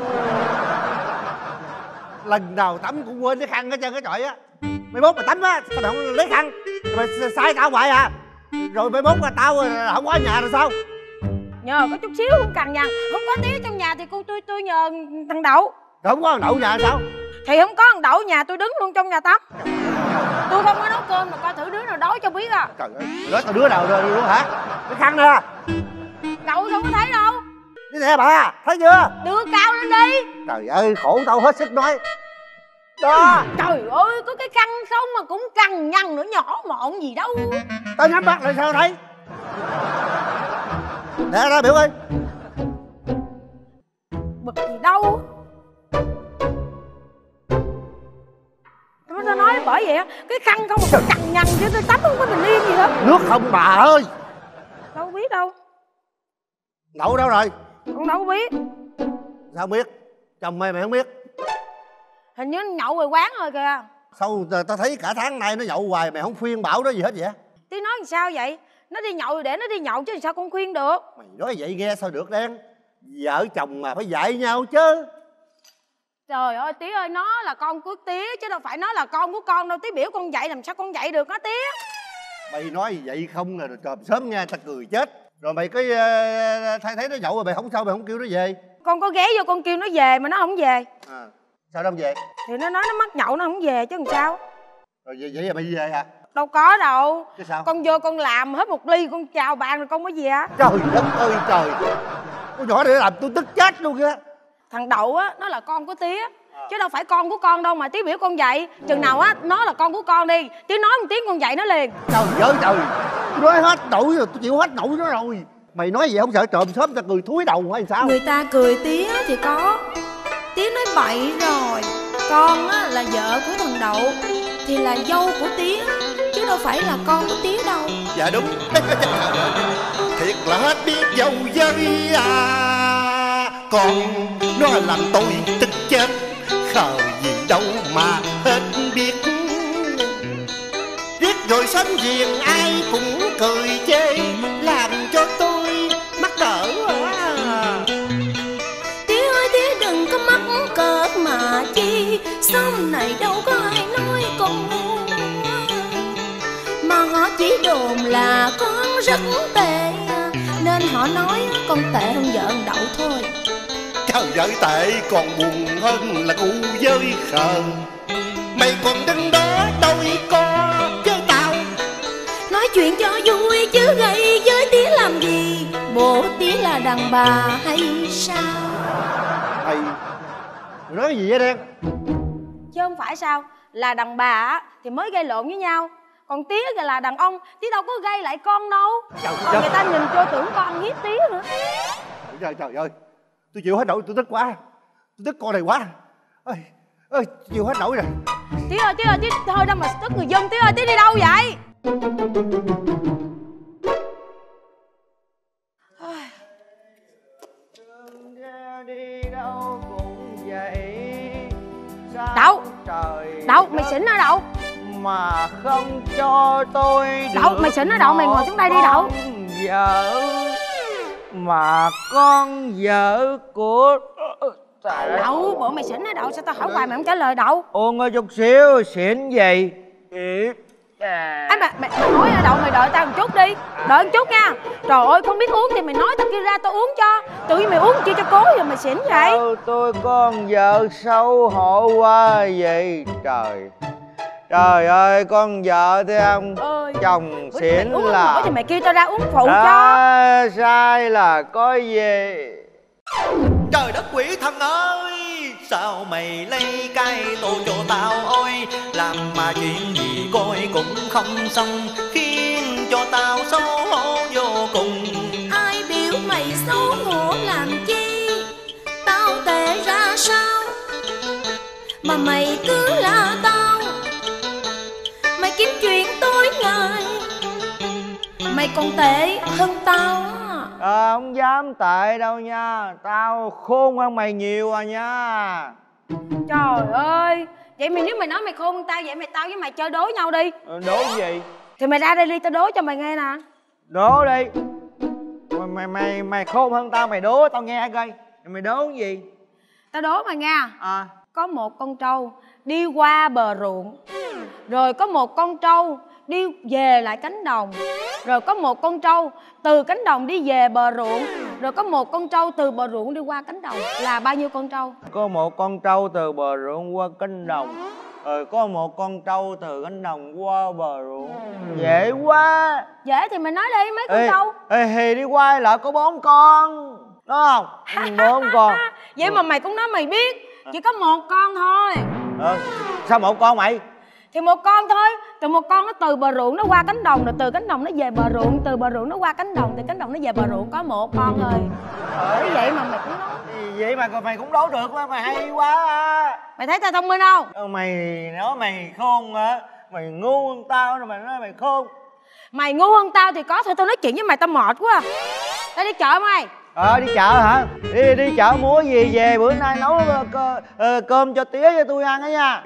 Lần nào tắm cũng quên cái khăn hết trơn cái trọi á. Mai mốt mà tắm á, tao không lấy khăn. Mày sai tao hoài à. Rồi mai mốt mà tao không có ở nhà rồi sao? Nhờ có chút xíu không cần nhằn. Không có Tí ở trong nhà thì tôi nhờ thằng Đậu. Không có thằng Đậu nhà sao? Thì không có thằng Đậu nhà tôi đứng luôn trong nhà tắm. Tôi không có nấu cơm mà coi thử đứa nào đói cho biết à. Trời ơi, nói tao đứa nào rồi luôn hả? Cái khăn nè. Đậu đâu có thấy đâu. Đi nè bà, thấy chưa? Đưa cao lên đi. Trời ơi, khổ tao hết sức nói. Đó. Trời ơi, có cái khăn không mà cũng cằn nhằn nữa, nhỏ mọn gì đâu. Tao nhắm mắt lại sao thấy? Nè ra biểu ơi. Bực gì đâu. Tao nói bởi vậy á, cái khăn không mà cũng cằn nhằn chứ tôi tắm không có bình yên gì hết. Nước không bà ơi. Đâu biết đâu. Đậu đâu rồi? Con đâu có biết. Sao biết? Chồng mày không biết. Hình như nhậu rồi quán rồi kìa. Sao tao thấy cả tháng nay nó nhậu hoài mày không khuyên bảo nó gì hết vậy? Tí nói làm sao vậy? Nó đi nhậu rồi để nó đi nhậu chứ sao con khuyên được. Mày nói vậy nghe sao được Đen. Vợ chồng mà phải dạy nhau chứ. Trời ơi Tí ơi, nó là con của Tía chứ đâu phải nó là con của con đâu. Tí biểu con dạy làm sao con dạy được nó Tía. Mày nói vậy không là chòm sớm nghe ta cười chết. Rồi mày cái thấy nó nhậu rồi mày không sao mày không kêu nó về. Con có ghé vô con kêu nó về mà nó không về. À, sao nó không về? Thì nó nói nó mắc nhậu nó không về chứ làm sao. Rồi vậy là mày về à? Đâu có đâu. Chứ sao? Con vô con làm hết một ly con chào bạn rồi con mới về á. Trời đất ơi trời. Con nhỏ này nó làm tôi tức chết luôn kìa. Thằng Đậu á, nó là con của Tía chứ đâu phải con của con đâu mà Tía biểu con dạy. Chừng nào á, nó là con của con đi, Tía nói một tiếng con dạy nó liền. Trời ơi trời. Tôi nói hết nổi rồi, tôi chịu hết nổi nó rồi. Mày nói vậy không sợ trộm sớm ta cười thúi đầu hay sao? Người ta cười Tía thì có. Tía nói bậy rồi. Con á, là vợ của thằng Đậu thì là dâu của Tía chứ đâu phải là con của Tía đâu. Dạ đúng. Thiệt là hết biết dâu dơi à. Con nó làm tôi tức chết. Khờ gì đâu mà hết biết. Riết rồi sớm giềng ai cũng cười chê. Làm cho tôi mắc cỡ à. Tía ơi Tía đừng có mắc cỡ mà chi. Sau này đâu có ai nói con ngu. Mà họ chỉ đồn là con rất tệ. Nên họ nói con tệ hơn vợ ông Đậu thôi. Trời ơi tệ còn buồn hơn là cu với khờ. Mày còn đứng đó đôi co với tao. Nói chuyện cho vui chứ gây với Tía làm gì. Bộ Tía là đàn bà hay sao? Mày nói gì vậy Đen? Chứ không phải sao. Là đàn bà á thì mới gây lộn với nhau. Còn Tía là đàn ông, Tía đâu có gây lại con đâu. Còn người ta nhìn vô tưởng con hiếp Tía nữa. Trời ơi. Tôi chịu hết nổi, tôi tức quá. Tôi tức con này quá. Ơi, chịu hết nổi rồi. Tía ơi, Tía thôi đâu mà tức người dân. Tía ơi, Tía đi đâu vậy? Đi đâu cũng vậy. Đậu. Đậu, mày xỉn hả Đậu? Mà không cho tôi được. Đậu, mày xỉn hả Đậu? Mày ngồi xuống đây đi Đậu. Vợ mà con vợ của Đậu, bộ mày xỉn hả Đậu? Sao tao hỏi hoài mày không trả lời Đậu? Uống chút xíu, xỉn gì? Mày nói hả Đậu? Mày đợi tao một chút đi. Đợi một chút nha. Trời ơi, không biết uống thì mày nói tao kêu ra tao uống cho. Tự nhiên mày uống chi cho cố rồi mày xỉn vậy? Tôi con vợ xấu hổ quá vậy trời. Trời ơi, con vợ thấy không? Chồng xỉn là uống thì mày kêu tao ra uống phụ cho. Sai là có gì. Trời đất quỷ thần ơi, sao mày lấy cái tô cho tao ôi. Làm mà chuyện gì coi cũng không xong, khiến cho tao xấu hổ vô cùng. Ai biểu mày xấu hổ làm chi? Tao tệ ra sao mà mày cứ la tao? Mày mày còn tệ hơn tao á. Không dám tệ đâu nha. Tao khôn hơn mày nhiều à nha. Trời ơi, vậy nếu mày nói mày khôn hơn tao, vậy tao với mày chơi đố nhau đi. Đố gì? Thì mày ra đây đi, tao đố cho mày nghe nè. Đố đi. Mày khôn hơn tao, mày đố tao nghe coi. Mày đố cái gì? Tao đố mày nghe. Có một con trâu đi qua bờ ruộng, rồi có một con trâu đi về lại cánh đồng, rồi có một con trâu từ cánh đồng đi về bờ ruộng, rồi có một con trâu từ bờ ruộng đi qua cánh đồng. Là bao nhiêu con trâu? Có một con trâu từ bờ ruộng qua cánh đồng, rồi có một con trâu từ cánh đồng qua bờ ruộng. Dễ quá. Dễ thì mày nói đi, mấy con trâu? Thì đi qua lại có 4 con, đúng không? 4 con. Vậy mà mày cũng nói mày biết. Chỉ có một con thôi. Sao một con mày? Thì một con thôi. Từ một con nó từ bờ ruộng nó qua cánh đồng, rồi từ cánh đồng nó về bờ ruộng, từ bờ ruộng nó qua cánh đồng, từ cánh đồng nó về bờ ruộng. Có một con thôi. Bởi vậy mà mày cũng nói. Vậy mà mày cũng đố được quá, mày hay quá à. Mày thấy tao thông minh không? Mày nói mày khôn hả? Mày ngu hơn tao rồi mày nói mày khôn. Mày ngu hơn tao thì có thôi, tao nói chuyện với mày tao mệt quá. Tao đi chợ mày. Đi chợ hả? Đi chợ mua gì về bữa nay nấu cơm cho tía cho tôi ăn đó nha.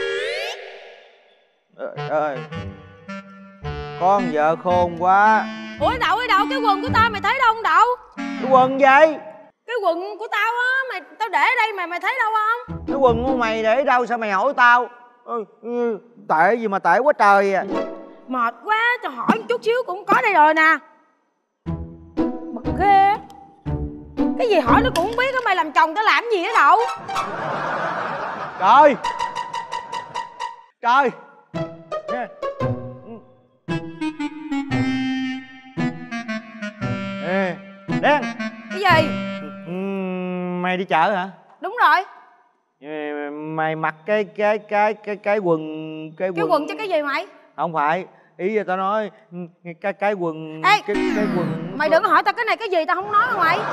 Ơi, con vợ khôn quá. Ủa Đậu ơi Đậu, cái quần của tao mày thấy đâu không Đậu? Cái quần gì? Cái quần của tao á, tao để ở đây mày thấy đâu không? Cái quần của mày để đâu sao mày hỏi tao? Tệ gì mà tệ quá trời à. Mệt quá, cho hỏi một chút xíu cũng có đây rồi nè. Bật ghê. Cái gì hỏi nó cũng không biết á, mày làm chồng tao làm gì á Đậu? Trời. Trời. Đen. Cái gì? Mày đi chợ hả? Đúng rồi. Mày mặc cái quần cái quần cho cái gì mày? Không phải, ý giờ tao nói cái quần. Ê, cái quần. Mày đừng có hỏi tao cái này cái gì tao không nói đâu mày.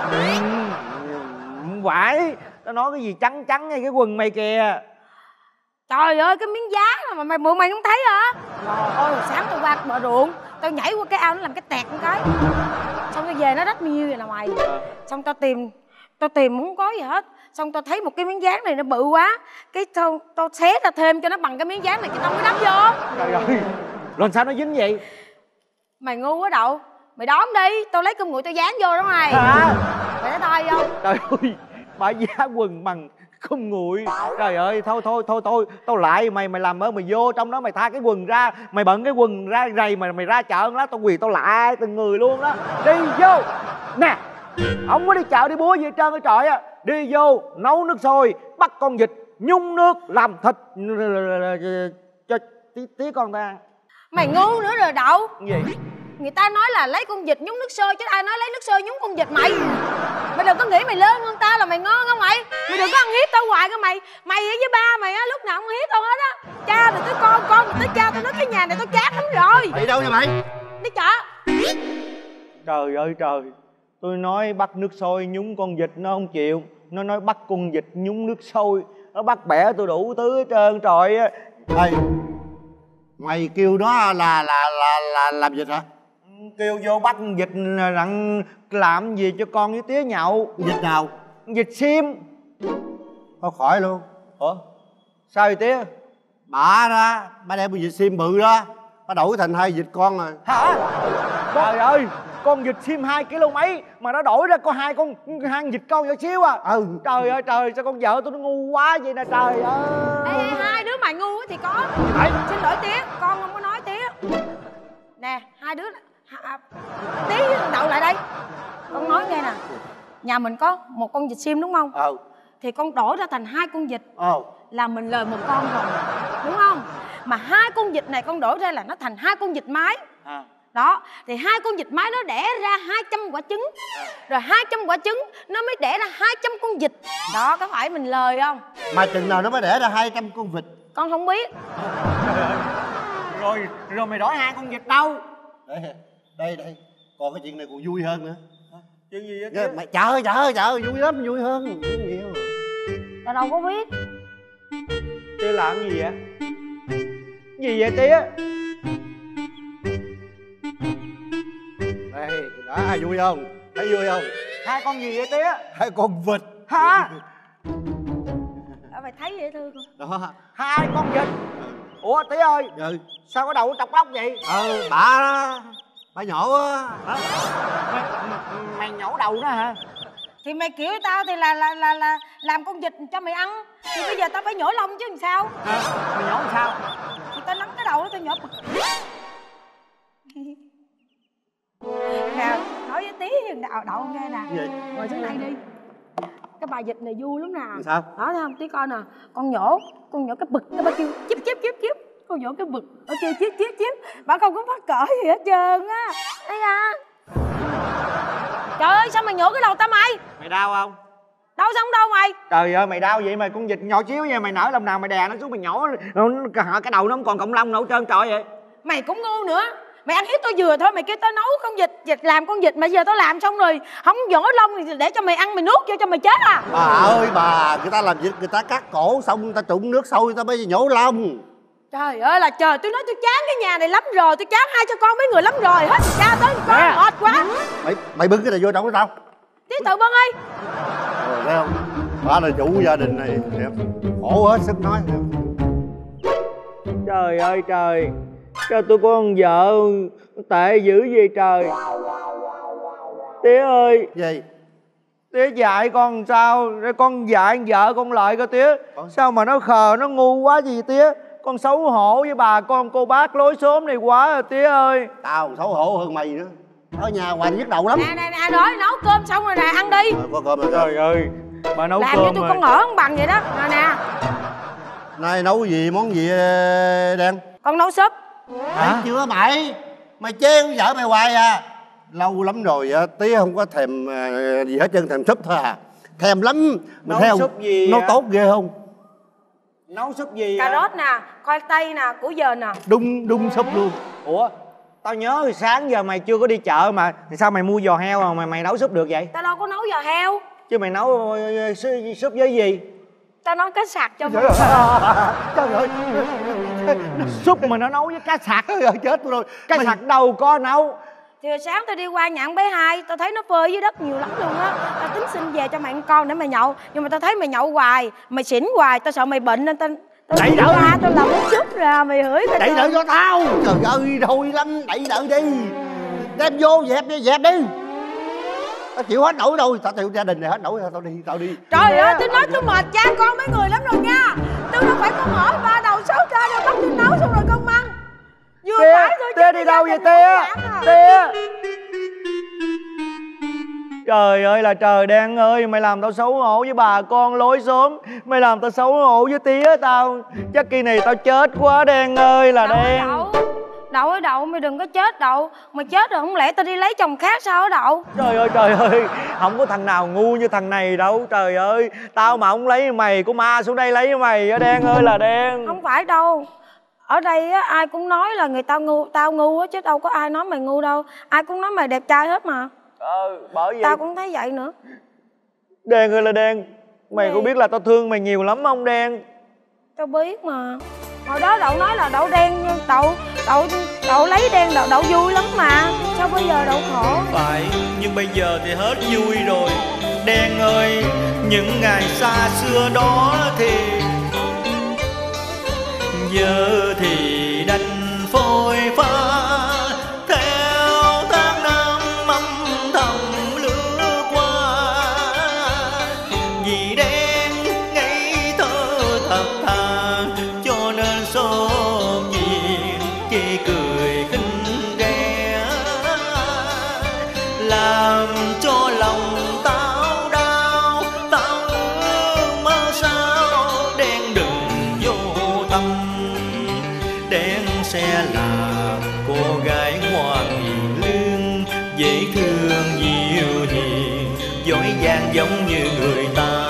Không phải, tao nói cái gì trắng trắng ngay cái quần mày kìa. Trời ơi, cái miếng giá mà mày không thấy hả? Trời ơi, sáng tao qua bờ ruộng, tao nhảy qua cái ao nó làm cái tẹt một cái. Xong tao về nó rách nhiêu vậy là mày. Xong tao tìm không có gì hết. Xong tao thấy một cái miếng dán này nó bự quá. Cái tao xé ra thêm cho nó bằng cái miếng dán này, cái tao mới đắp vô. Trời ơi, làm sao nó dính vậy? Mày ngu quá Đậu. Mày đón đi, tao lấy cơm nguội tao dán vô đó mày. Mày thấy thôi không? Trời ơi, bà giá quần bằng không nguội. Trời ơi, thôi tao lại mày làm ơn mày vô trong đó mày tha cái quần ra, mày bận cái quần ra rầy mày ra chợ đó, tao quỳ tao lại từng người luôn đó. Đi vô nè, không có đi chợ đi búa gì hết trơn á trời á. Đi vô nấu nước sôi, bắt con vịt nhúng nước làm thịt cho tí con ta ăn. Mày ngu nữa rồi Đậu. Gì? Người ta nói là lấy con vịt nhúng nước sôi, chứ ai nói lấy nước sôi nhúng con vịt mày. Mày đừng có nghĩ mày lớn hơn tao là mày ngon không mày. Mày đừng có ăn hiếp tao hoài cơ mày. Mày với ba mày á lúc nào cũng hiếp tao hết á. Cha rồi tới con rồi tới cha, tao nói cái nhà này tao chán lắm rồi. Mày đâu nha mày? Đi chợ. Trời ơi trời, tôi nói bắt nước sôi nhúng con vịt nó không chịu. Nó nói bắt con vịt nhúng nước sôi, nó bắt bẻ tôi đủ thứ hết trơn trời á. Ê, mày kêu nó là làm vịt hả? Kêu vô bắt vịt rặn làm gì cho con với tía nhậu. Vịt nào? Vịt xiêm. Thôi khỏi luôn. Ủa? Sao vậy tía? Bà đó, bà đem vịt xiêm bự đó, bà đổi thành 2 vịt con rồi. Hả? Trời ơi, con vịt xiêm 2 kg mấy mà nó đổi ra có hai vịt con nhỏ xíu à. Trời ơi trời, sao con vợ tôi nó ngu quá vậy nè trời ơi. Ê, hai đứa mày ngu thì có. Xin lỗi tía, con không có nói tía. Nè, hai đứa tí Đậu lại đây. Con nói nghe nè, nhà mình có một con vịt xiêm đúng không? Thì con đổi ra thành 2 con vịt là mình lời 1 con rồi, đúng không? Mà 2 con vịt này con đổi ra là nó thành 2 con vịt mái. Đó, thì 2 con vịt mái nó đẻ ra 200 quả trứng. Rồi 200 quả trứng nó mới đẻ ra 200 con vịt. Đó, có phải mình lời không? Mà chừng nào nó mới đẻ ra 200 con vịt? Con không biết. Rồi mày đổi 2 con vịt đâu? Đây, còn cái chuyện này còn vui hơn nữa. Chuyện gì vậy? Mày chờ, vui lắm, vui hơn nhiều. Tao đâu có biết. Tía làm gì vậy? Gì vậy tía? Đó, vui không? Thấy vui không? Hai con gì vậy tía? Hai con vịt. Hả? Mày thấy dễ thương không? Đó. Hai con vịt. Ủa tía ơi, sao cái đầu trọc lóc vậy? Bà nhổ á. Mày nhổ đầu nó hả? Thì mày kiểu tao thì là làm con vịt cho mày ăn. Thì bây giờ tao phải nhổ lông chứ làm sao? Mày nhổ làm sao? Thì tao nắm cái đầu đó tao nhổ. Nè, nói với tí đậu nghe nè. Gì? Ngồi xuống đây đi. Cái bài dịch này vui lắm nè. Sao? Đó thấy không, tí coi nè. Con nhổ cái bực, cái ba kêu chíp. Con nhổ cái bực, ở kêu chíp. Bà không có mắc cỡ gì hết trơn á. Thấy à? Trời ơi, sao mày nhổ cái đầu tao mày? Mày đau không? Đau xong đâu mày? Trời ơi, mày đau vậy mà con vịt nhỏ xíu vậy, mày nở lòng nào mày đè nó xuống mày nhổ cái đầu nó không còn cọng lông nào hết trơn trời vậy. Mày cũng ngu nữa. Mày ăn hiếp tao vừa thôi, mày kêu tao nấu con vịt làm con vịt mà giờ tao làm xong rồi không nhổ lông thì để cho mày ăn mày nuốt vô cho mày chết à? Bà ơi bà, người ta làm vịt người ta cắt cổ xong người ta trụng nước sôi người ta mới nhổ lông. Trời ơi là trời, tôi nói tôi chán cái nhà này lắm rồi, tôi chán hai cho con mấy người lắm rồi, hết cha tới con mệt quá. Mày bưng cái này vô trong cái tao. Tí tự bưng đi. Rồi thấy không? Bà là chủ gia đình này, khổ hết sức nói. Trời ơi trời, sao tôi có con vợ tệ dữ vậy trời. Tía ơi. Gì? Tía dạy con sao? Rồi con dạy vợ con lại coi tía. Sao mà nó khờ, nó ngu quá gì tía. Con xấu hổ với bà con cô bác lối xóm này quá rồi tía ơi. Tao xấu hổ hơn mày nữa. Ở nhà hoành nhức đầu lắm. Nè nói nấu cơm xong rồi nè, ăn đi. Có cơm rồi. Trời ơi, bà nấu làm cơm cho tôi con ở không bằng vậy đó. Nè. Nay nấu gì, món gì Đen? Con nấu súp. Hả? Chưa mày. Mày chê con vợ mày hoài à. Lâu lắm rồi tía không có thèm gì hết trơn, thèm súp thôi à. Thèm lắm. Mình thấy súp gì nó hả? tốt ghê không? Nấu súp gì? Cà rốt nè, khoai tây nè, củ dền nè. Đun súp luôn. Ủa, tao nhớ sáng giờ mày chưa có đi chợ mà sao mày mua giò heo mà mày nấu súp được vậy? Tao đâu có nấu giò heo. Chứ mày nấu súp với gì? Tao nấu cá sặc cho Trời ơi. Súp mà nó nấu với cá sặc. Chết tôi rồi. Cá sặc đâu có nấu. Thì sáng tao đi qua nhà ăn bé Hai, tao thấy nó phơi dưới đất nhiều lắm luôn á. Tao tính xin về cho mày ăn con để mày nhậu. Nhưng mà tao thấy mày nhậu hoài, mày xỉn hoài, tao sợ mày bệnh nên tao đẩy đỡ ra, tao làm một chút ra mày hửi tao. Đẩy đỡ cho tao. Trời ơi, thôi lắm, đẩy đỡ đi. Đem vô dẹp đi. Tao chịu hết nổi đâu, tao chịu gia đình này hết nổi, tao đi. Trời ơi, tôi nói tôi mệt cha con mấy người lắm rồi nha. Tôi đâu phải có mở ba đầu sáu ra đâu, bắt tôi nấu xong rồi con ăn. Vừa phải thôi. Tía đi đâu vậy tía? Tía. Trời ơi là trời Đen ơi, mày làm tao xấu hổ với bà con lối xóm. Mày làm tao xấu hổ với tía tao. Chắc kỳ này tao chết quá Đen ơi là Đen. Đậu ơi Đậu, mày đừng có chết Đậu. Mày chết rồi không lẽ tao đi lấy chồng khác sao hả Đậu? Trời ơi, không có thằng nào ngu như thằng này đâu. Trời ơi, tao mà không lấy mày, có ma xuống đây lấy mày á Đen ơi là Đen. Không phải đâu. Ở đây á, ai cũng nói là người ta ngu, tao ngu á chứ đâu có ai nói mày ngu đâu. Ai cũng nói mày đẹp trai hết mà. Bởi vậy Tao cũng thấy vậy nữa. Đen ơi là Đen, mày có biết là tao thương mày nhiều lắm không Đen? Tao biết mà. Hồi đó Đậu nói là Đậu đen, Đậu lấy đen Đậu vui lắm mà. Sao bây giờ Đậu khổ? Phải, nhưng bây giờ thì hết vui rồi. Đen ơi, những ngày xa xưa đó thì giờ thì đành phôi pha theo tháng năm âm thầm lướt qua. Vì đen ngây thơ thật thà cho nên xôm nhiên chỉ cười khinh ghé, làm cho lòng tao đau. Tao ước mơ sao đen đừng vô tâm. Đen sẽ là cô gái ngoan hiền lương, dễ thương dịu hiền, giỏi giang giống như người ta.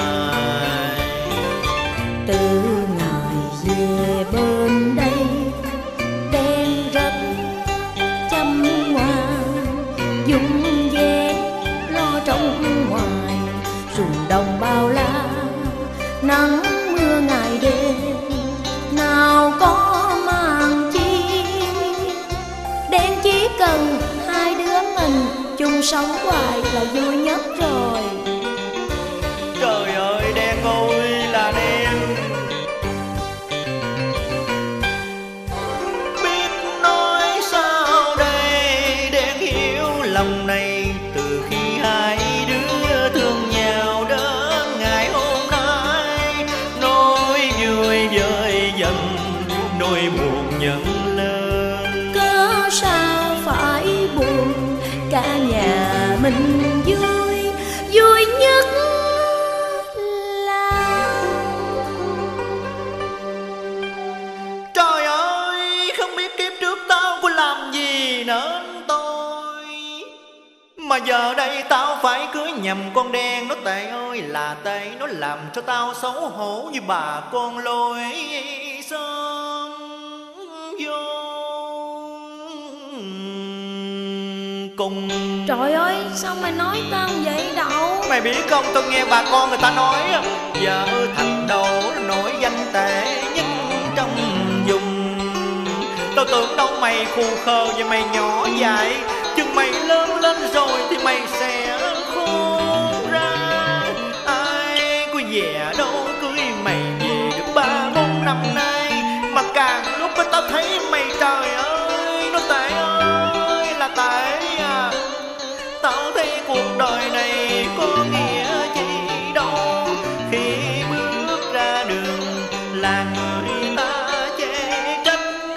Từ ngày về bên đây, đen rất chăm ngoan, dung dáng lo trong ngoài, ruộng đồng bao la, nắng mưa ngày đêm nào có màng chi. Đen chỉ cần hai đứa mình chung chung sống hoài là vui nhất rồi. Trời ơi đen ơi là đen, biết nói sao đây. Đen hiểu lòng này từ khi hai đứa thương nhau đến ngày hôm nay. Nỗi vui vơi dần, nỗi buồn nhận lên. Cớ sao phải buồn, cả nhà mình vui, vui nhất là. Trời ơi không biết kiếp trước tao có làm gì nên tôi mà giờ đây tao phải cưới nhầm con đen. Nó tệ ơi là tệ, nó làm cho tao xấu hổ như bà con lối xóm vô cùng. Trời ơi sao mày nói tao vậy Đậu? Mày biết không, tao nghe bà con người ta nói vợ thằng Đậu nổi danh tệ nhất trong vùng. Tao tưởng đâu mày khù khờ và mày nhỏ dại, chừng mày lớn lên rồi thì mày sẽ khôn ra. Ai có dè đâu cưới mày về được 3-4 năm nay, mà càng lúc tao thấy mày trời ơi nó tệ ơi là tệ à. Tao thấy cuộc đời này có nghĩa gì đâu, khi bước ra đường là người ta chê trách.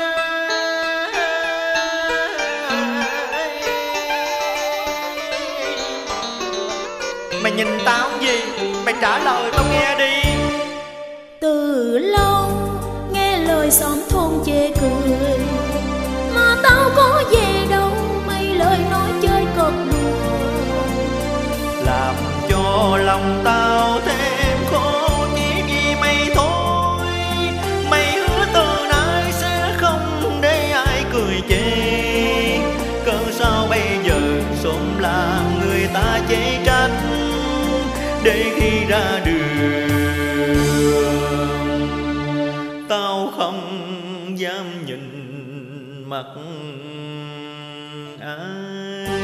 Mày nhìn tao gì, mày trả lời tao nghe đi. Từ lâu nghe lời xóm thôn chê cười, mà tao có về đâu mấy lời nói chơi cợt đùa, làm cho lòng tao thêm khổ chỉ vì mày thôi. Mày hứa từ nay sẽ không để ai cười chê, cớ sao bây giờ xóm là người ta chê trách. Để khi ra đường tao không dám nhìn mặt ai.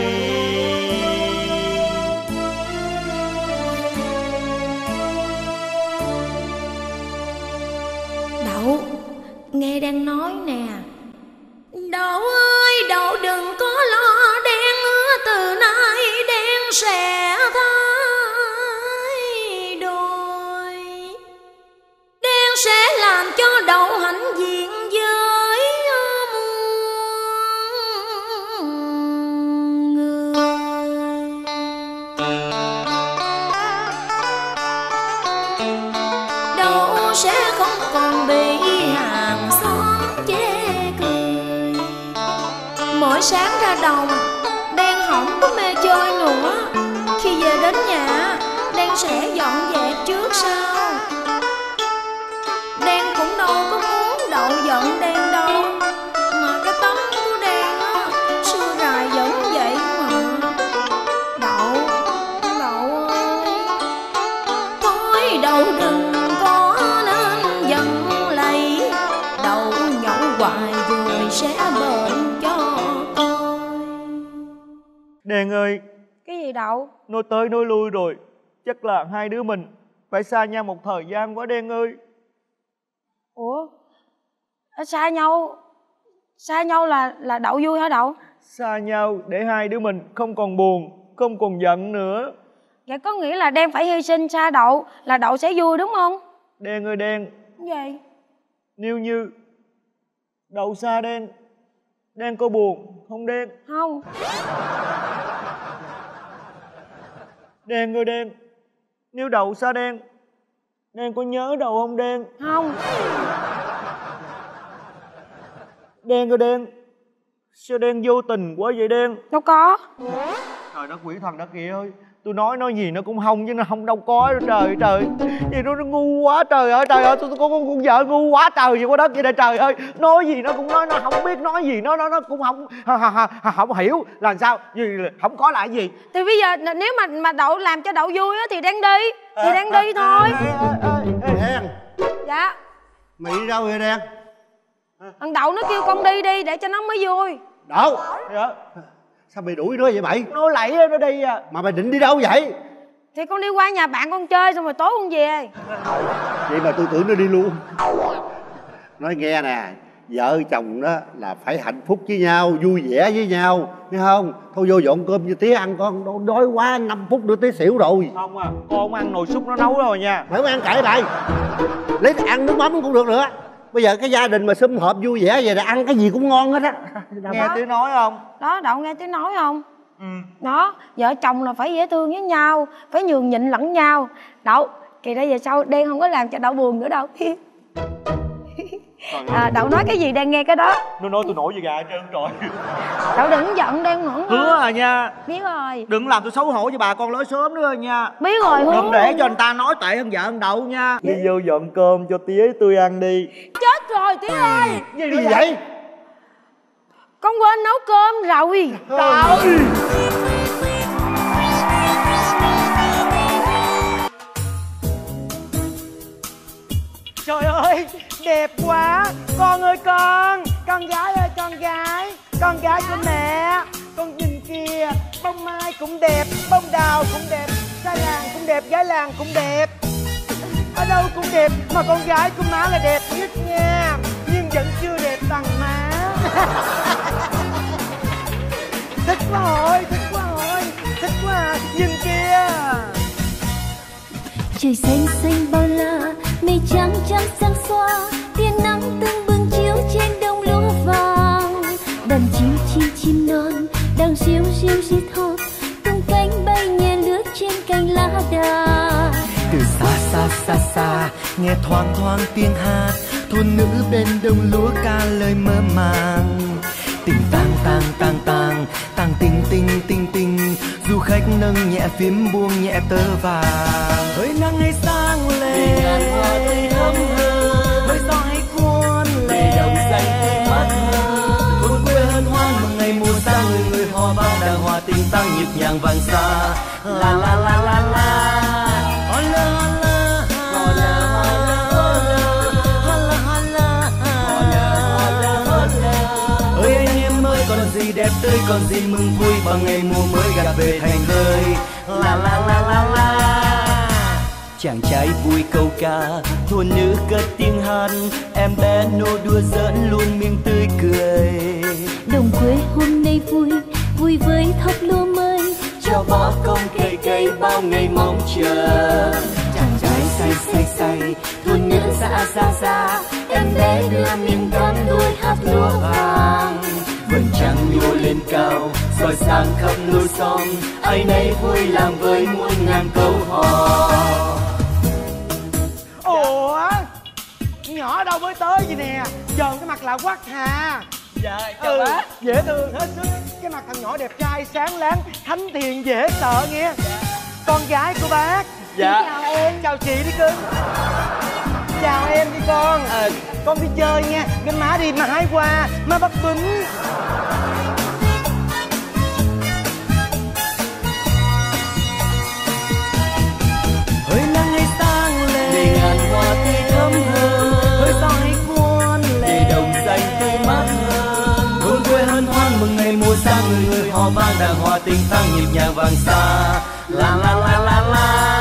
Đậu nghe đang nói nè. Đậu ơi Đậu đừng có lo, đen hứa từ nay đen sẽ thay đổi. Đen sẽ làm cho Đậu hãnh diện với muôn người. Đậu sẽ không còn bị hàng xóm chê cười. Mỗi sáng ra đồng Đen không có mê chơi nữa, khi về đến nhà Đen sẽ dọn dẹp trước sau. Đen cũng đâu có muốn Đậu giận Đen đâu, mà cái tấm của Đen á xưa dài vẫn vậy mà. Đậu ơi thôi Đậu đừng có nên giận lầy. Đậu nhậu hoài rồi sẽ bệnh cho con. Đen ơi, Cái gì Đậu? nói tới nói lui rồi, chắc là hai đứa mình phải xa nhau một thời gian quá Đen ơi. Ủa xa nhau là Đậu vui hả Đậu? Xa nhau để hai đứa mình không còn buồn, không còn giận nữa. Vậy có nghĩa là Đen phải hy sinh xa Đậu là Đậu sẽ vui đúng không? Đen ơi Đen, Gì? nếu như Đậu xa Đen, Đen có buồn không Đen? Không. Đen ơi Đen, nếu Đậu xa Đen, Đen có nhớ Đậu không Đen? Không. Đen ơi Đen, sao Đen vô tình quá vậy Đen? Đâu có. Trời đất quỷ thần đất kìa ơi, tôi nói gì nó cũng không chứ nó không đâu có. Trời trời, gì nó ngu quá trời ơi tôi có con vợ ngu quá trời gì quá đất vậy đây trời ơi. Nói gì nó cũng nói, nó không biết nói gì, nó cũng không hiểu làm sao, gì không có lại gì. Thì bây giờ nếu mà Đậu làm cho Đậu vui á thì Đen đi, thì Đen đi thôi. Đen, Dạ. mày đi đâu vậy Đen? Thằng Đậu nó kêu con đi để cho nó mới vui. Đậu, Sao mày đuổi nó vậy mày? Nó lạy nó đi à. Mà mày định đi đâu vậy? Thì con đi qua nhà bạn con chơi xong rồi tối con về. Vậy mà tôi tưởng nó đi luôn. Nói nghe nè, vợ chồng đó là phải hạnh phúc với nhau, vui vẻ với nhau, nghe không? Thôi vô dọn cơm cho tía ăn, con đói quá, 5 phút nữa tía xỉu rồi. Không à, con không ăn nồi súp nó nấu rồi nha. Phải không ăn cậy mày. Lấy ăn nước mắm cũng được nữa. Bây giờ cái gia đình mà sum họp vui vẻ vậy là ăn cái gì cũng ngon hết á. Nghe tía nói không? Đó, Đậu nghe tía nói không? Đó, vợ chồng là phải dễ thương với nhau, phải nhường nhịn lẫn nhau. Đậu, kỳ đây về sau Đen không có làm cho Đậu buồn nữa đâu. Đậu nói cái gì Đen nghe cái đó. Nó nói tôi nổi gì gà hết trơn trời. Đậu đừng giận Đen nữa. Hứa à nha. Biết rồi. Đừng làm tôi xấu hổ với bà con lối sớm nữa nha. Biết rồi, hứa. Đừng để cho người ta nói tệ hơn vợ hơn Đậu nha. Đi vô dọn cơm cho tía tôi ăn đi. Chết rồi tía ơi. Gì vậy? Con quên nấu cơm rồi. Trời. Trời ơi, đẹp quá. Con ơi con gái ơi con gái của mẹ. Con nhìn kìa, bông mai cũng đẹp, bông đào cũng đẹp, trai làng cũng đẹp, gái làng cũng đẹp. Ở đâu cũng đẹp, mà con gái của má là đẹp nhất nha. Nhưng vẫn chưa đẹp bằng má. Thích quá rồi, thích quá à, nhìn kìa. Trời xanh xanh bao la, mây trắng trắng sáng xoa, tia nắng tưng bừng chiếu trên đồng lúa vàng. Đàn chim non đang ríu thót, tung cánh bay nhẹ lướt trên cành lá đà. Từ xa nghe thoang tiếng hát, thôn nữ bên đồng lúa ca lời mơ màng. Tình tang tình, du khách nâng nhẹ phím buông nhẹ tơ vàng. Hơi nắng hay sáng lên, ngàn hoa tươi thắm hơn, hơi gió hay cuốn lên, đồng xanh tươi mát hơn. Thôn quê hân hoan mừng ngày mùa sang, người hò vang đàng hoa tình tăng nhịp nhàng vàng xa. La la la la la. Đẹp tươi còn gì mừng vui bằng ngày mùa mới gặp về thành thơi. La la la la la. Chàng trai vui câu ca, thôn nữ cất tiếng hát, em bé nô đùa giỡn luôn miệng tươi cười. Đồng quê hôm nay vui với thóc lúa mới, cho bó công cây bao ngày mong chờ. Chàng trai say, thôn nữ xa, em bé đưa miếng cam đuôi hát lúa vàng. Vầng trăng nhô lên cao, soi sáng khắp núi xóm, ai nấy vui làm với muôn ngàn câu hò. Ủa, nhỏ đâu mới tới gì nè, dòm cái mặt lạ quắc hà. Dạ, chào bác. Dễ thương hết sức. Cái mặt thằng nhỏ đẹp trai, sáng láng, thánh thiện dễ sợ nghe. Con gái của bác. Dạ. Chào em, chào chị đi cưng. Chào em đi con. Con đi chơi nha, bên má đi mà hái qua, má bắt bính. Hơi nắng hay sáng lên, để ngàn hoa tươi thắm hơn, hơi gió hay cuốn lên, để đồng xanh tươi mát hơn. Thôn quê hân hoan mừng ngày mùa sang, người hò vang đàng hoa tình tăng nhịp nhàng vàng xa. La la la la la.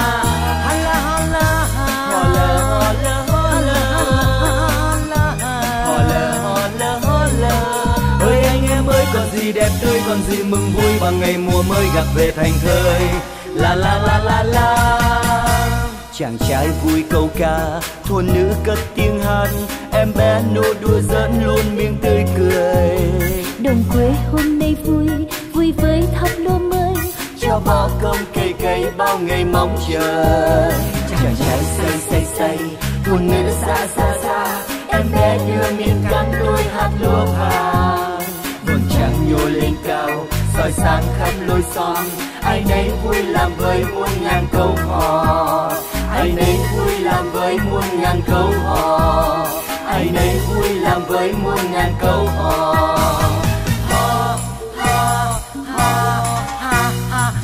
Còn gì đẹp tươi, còn gì mừng vui bằng ngày mùa mới gặp về thành thơi. La la la la la. Chàng trai vui câu ca, thôn nữ cất tiếng hát, em bé nô đùa giỡn luôn miệng tươi cười. Đồng quê hôm nay vui với thóc lúa mới, cho bao công cây bao ngày mong chờ. Chàng trai say, thôn nữ xa, em bé đưa miếng cam đuôi hát lúa vàng. Vầng trăng nhô lên cao, soi sáng khắp lối xóm, ai nấy vui làm với muôn ngàn câu hò. Ai nấy vui làm với muôn ngàn câu hò. Ai nấy vui làm với muôn ngàn câu hò. Ha ha ha ha ha.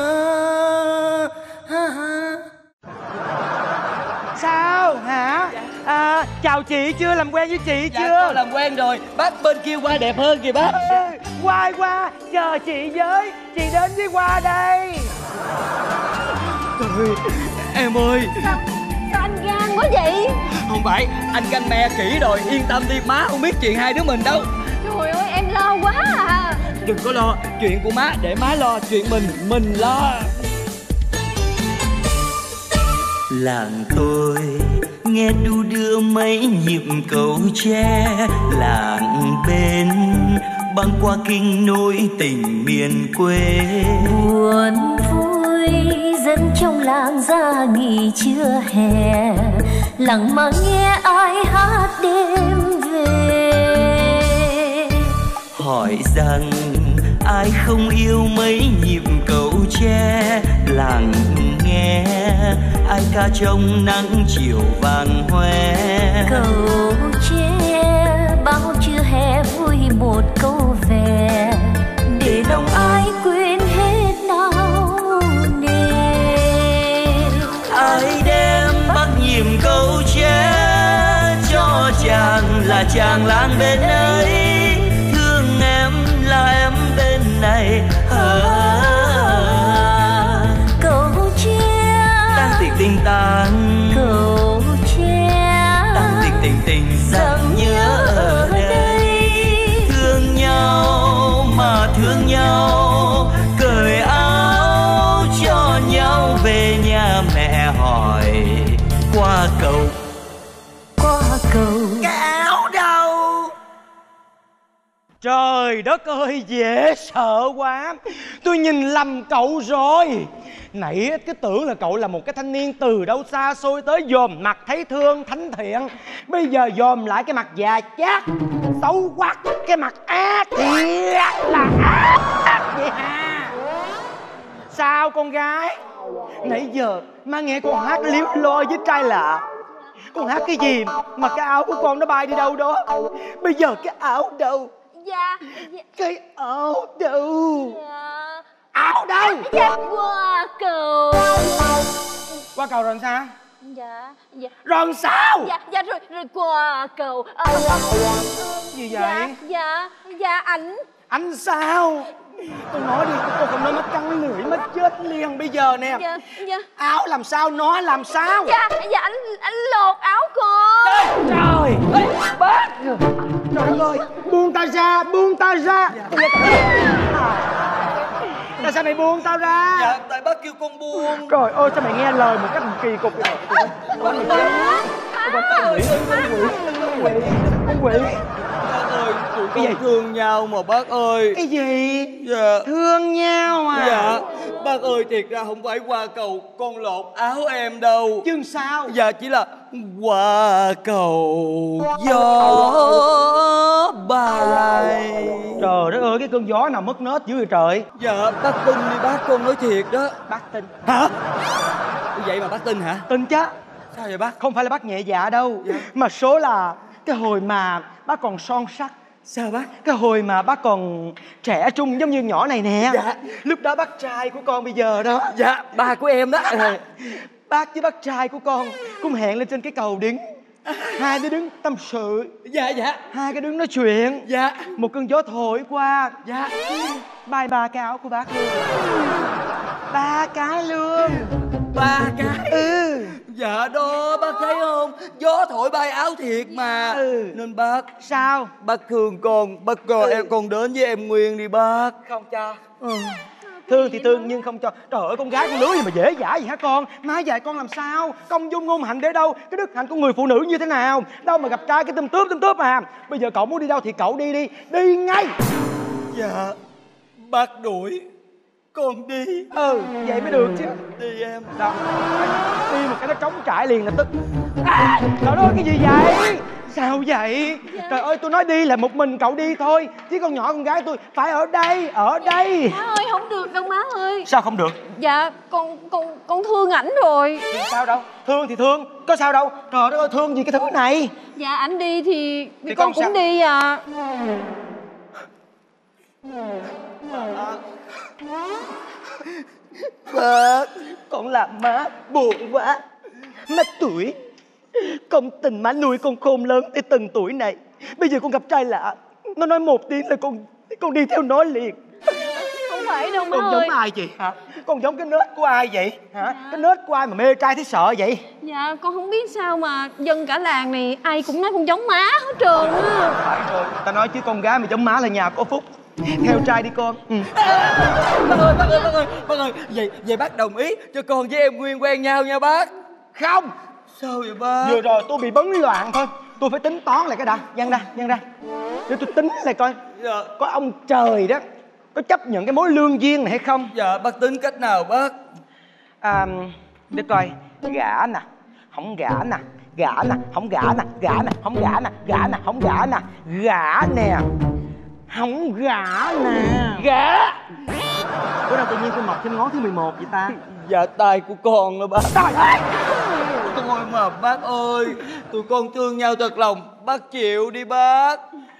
Sao hả? Chào chị chưa, làm quen với chị Dạ, chưa? con làm quen rồi. Bác bên kia Hoa đẹp hơn kìa bác. Hoa, chờ chị với. Chị đến với Hoa đây. Trời, em ơi. Sao anh gan quá vậy? Không phải, anh canh me kỹ rồi. Yên tâm đi, má không biết chuyện hai đứa mình đâu. Trời ơi, em lo quá à. Đừng có lo, chuyện của má để má lo. Chuyện mình lo. Làng tôi nghe đu đưa mấy nhịp cầu tre, làng bên băng qua kinh nỗi tình miền quê. Buồn vui dân trong làng ra nghỉ trưa hè, lặng mà nghe ai hát đêm về. Hỏi rằng ai không yêu mấy nhịp cầu tre, làng nghe ai ca trong nắng chiều vàng hoe. Cầu tre bao trưa hè vui một câu về, để lòng ai quên hết nao nề. Ai đem bắt nhịp cầu tre cho chàng là chàng làng bên ấy, thương em là em bên này. Cầu tre tan tiệc tình tàn, cầu tre tan tiệc tình rằng nhớ ở đây. Thương nhau mà thương nhau, cởi áo cho nhau về nhà mẹ hỏi qua cầu. Cái áo đâu? Trời đất ơi, dễ sợ quá. Tôi nhìn lầm cậu rồi. Nãy cứ tưởng là cậu là một cái thanh niên từ đâu xa xôi tới dòm mặt thấy thương thánh thiện. Bây giờ dòm lại cái mặt già chát xấu quắc, cái mặt ác thiệt là ác vậy ha. Sao con gái? Nãy giờ má nghe con hát líu lo với trai lạ. Con hát cái gì mà cái áo của con nó bay đi đâu đó? Bây giờ cái áo đâu? Dạ. Cái áo đâu? Áo đâu? Dạ, qua cầu. Qua cầu rồi sao? Dạ. Rồi sao? Dạ rồi qua cầu. Gì vậy? Dạ ảnh. Anh sao? Tôi nói đi, tôi không nói mất căng lưỡi mất chết liền bây giờ nè. Dạ. Áo làm sao, nói làm sao? Dạ anh lột áo con. Trời ơi, bác. Trời đất ơi, buông ta ra, buông ta ra. Tại sao mày buông tao ra? Dạ, tại bác kêu con buông. Trời ơi, sao mày nghe lời một cách kỳ cục vậy? Con quỷ. Bác ơi, tụi con thương nhau mà bác ơi. Cái gì? Dạ. Thương nhau à? Dạ. Bác ơi, thiệt ra không phải qua cầu con lột áo em đâu. Chứ sao? Dạ, chỉ là qua cầu gió bay. Trời đất ơi, cái cơn gió nào mất nết dữ vậy trời? Dạ, bác tin đi bác, con nói thiệt đó. Bác tin. Hả? Vậy mà bác tin hả? Tin chứ. Sao vậy bác? Không phải là bác nhẹ dạ đâu. Dạ. Mà số là cái hồi mà bác còn son sắc. Sao bác? Cái hồi mà bác còn trẻ trung giống như nhỏ này nè. Dạ. Lúc đó bác trai của con bây giờ đó. Dạ, ba của em đó. Bác với bác trai của con cũng hẹn lên trên cái cầu đứng. Hai đứa đứng tâm sự. Dạ. Hai cái đứng nói chuyện. Dạ. Một cơn gió thổi qua. Dạ. Bay ba cái áo của bác luôn. 3 cái luôn. 3 cái? Ừ. Dạ đó, bác thấy không? Gió thổi bay áo thiệt mà. Nên bác. Sao? Bác thương con, bác gọi em con đến với em Nguyên đi bác. Không cho. Thương thì thương nhưng không cho. Trời ơi, con gái con lứa gì mà dễ dãi vậy hả con? Má dạy con làm sao? Công dung ngôn hạnh để đâu? Cái đức hạnh của người phụ nữ như thế nào? Đâu mà gặp trai cái tùm tướp à. Bây giờ cậu muốn đi đâu thì cậu đi đi. Đi ngay. Dạ. Bác đuổi con đi. Vậy mới được chứ. Đi em. Đó. Đi một cái nó trống trải liền là tức. Trời ơi, cái gì vậy? Sao vậy? Trời ơi, tôi nói đi là một mình cậu đi thôi. Chứ con nhỏ con gái tôi phải ở đây. Ở đây. Má ơi, không được đâu má ơi. Sao không được? Dạ, con thương ảnh rồi. Sao đâu? Thương thì thương, có sao đâu. Trời đất ơi, thương gì cái thứ này. Dạ, ảnh đi thì con con cũng sao? đi à. Bác, con làm má buồn quá. Má tuổi Con tình má nuôi con khôn lớn tới từng tuổi này. Bây giờ con gặp trai lạ, nó nói một tiếng là con đi theo nó liền. Không phải đâu má Con ơi. giống ai chị hả? Con giống cái nết của ai vậy hả? Cái nết của ai mà mê trai thấy sợ vậy? Dạ con không biết sao mà dân cả làng này ai cũng nói con giống má hết trơn á. Phải rồi, ta nói chứ con gái mà giống má là nhà có phúc. Theo trai đi con. Bác ơi, vậy bác đồng ý cho con với em Nguyên quen nhau nha bác. Không. Sao vậy bác? Vừa rồi tôi bị bấn loạn thôi. Tôi phải tính toán lại cái đã. Nhân ra để tôi tính lại coi. Dạ. Có ông trời đó có chấp nhận cái mối lương duyên này hay không? Dạ bác tính cách nào bác? Để coi. Gả nè, không gả nè. Gả nè, không gả nè. Gả nè, không gả nè. Gả nè, không gả nè. Gả nè, không gả nè. Gả. Bữa nào tự nhiên tôi mọc thêm ngón thứ 11 vậy ta? Dạ tay của con đó bác. Trời ơi. Thôi mà bác ơi, tụi con thương nhau thật lòng, bác chịu đi bác.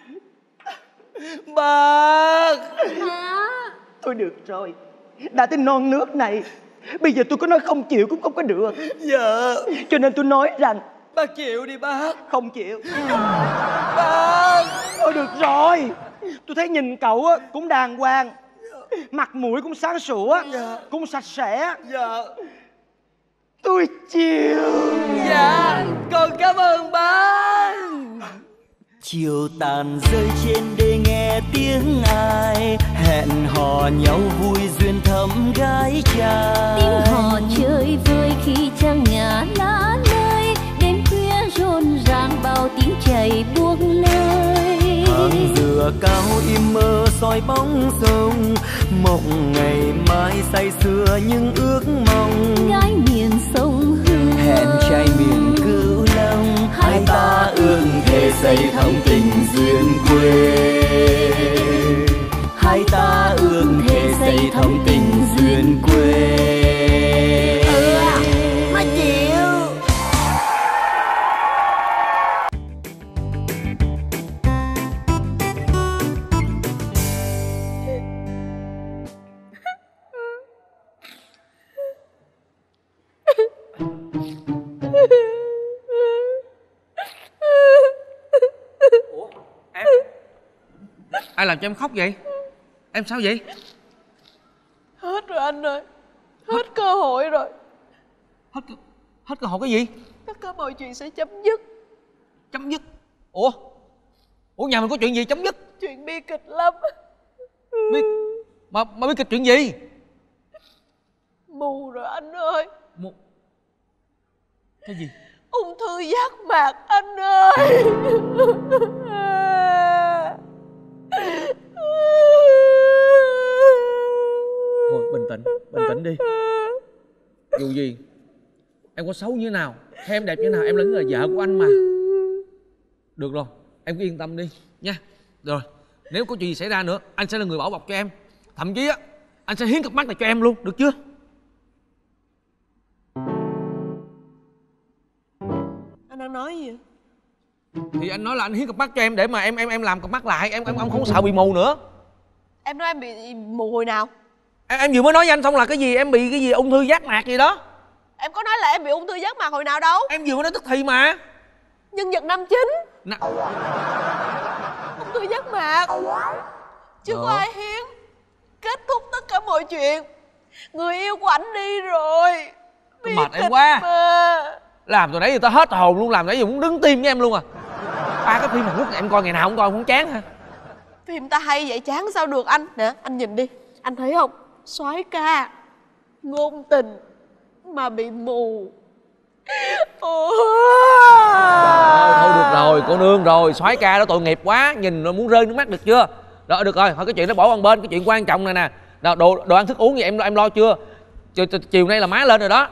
Bác. Thôi được rồi, đã tới non nước này, bây giờ tôi có nói không chịu cũng không có được. Dạ. Cho nên tôi nói rằng bác chịu đi bác. Không chịu. Bác. Thôi được rồi, tôi thấy nhìn cậu á cũng đàng hoàng, mặt mũi cũng sáng sủa, cũng sạch sẽ. Dạ. Tôi chịu. Dạ, con cảm ơn bác. Chiều tàn rơi trên đê nghe tiếng ai hẹn hò nhau vui duyên thắm gái trai. Tiếng hò chơi vơi khi trăng ngả lá nơi, đêm khuya rộn ràng bao tiếng chảy buông lơi. Hàng dừa cao im mơ soi bóng sông, mộng ngày mai say sưa những ước mong. Gái miền sông Hương hẹn trai miền Cửu Long, hai ta ước thề xây thắm tình duyên quê. Hai ta ước thề xây thắm tình duyên quê. Má chịu. Ai làm cho em khóc vậy? Em sao vậy? Hết rồi anh ơi. Hết cơ hội rồi. Hết cơ hội cái gì? Tất cả mọi chuyện sẽ chấm dứt. Chấm dứt? Ủa nhà mình có chuyện gì chấm dứt? Chuyện bi kịch lắm. Mà bi kịch chuyện gì? Mù rồi anh ơi. Cái gì? Ung thư giác mạc anh ơi. Thôi bình tĩnh đi. Dù gì em có xấu như thế nào hay em đẹp như thế nào, em vẫn là vợ của anh mà. Được rồi, em cứ yên tâm đi nha. Rồi, nếu có chuyện gì xảy ra nữa, anh sẽ là người bảo bọc cho em. Thậm chí á, anh sẽ hiến cặp mắt này cho em luôn, được chưa? Anh đang nói gì vậy? Thì anh nói là anh hiến cặp mắt cho em để mà em làm cặp mắt lại, em không sợ bị mù nữa. Em nói em bị mù hồi nào? Em vừa mới nói với anh xong là cái gì em bị cái gì ung thư giác mạc gì đó. Em có nói là em bị ung thư giác mạc hồi nào đâu. Em vừa mới nói tức thì mà. Nhân vật năm 9. Ung thư giác mạc. Chưa có ai hiến. Kết thúc tất cả mọi chuyện. Người yêu của ảnh đi rồi. Mệt em quá mà. Làm từ nãy giờ tao hết hồn luôn, làm nãy giờ muốn đứng tim với em luôn à. Ba cái phim Hàn Quốc em coi ngày nào không coi không chán hả? Phim ta hay vậy chán sao được anh. Nè anh nhìn đi, anh thấy không? Soái ca ngôn tình mà bị mù. Thôi được rồi cô nương rồi, soái ca đó tội nghiệp quá, nhìn nó muốn rơi nước mắt được chưa? Rồi được rồi, thôi cái chuyện đó bỏ qua bên, cái chuyện quan trọng này nè. Đồ ăn thức uống gì em lo chưa? Chiều nay là má lên rồi đó.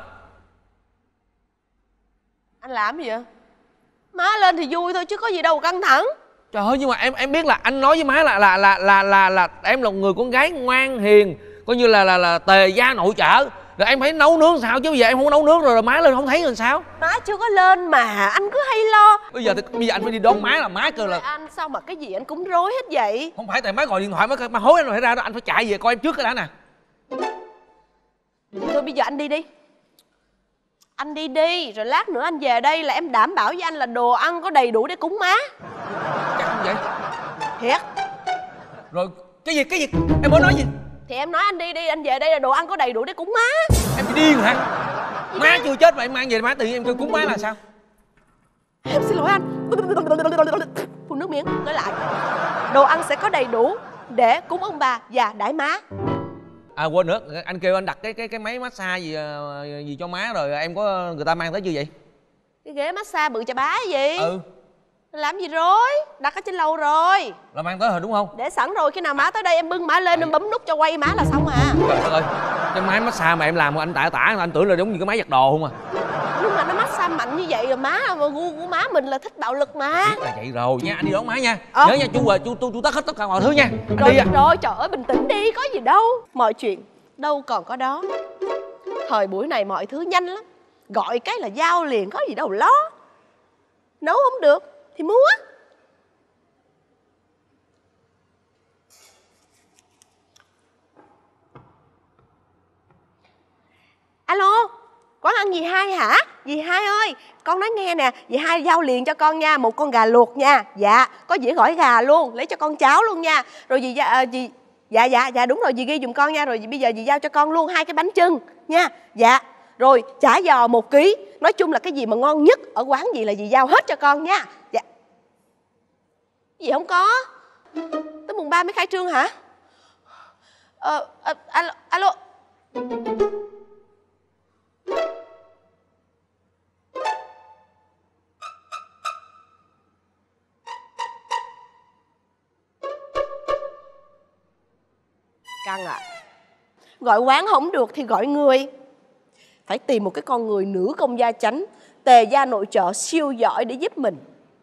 Anh làm gì vậy? Má lên thì vui thôi chứ có gì đâu căng thẳng. Trời ơi, nhưng mà em biết là anh nói với má là em là một người con gái ngoan hiền, coi như là tề gia nội trợ. Rồi em phải nấu nướng sao chứ bây giờ em không nấu nướng rồi má lên không thấy rồi sao? Má chưa có lên mà anh cứ hay lo. Bây giờ anh phải đi đón má, là má kêu là anh sao mà cái gì anh cũng rối hết vậy? Không phải tại má gọi điện thoại má hối anh rồi phải ra đó, anh phải chạy về coi em trước cái đã nè. Thôi bây giờ anh đi đi. Anh đi đi, rồi lát nữa anh về đây là em đảm bảo với anh là đồ ăn có đầy đủ để cúng má. Chắc không vậy? Thiệt. Rồi cái gì em mới nói gì? Thì em nói anh đi đi, anh về đây là đồ ăn có đầy đủ để cúng má. Em bị điên hả? Má chưa chết mà em mang về má tự nhiên em kêu cúng má là sao? Em xin lỗi anh. Phun nước miếng, nói lại. Đồ ăn sẽ có đầy đủ để cúng ông bà và đãi má. À quên nữa, anh kêu anh đặt cái máy massage gì cho má rồi em có người ta mang tới chưa vậy? Cái ghế massage bự chà bá gì? Ừ. Làm gì rối, đặt ở trên lầu rồi. Là mang tới rồi đúng không? Để sẵn rồi, khi nào má tới đây em bưng má lên, em bấm nút cho quay má là xong à. Trời đất ơi, cái máy massage mà em làm mà anh tả anh tưởng là giống như cái máy giặt đồ không à. Nhưng mà nó massage mạnh như vậy rồi má, mà gu của má mình là thích bạo lực mà. Biết là vậy rồi nha, anh đi đón má nha. Nhớ nha, chú tất hết tất cả mọi thứ nha. Anh Rồi, đi rồi, trời ơi bình tĩnh đi, có gì đâu. Mọi chuyện đâu còn có đó. Thời buổi này mọi thứ nhanh lắm. Gọi cái là giao liền, có gì đâu lo. Nấu không được thì mua. Alo, quán ăn dì Hai hả? Dì Hai ơi, con nói nghe nè, dì Hai giao liền cho con nha, một con gà luộc nha. Dạ, có dĩa gỏi gà luôn, lấy cho con cháo luôn nha. Rồi dì dạ đúng rồi, dì ghi giùm con nha. Rồi bây giờ dì giao cho con luôn 2 cái bánh chưng nha. Dạ. Rồi chả giò 1 ký. Nói chung là cái gì mà ngon nhất ở quán gì là dì giao hết cho con nha. Dạ. Gì không có? Tới mùng 3 mới khai trương hả? Alo. Căng à. Gọi quán không được thì gọi người. Phải tìm một cái con người nữ công gia chánh, tề gia nội trợ siêu giỏi để giúp mình.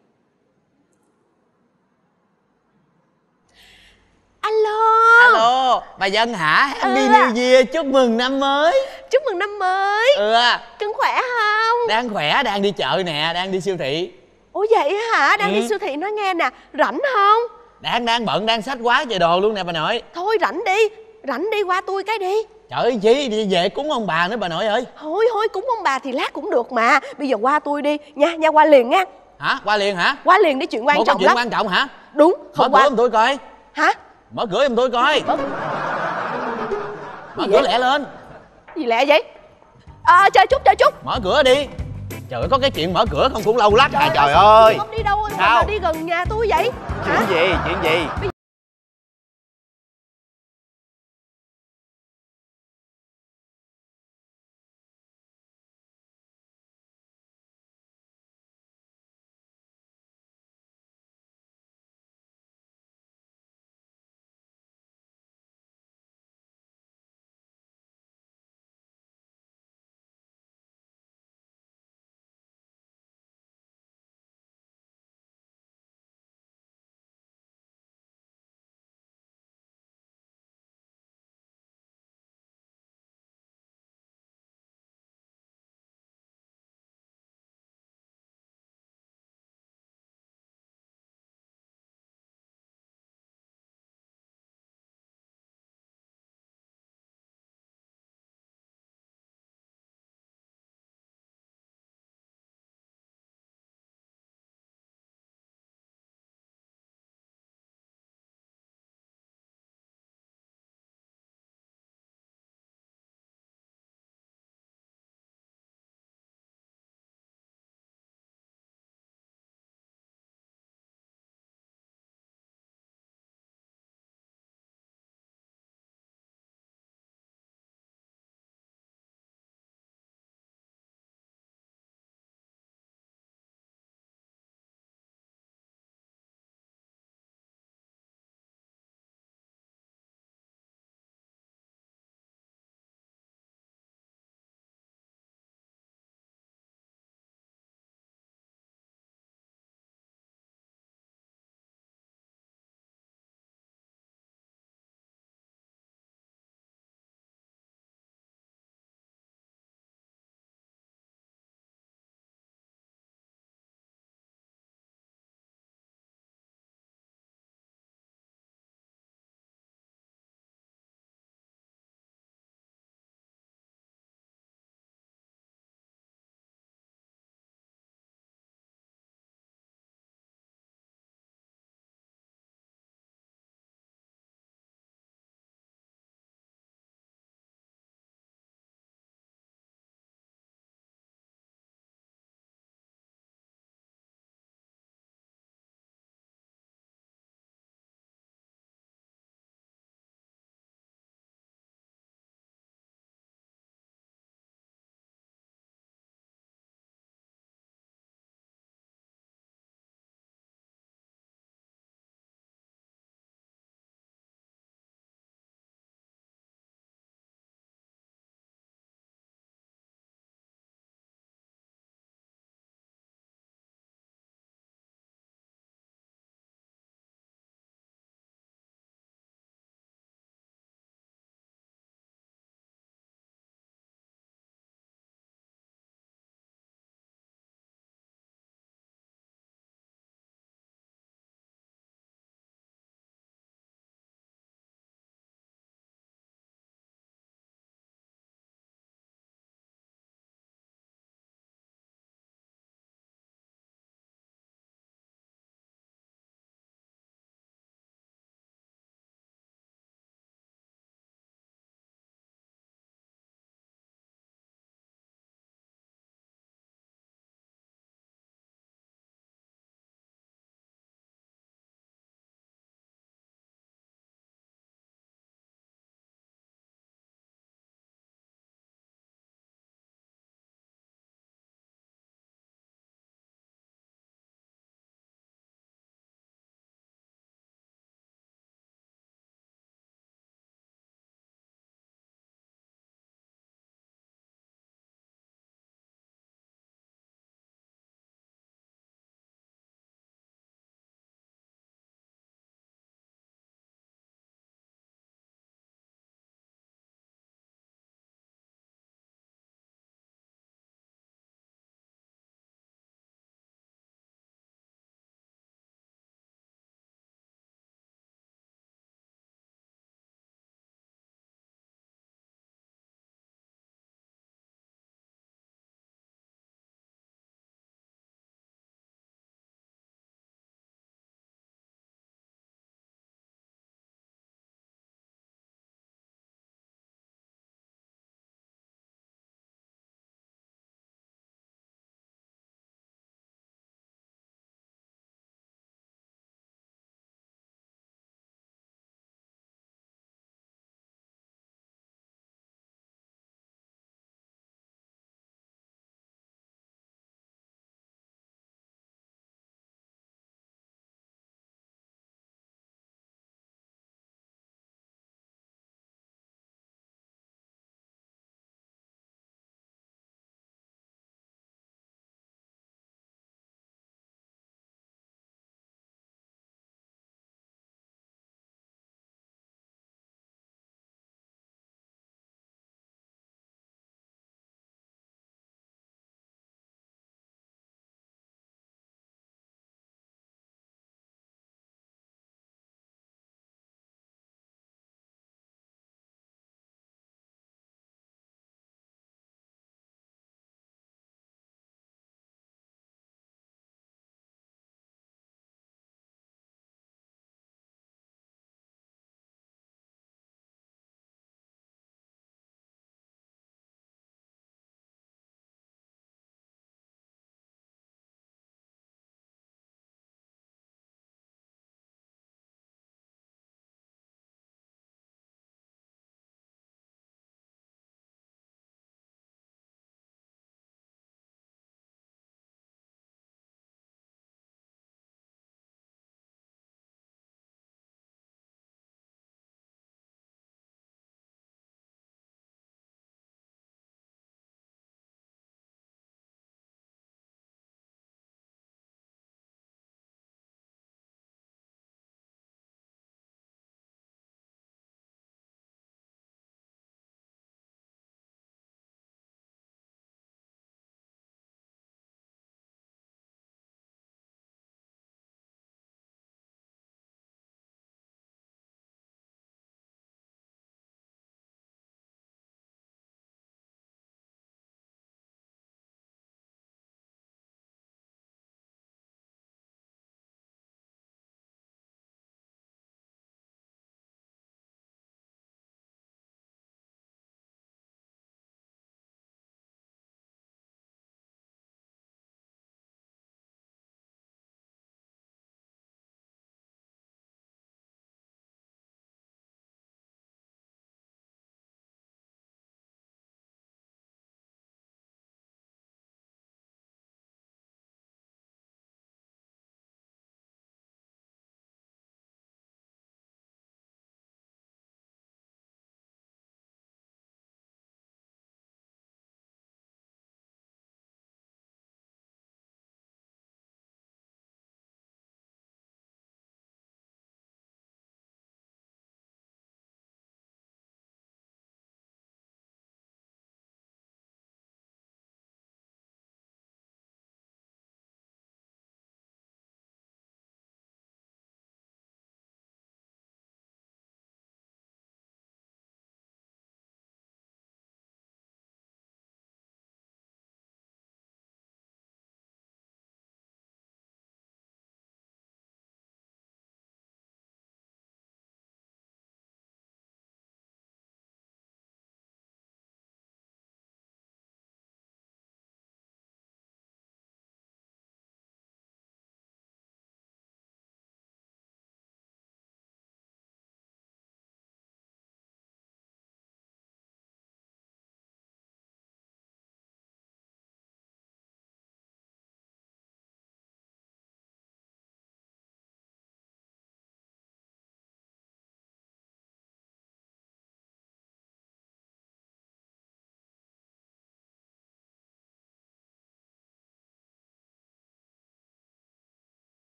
Alo, bà Dân hả? Happy New Year, chúc mừng năm mới. Chúc mừng năm mới. Cưng khỏe không? Đang khỏe, đang đi chợ nè, đang đi siêu thị. Ủa vậy hả? Đang đi siêu thị, nói nghe nè, rảnh không? Đang bận, đang xách quá trời đồ luôn nè bà nội. Thôi rảnh đi qua tôi cái đi. Trời ơi chí, đi về cúng ông bà nữa bà nội ơi. Thôi cúng ông bà thì lát cũng được mà. Bây giờ qua tôi đi nha, qua liền nha. Hả? Qua liền hả? Qua liền đi, chuyện quan trọng lắm. Chuyện quan trọng hả? Đúng. Mở cửa giùm tôi coi. Hả? Mở cửa giùm tôi coi. Mở cửa lẹ lên. Gì lẹ vậy? Chờ chút. Mở cửa đi. Trời ơi, có cái chuyện mở cửa không cũng lâu lắc à trời ơi. ơi. Không đi đâu Sao? mà đi gần nhà tôi vậy? Chuyện gì?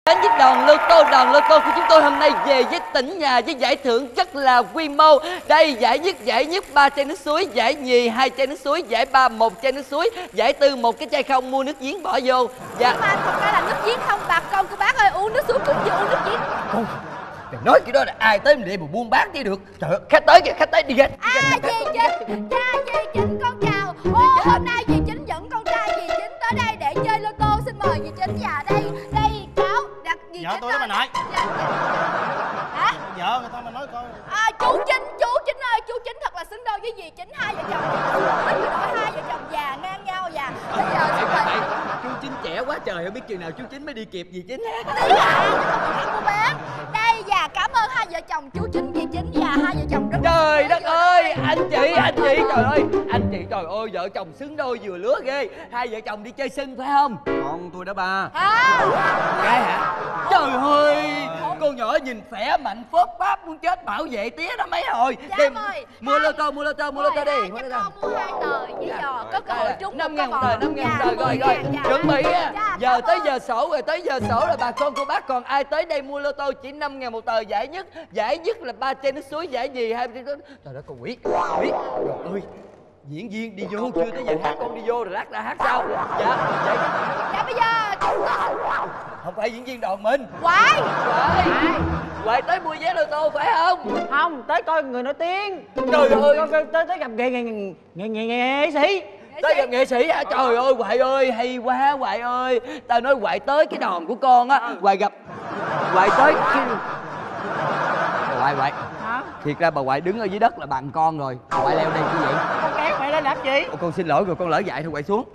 Đến với đoàn lô tô của chúng tôi hôm nay về với tỉnh nhà với giải thưởng rất là quy mô. Đây giải nhất 3 chai nước suối, giải nhì 2 chai nước suối, giải 3 1 chai nước suối, giải tư 1 cái chai không, mua nước giếng bỏ vô. Dạ. Nhưng mà thật ra là nước giếng không bà con cô bác ơi, uống nước suối cũng như uống nước giếng. Con đừng nói cái đó là ai tới để mà buôn bán đi được. Trời ơi, khách tới kìa, khách tới đi ra. Dì Chính, cha dì Chính con chào. Ô, hôm nay dì Chính dẫn con trai dì Chính tới đây để chơi lô tô, xin mời dì Chính. Dạ đây cháu đặt dì Vợ Chính. tôi đó bà nội. Hả? Vợ người ta mà nói coi. Chú Chính ơi, chú Chính thật là xứng đôi với dì Chính, hai vợ chồng nói hai vợ chồng già ngang nhau già. Bây giờ xin mời Chú Chính trẻ quá trời, không biết chừng nào chú Chính mới đi kịp dì Chính hát. cô bác. Đây và cảm ơn hai vợ chồng chú Chính, dì Chính và hai vợ chồng rất. Trời đất ơi, anh chị trời ơi, anh chị trời ơi, vợ chồng xứng đôi vừa lứa ghê. Hai vợ chồng đi chơi sân phải không? Con tôi đó ba. Gái hả? Trời ơi, con nhỏ nhìn khỏe mạnh phớt pháp muốn chết, bảo vệ tía đó mấy hồi. Dạ ơi. Mua lô tô đi. Mua 2 tờ với giò có cơ hội trúng 5.000 một tờ, 5.000 một tờ, rồi chuẩn bị á. Giờ tới giờ sổ rồi, tới giờ sổ là bà con cô bác còn ai tới đây mua lô tô chỉ 5.000 một tờ. Giải nhất là 3 chai nước suối, giải gì 2 trời đất, con biết rồi ơi. Diễn viên đi vô chưa tới giờ hát, con đi vô rồi lát ra hát sao? Dạ bây giờ không phải diễn viên đoàn mình. Hoài tới mua vé lô tô phải không? Không, tới coi người nổi tiếng. Trời ơi, tới gặp nghệ sĩ. Tới gặp nghệ sĩ hả? Trời ơi Hoài ơi, hay quá Hoài ơi. Tao nói Hoài tới cái đòn của con á, Hoài tới cái... Hoài thiệt ra bà Hoài đứng ở dưới đất là bằng con rồi. Hoài leo đây chứ vậy? Con kéo mày lên làm gì? Con xin lỗi rồi, con lỡ dạy thôi Hoài xuống.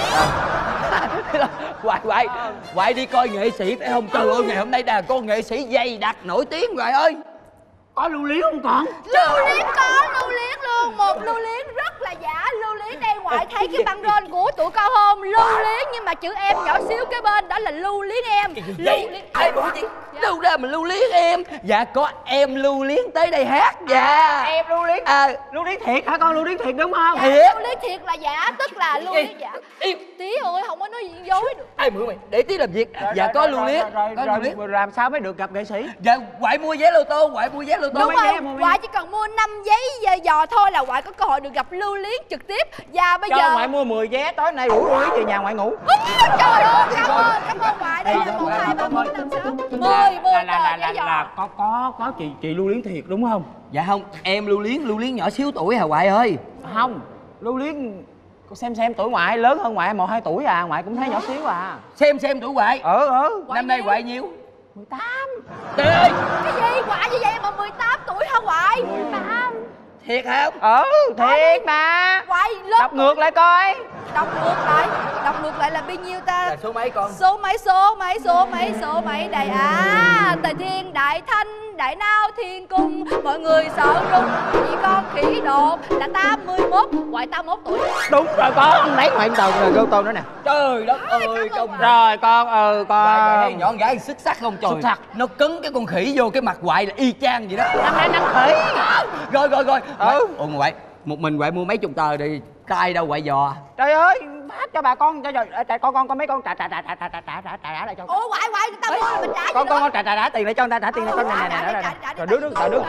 Hoài đi coi nghệ sĩ phải không? Trời ơi, ngày hôm nay đàn con nghệ sĩ dày đặc nổi tiếng Hoài ơi. Có lưu luyến không con? Lưu luyến có, lưu luyến luôn. Một lưu luyến rất là giả. Lưu luyến đây ngoại thấy cái băng rôn của tụi cao hôm. Lưu luyến nhưng mà chữ em nhỏ xíu kế bên đó là lưu luyến em. Lưu luyến ai bảo chị? Đâu ra mà lưu luyến em? Dạ có em lưu luyến tới đây hát. Dạ em lưu luyến. Lưu luyến thiệt hả con? Lưu luyến thiệt đúng không? Thiệt. Lưu luyến thiệt là giả, tức là lưu luyến giả. Tí ơi, không có nói gì dối được. Ai mượn mày để tí làm việc. Dạ có lưu luyến. Rồi làm sao mới được gặp nghệ sĩ? Dạ Hoài mua vé lô tô, Đúng không? Hoài chỉ cần mua 5 giấy giò thôi là Hoài có cơ hội được gặp Lưu Luyến trực tiếp. Và bây giờ Ngoại mua 10 vé, tối nay rủ Lưu Luyến về nhà ngoại ngủ. Trời ơi, cảm ơn Hoài. Đây là 1, 2, 3, 4, 5, 6 10 tờ giấy giò. Có chị Lưu Luyến thiệt đúng không? Dạ không, em Lưu Luyến nhỏ xíu tuổi hả Hoài ơi? Không, Lưu Luyến xem tuổi ngoại lớn hơn ngoại 1-2 tuổi à, ngoại cũng thấy nhỏ xíu à. Xem tuổi Hoài. Năm nay Hoài nhiêu? 18. Trời ơi, cái gì Hoài như vậy mà 18 tuổi hả Hoài? 18. Thiệt hả? Thiệt mà. Hoài lớp đọc ngược lại coi. Đọc ngược lại là bao nhiêu ta? Là số mấy con? Số mấy đây Tề Thiên, Đại Thanh, Đại Nao, Thiên Cung, mọi người sợ run vì con khỉ đột là 81, Hoài 81 tuổi. Đúng rồi con, lấy ngoại tờ rồi gâu tô nữa nè. Trời đất ơi con. Rồi con con. Nhỏ con gái xuất sắc không trời? Xuất sắc. Nó cứng cái con khỉ vô cái mặt Hoài là y chang vậy đó. Năm khỉ. Rồi. Ủa Hoài, một mình Hoài mua mấy chục tờ đi, cai đâu Hoài giò. Trời ơi, phát cho bà con cho con có mấy con trả lại cho. Ủa Hoài tao mua là mình trả con trả tiền lại cho người ta, trả tiền lại con này. Rồi nước rồi ngừng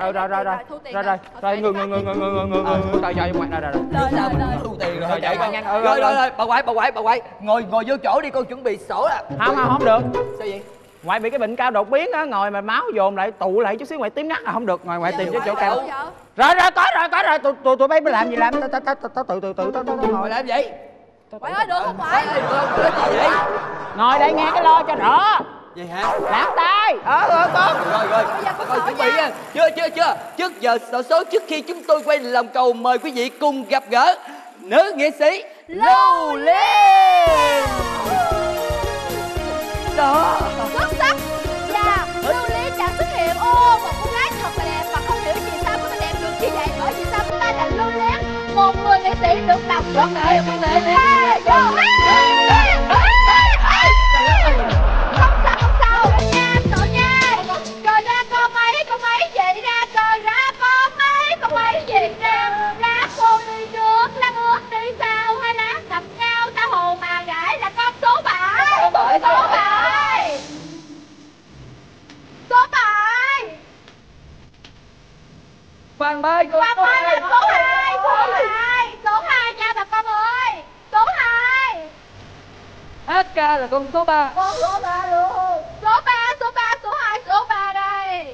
trời ngoài rồi. Thu tiền rồi vậy con. Rồi bà Hoài ngồi vô chỗ đi, con chuẩn bị sổ là. Không được. Sao vậy? Ngoại bị cái bệnh cao đột biến á, ngồi mà máu dồn lại tụ lại chút xíu ngoại tím ngắt không được, ngoại tìm cái chỗ cao. Rồi có rồi, tụi bay làm gì làm, tao tự ngồi làm vậy. Ngoại ơi được không Ngoại? Ngồi đây nghe cái lo cho rõ. Vậy hả? Lãng tay. Con. Rồi. Coi chuẩn bị nha. Chưa. Trước giờ sổ số trước khi chúng tôi quay lòng cầu mời quý vị cùng gặp gỡ nữ nghệ sĩ Lưu Luyến. Đó. Xuất sắc. Và Lưu Luyến đã xuất hiện. Một cô gái thật là đẹp và không hiểu vì sao có thể đẹp được như vậy, bởi vì sao cô ta là Lưu Luyến, một người nghệ sĩ được đọc rất nhiều. Không sao. Cậu nha. Rồi ra con mấy chị ra coi ra con mấy chị ra cô đi trước, lá ngước đi sau, hai lá gặp nhau ta hồ mà gãi là con số 7. Ba con là số 2. Số 2 nha bà con ơi. Số 2. HK là con số 3. Con số 3 luôn. Số 3, số 2, số 3 đây.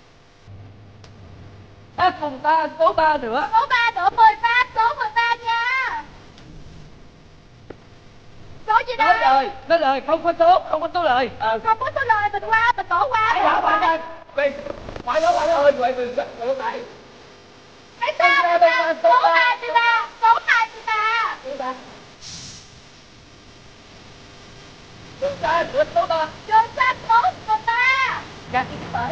H cùng ta số 3 nữa. Số 3 nữa 13, số 13 nha. Số gì đây? Nói lời, không có số lời. Không có số lời, mình bỏ qua. Ngoại ơi, ngoại này. Mấy ta? Số 23, số 23. Chúng ta được số 3. Chúng ta số 13. Gạt đi phải.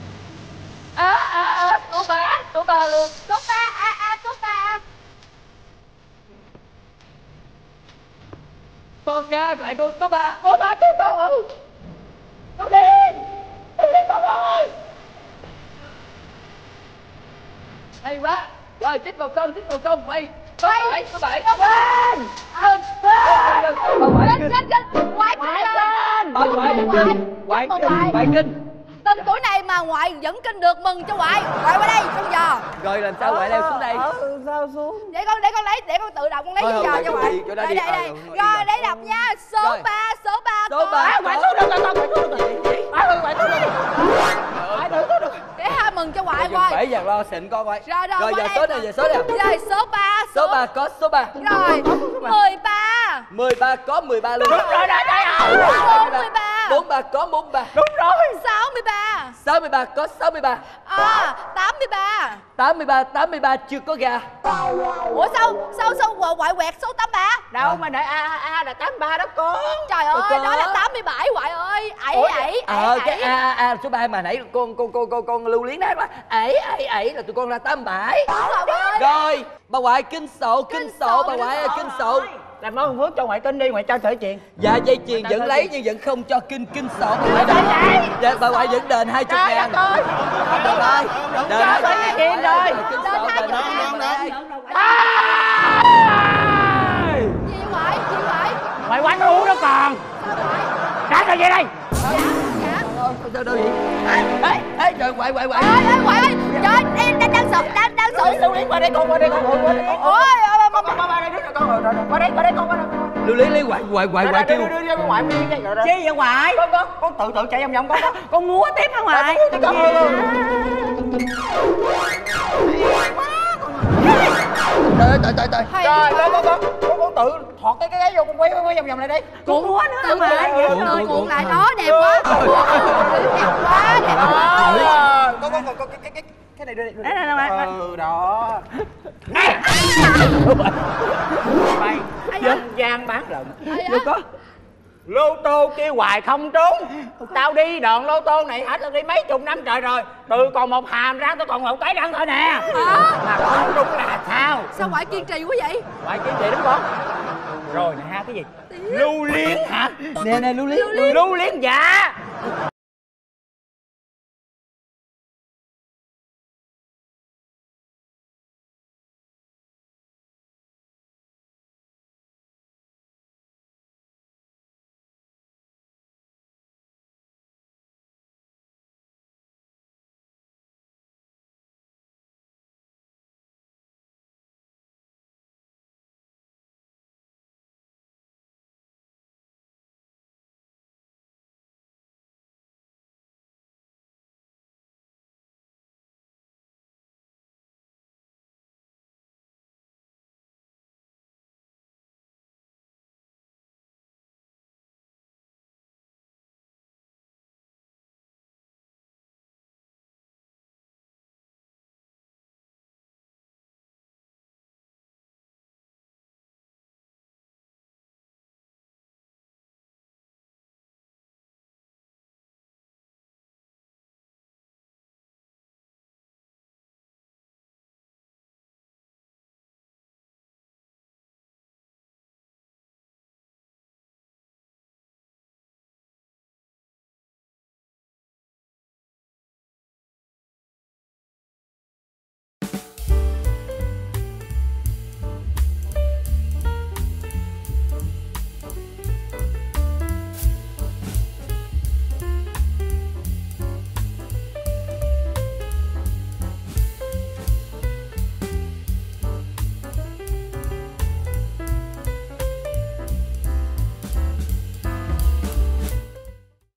Số 3 luôn. Số 3, số 3. Con nha, lại con số 3. Số 3 tiếp con ơi. Con đi con ơi. Hay quá. Rồi tiếp vào con quay. Số 7. Lên. Ngoại kinh. Tên tuổi này mà ngoại vẫn kinh được, mừng cho ngoại. Ngoại qua đây con giò. Rồi làm sao ngoại leo xuống đây? Sao xuống? Để con lấy, để con tự đọc, con lấy con giò cho ngoại. Đây. Rồi để đọc nha. Số 3. Số 3. Ngoại xuống được. Ngoại xuống được. Để hai mừng cho ngoại coi. Phải giờ lo xịn con coi. Rồi giờ số này. Rồi số 3. Số 3 có số 3. Rồi 13. 13 có 13 luôn. Đúng rồi, đây. 43. 43 có 43. Đúng rồi. 63. 63 có 63. 83. 83 chưa có gà. Ủa sao ngoại quẹt số 83? Đâu mà để A là 83 đó con. Trời ơi, đó là 87 ngoại ơi. Cái A số 3 mà nãy con lưu luyến đó là ấy là tụi con là 87. Rồi, bà ngoại kinh sộ bà ngoại ơi, kinh sộ. Làm ơn phước cho ngoại kinh đi, ngoại cho sợi chuyền. Dạ dây chuyền vẫn lấy nhưng vẫn không cho kinh sổ bà ngoại đền. Dạ bà ngoại vẫn đền 20.000. Được rồi. Đền 20.000 rồi. Kinh sổ đền 20.000. Gì ngoại? Ngoại quánh uống đó còn. Trả rồi về đây. Đâu vậy? Ê trời ngoại. Ê ngoại ơi. Trời em đang sợ. Lưu Liên qua đây con. Ôi qua đây đứa con rồi. Qua đây con. Lưu Liên lấy ngoại kêu. Đưa ngoại đi. Chi vậy ngoại? Con tự chạy vòng con múa tiếp hả ngoại? Trời. Trời con tự thọt cái gáy vô, con quay vòng lại đây. Con múa nữa hả ngoại? Cuộn lại đó, đẹp quá. Đẹp quá. Con cái này đưa đây. Đó. Mày dân gian bán lận. Đâu có. Lô tô kêu hoài không trúng. Tao đi đoạn lô tô này hết tao đi mấy chục năm trời rồi. Từ còn một hàm ra tao còn một cái răng thôi nè. Mà không trúng là sao? Sao ngoại kiên trì quá vậy? Ngoại kiên trì đúng không? Rồi nè ha, cái gì? Lưu Liên hả? Nè Lưu Liên. Lưu Liên dạ.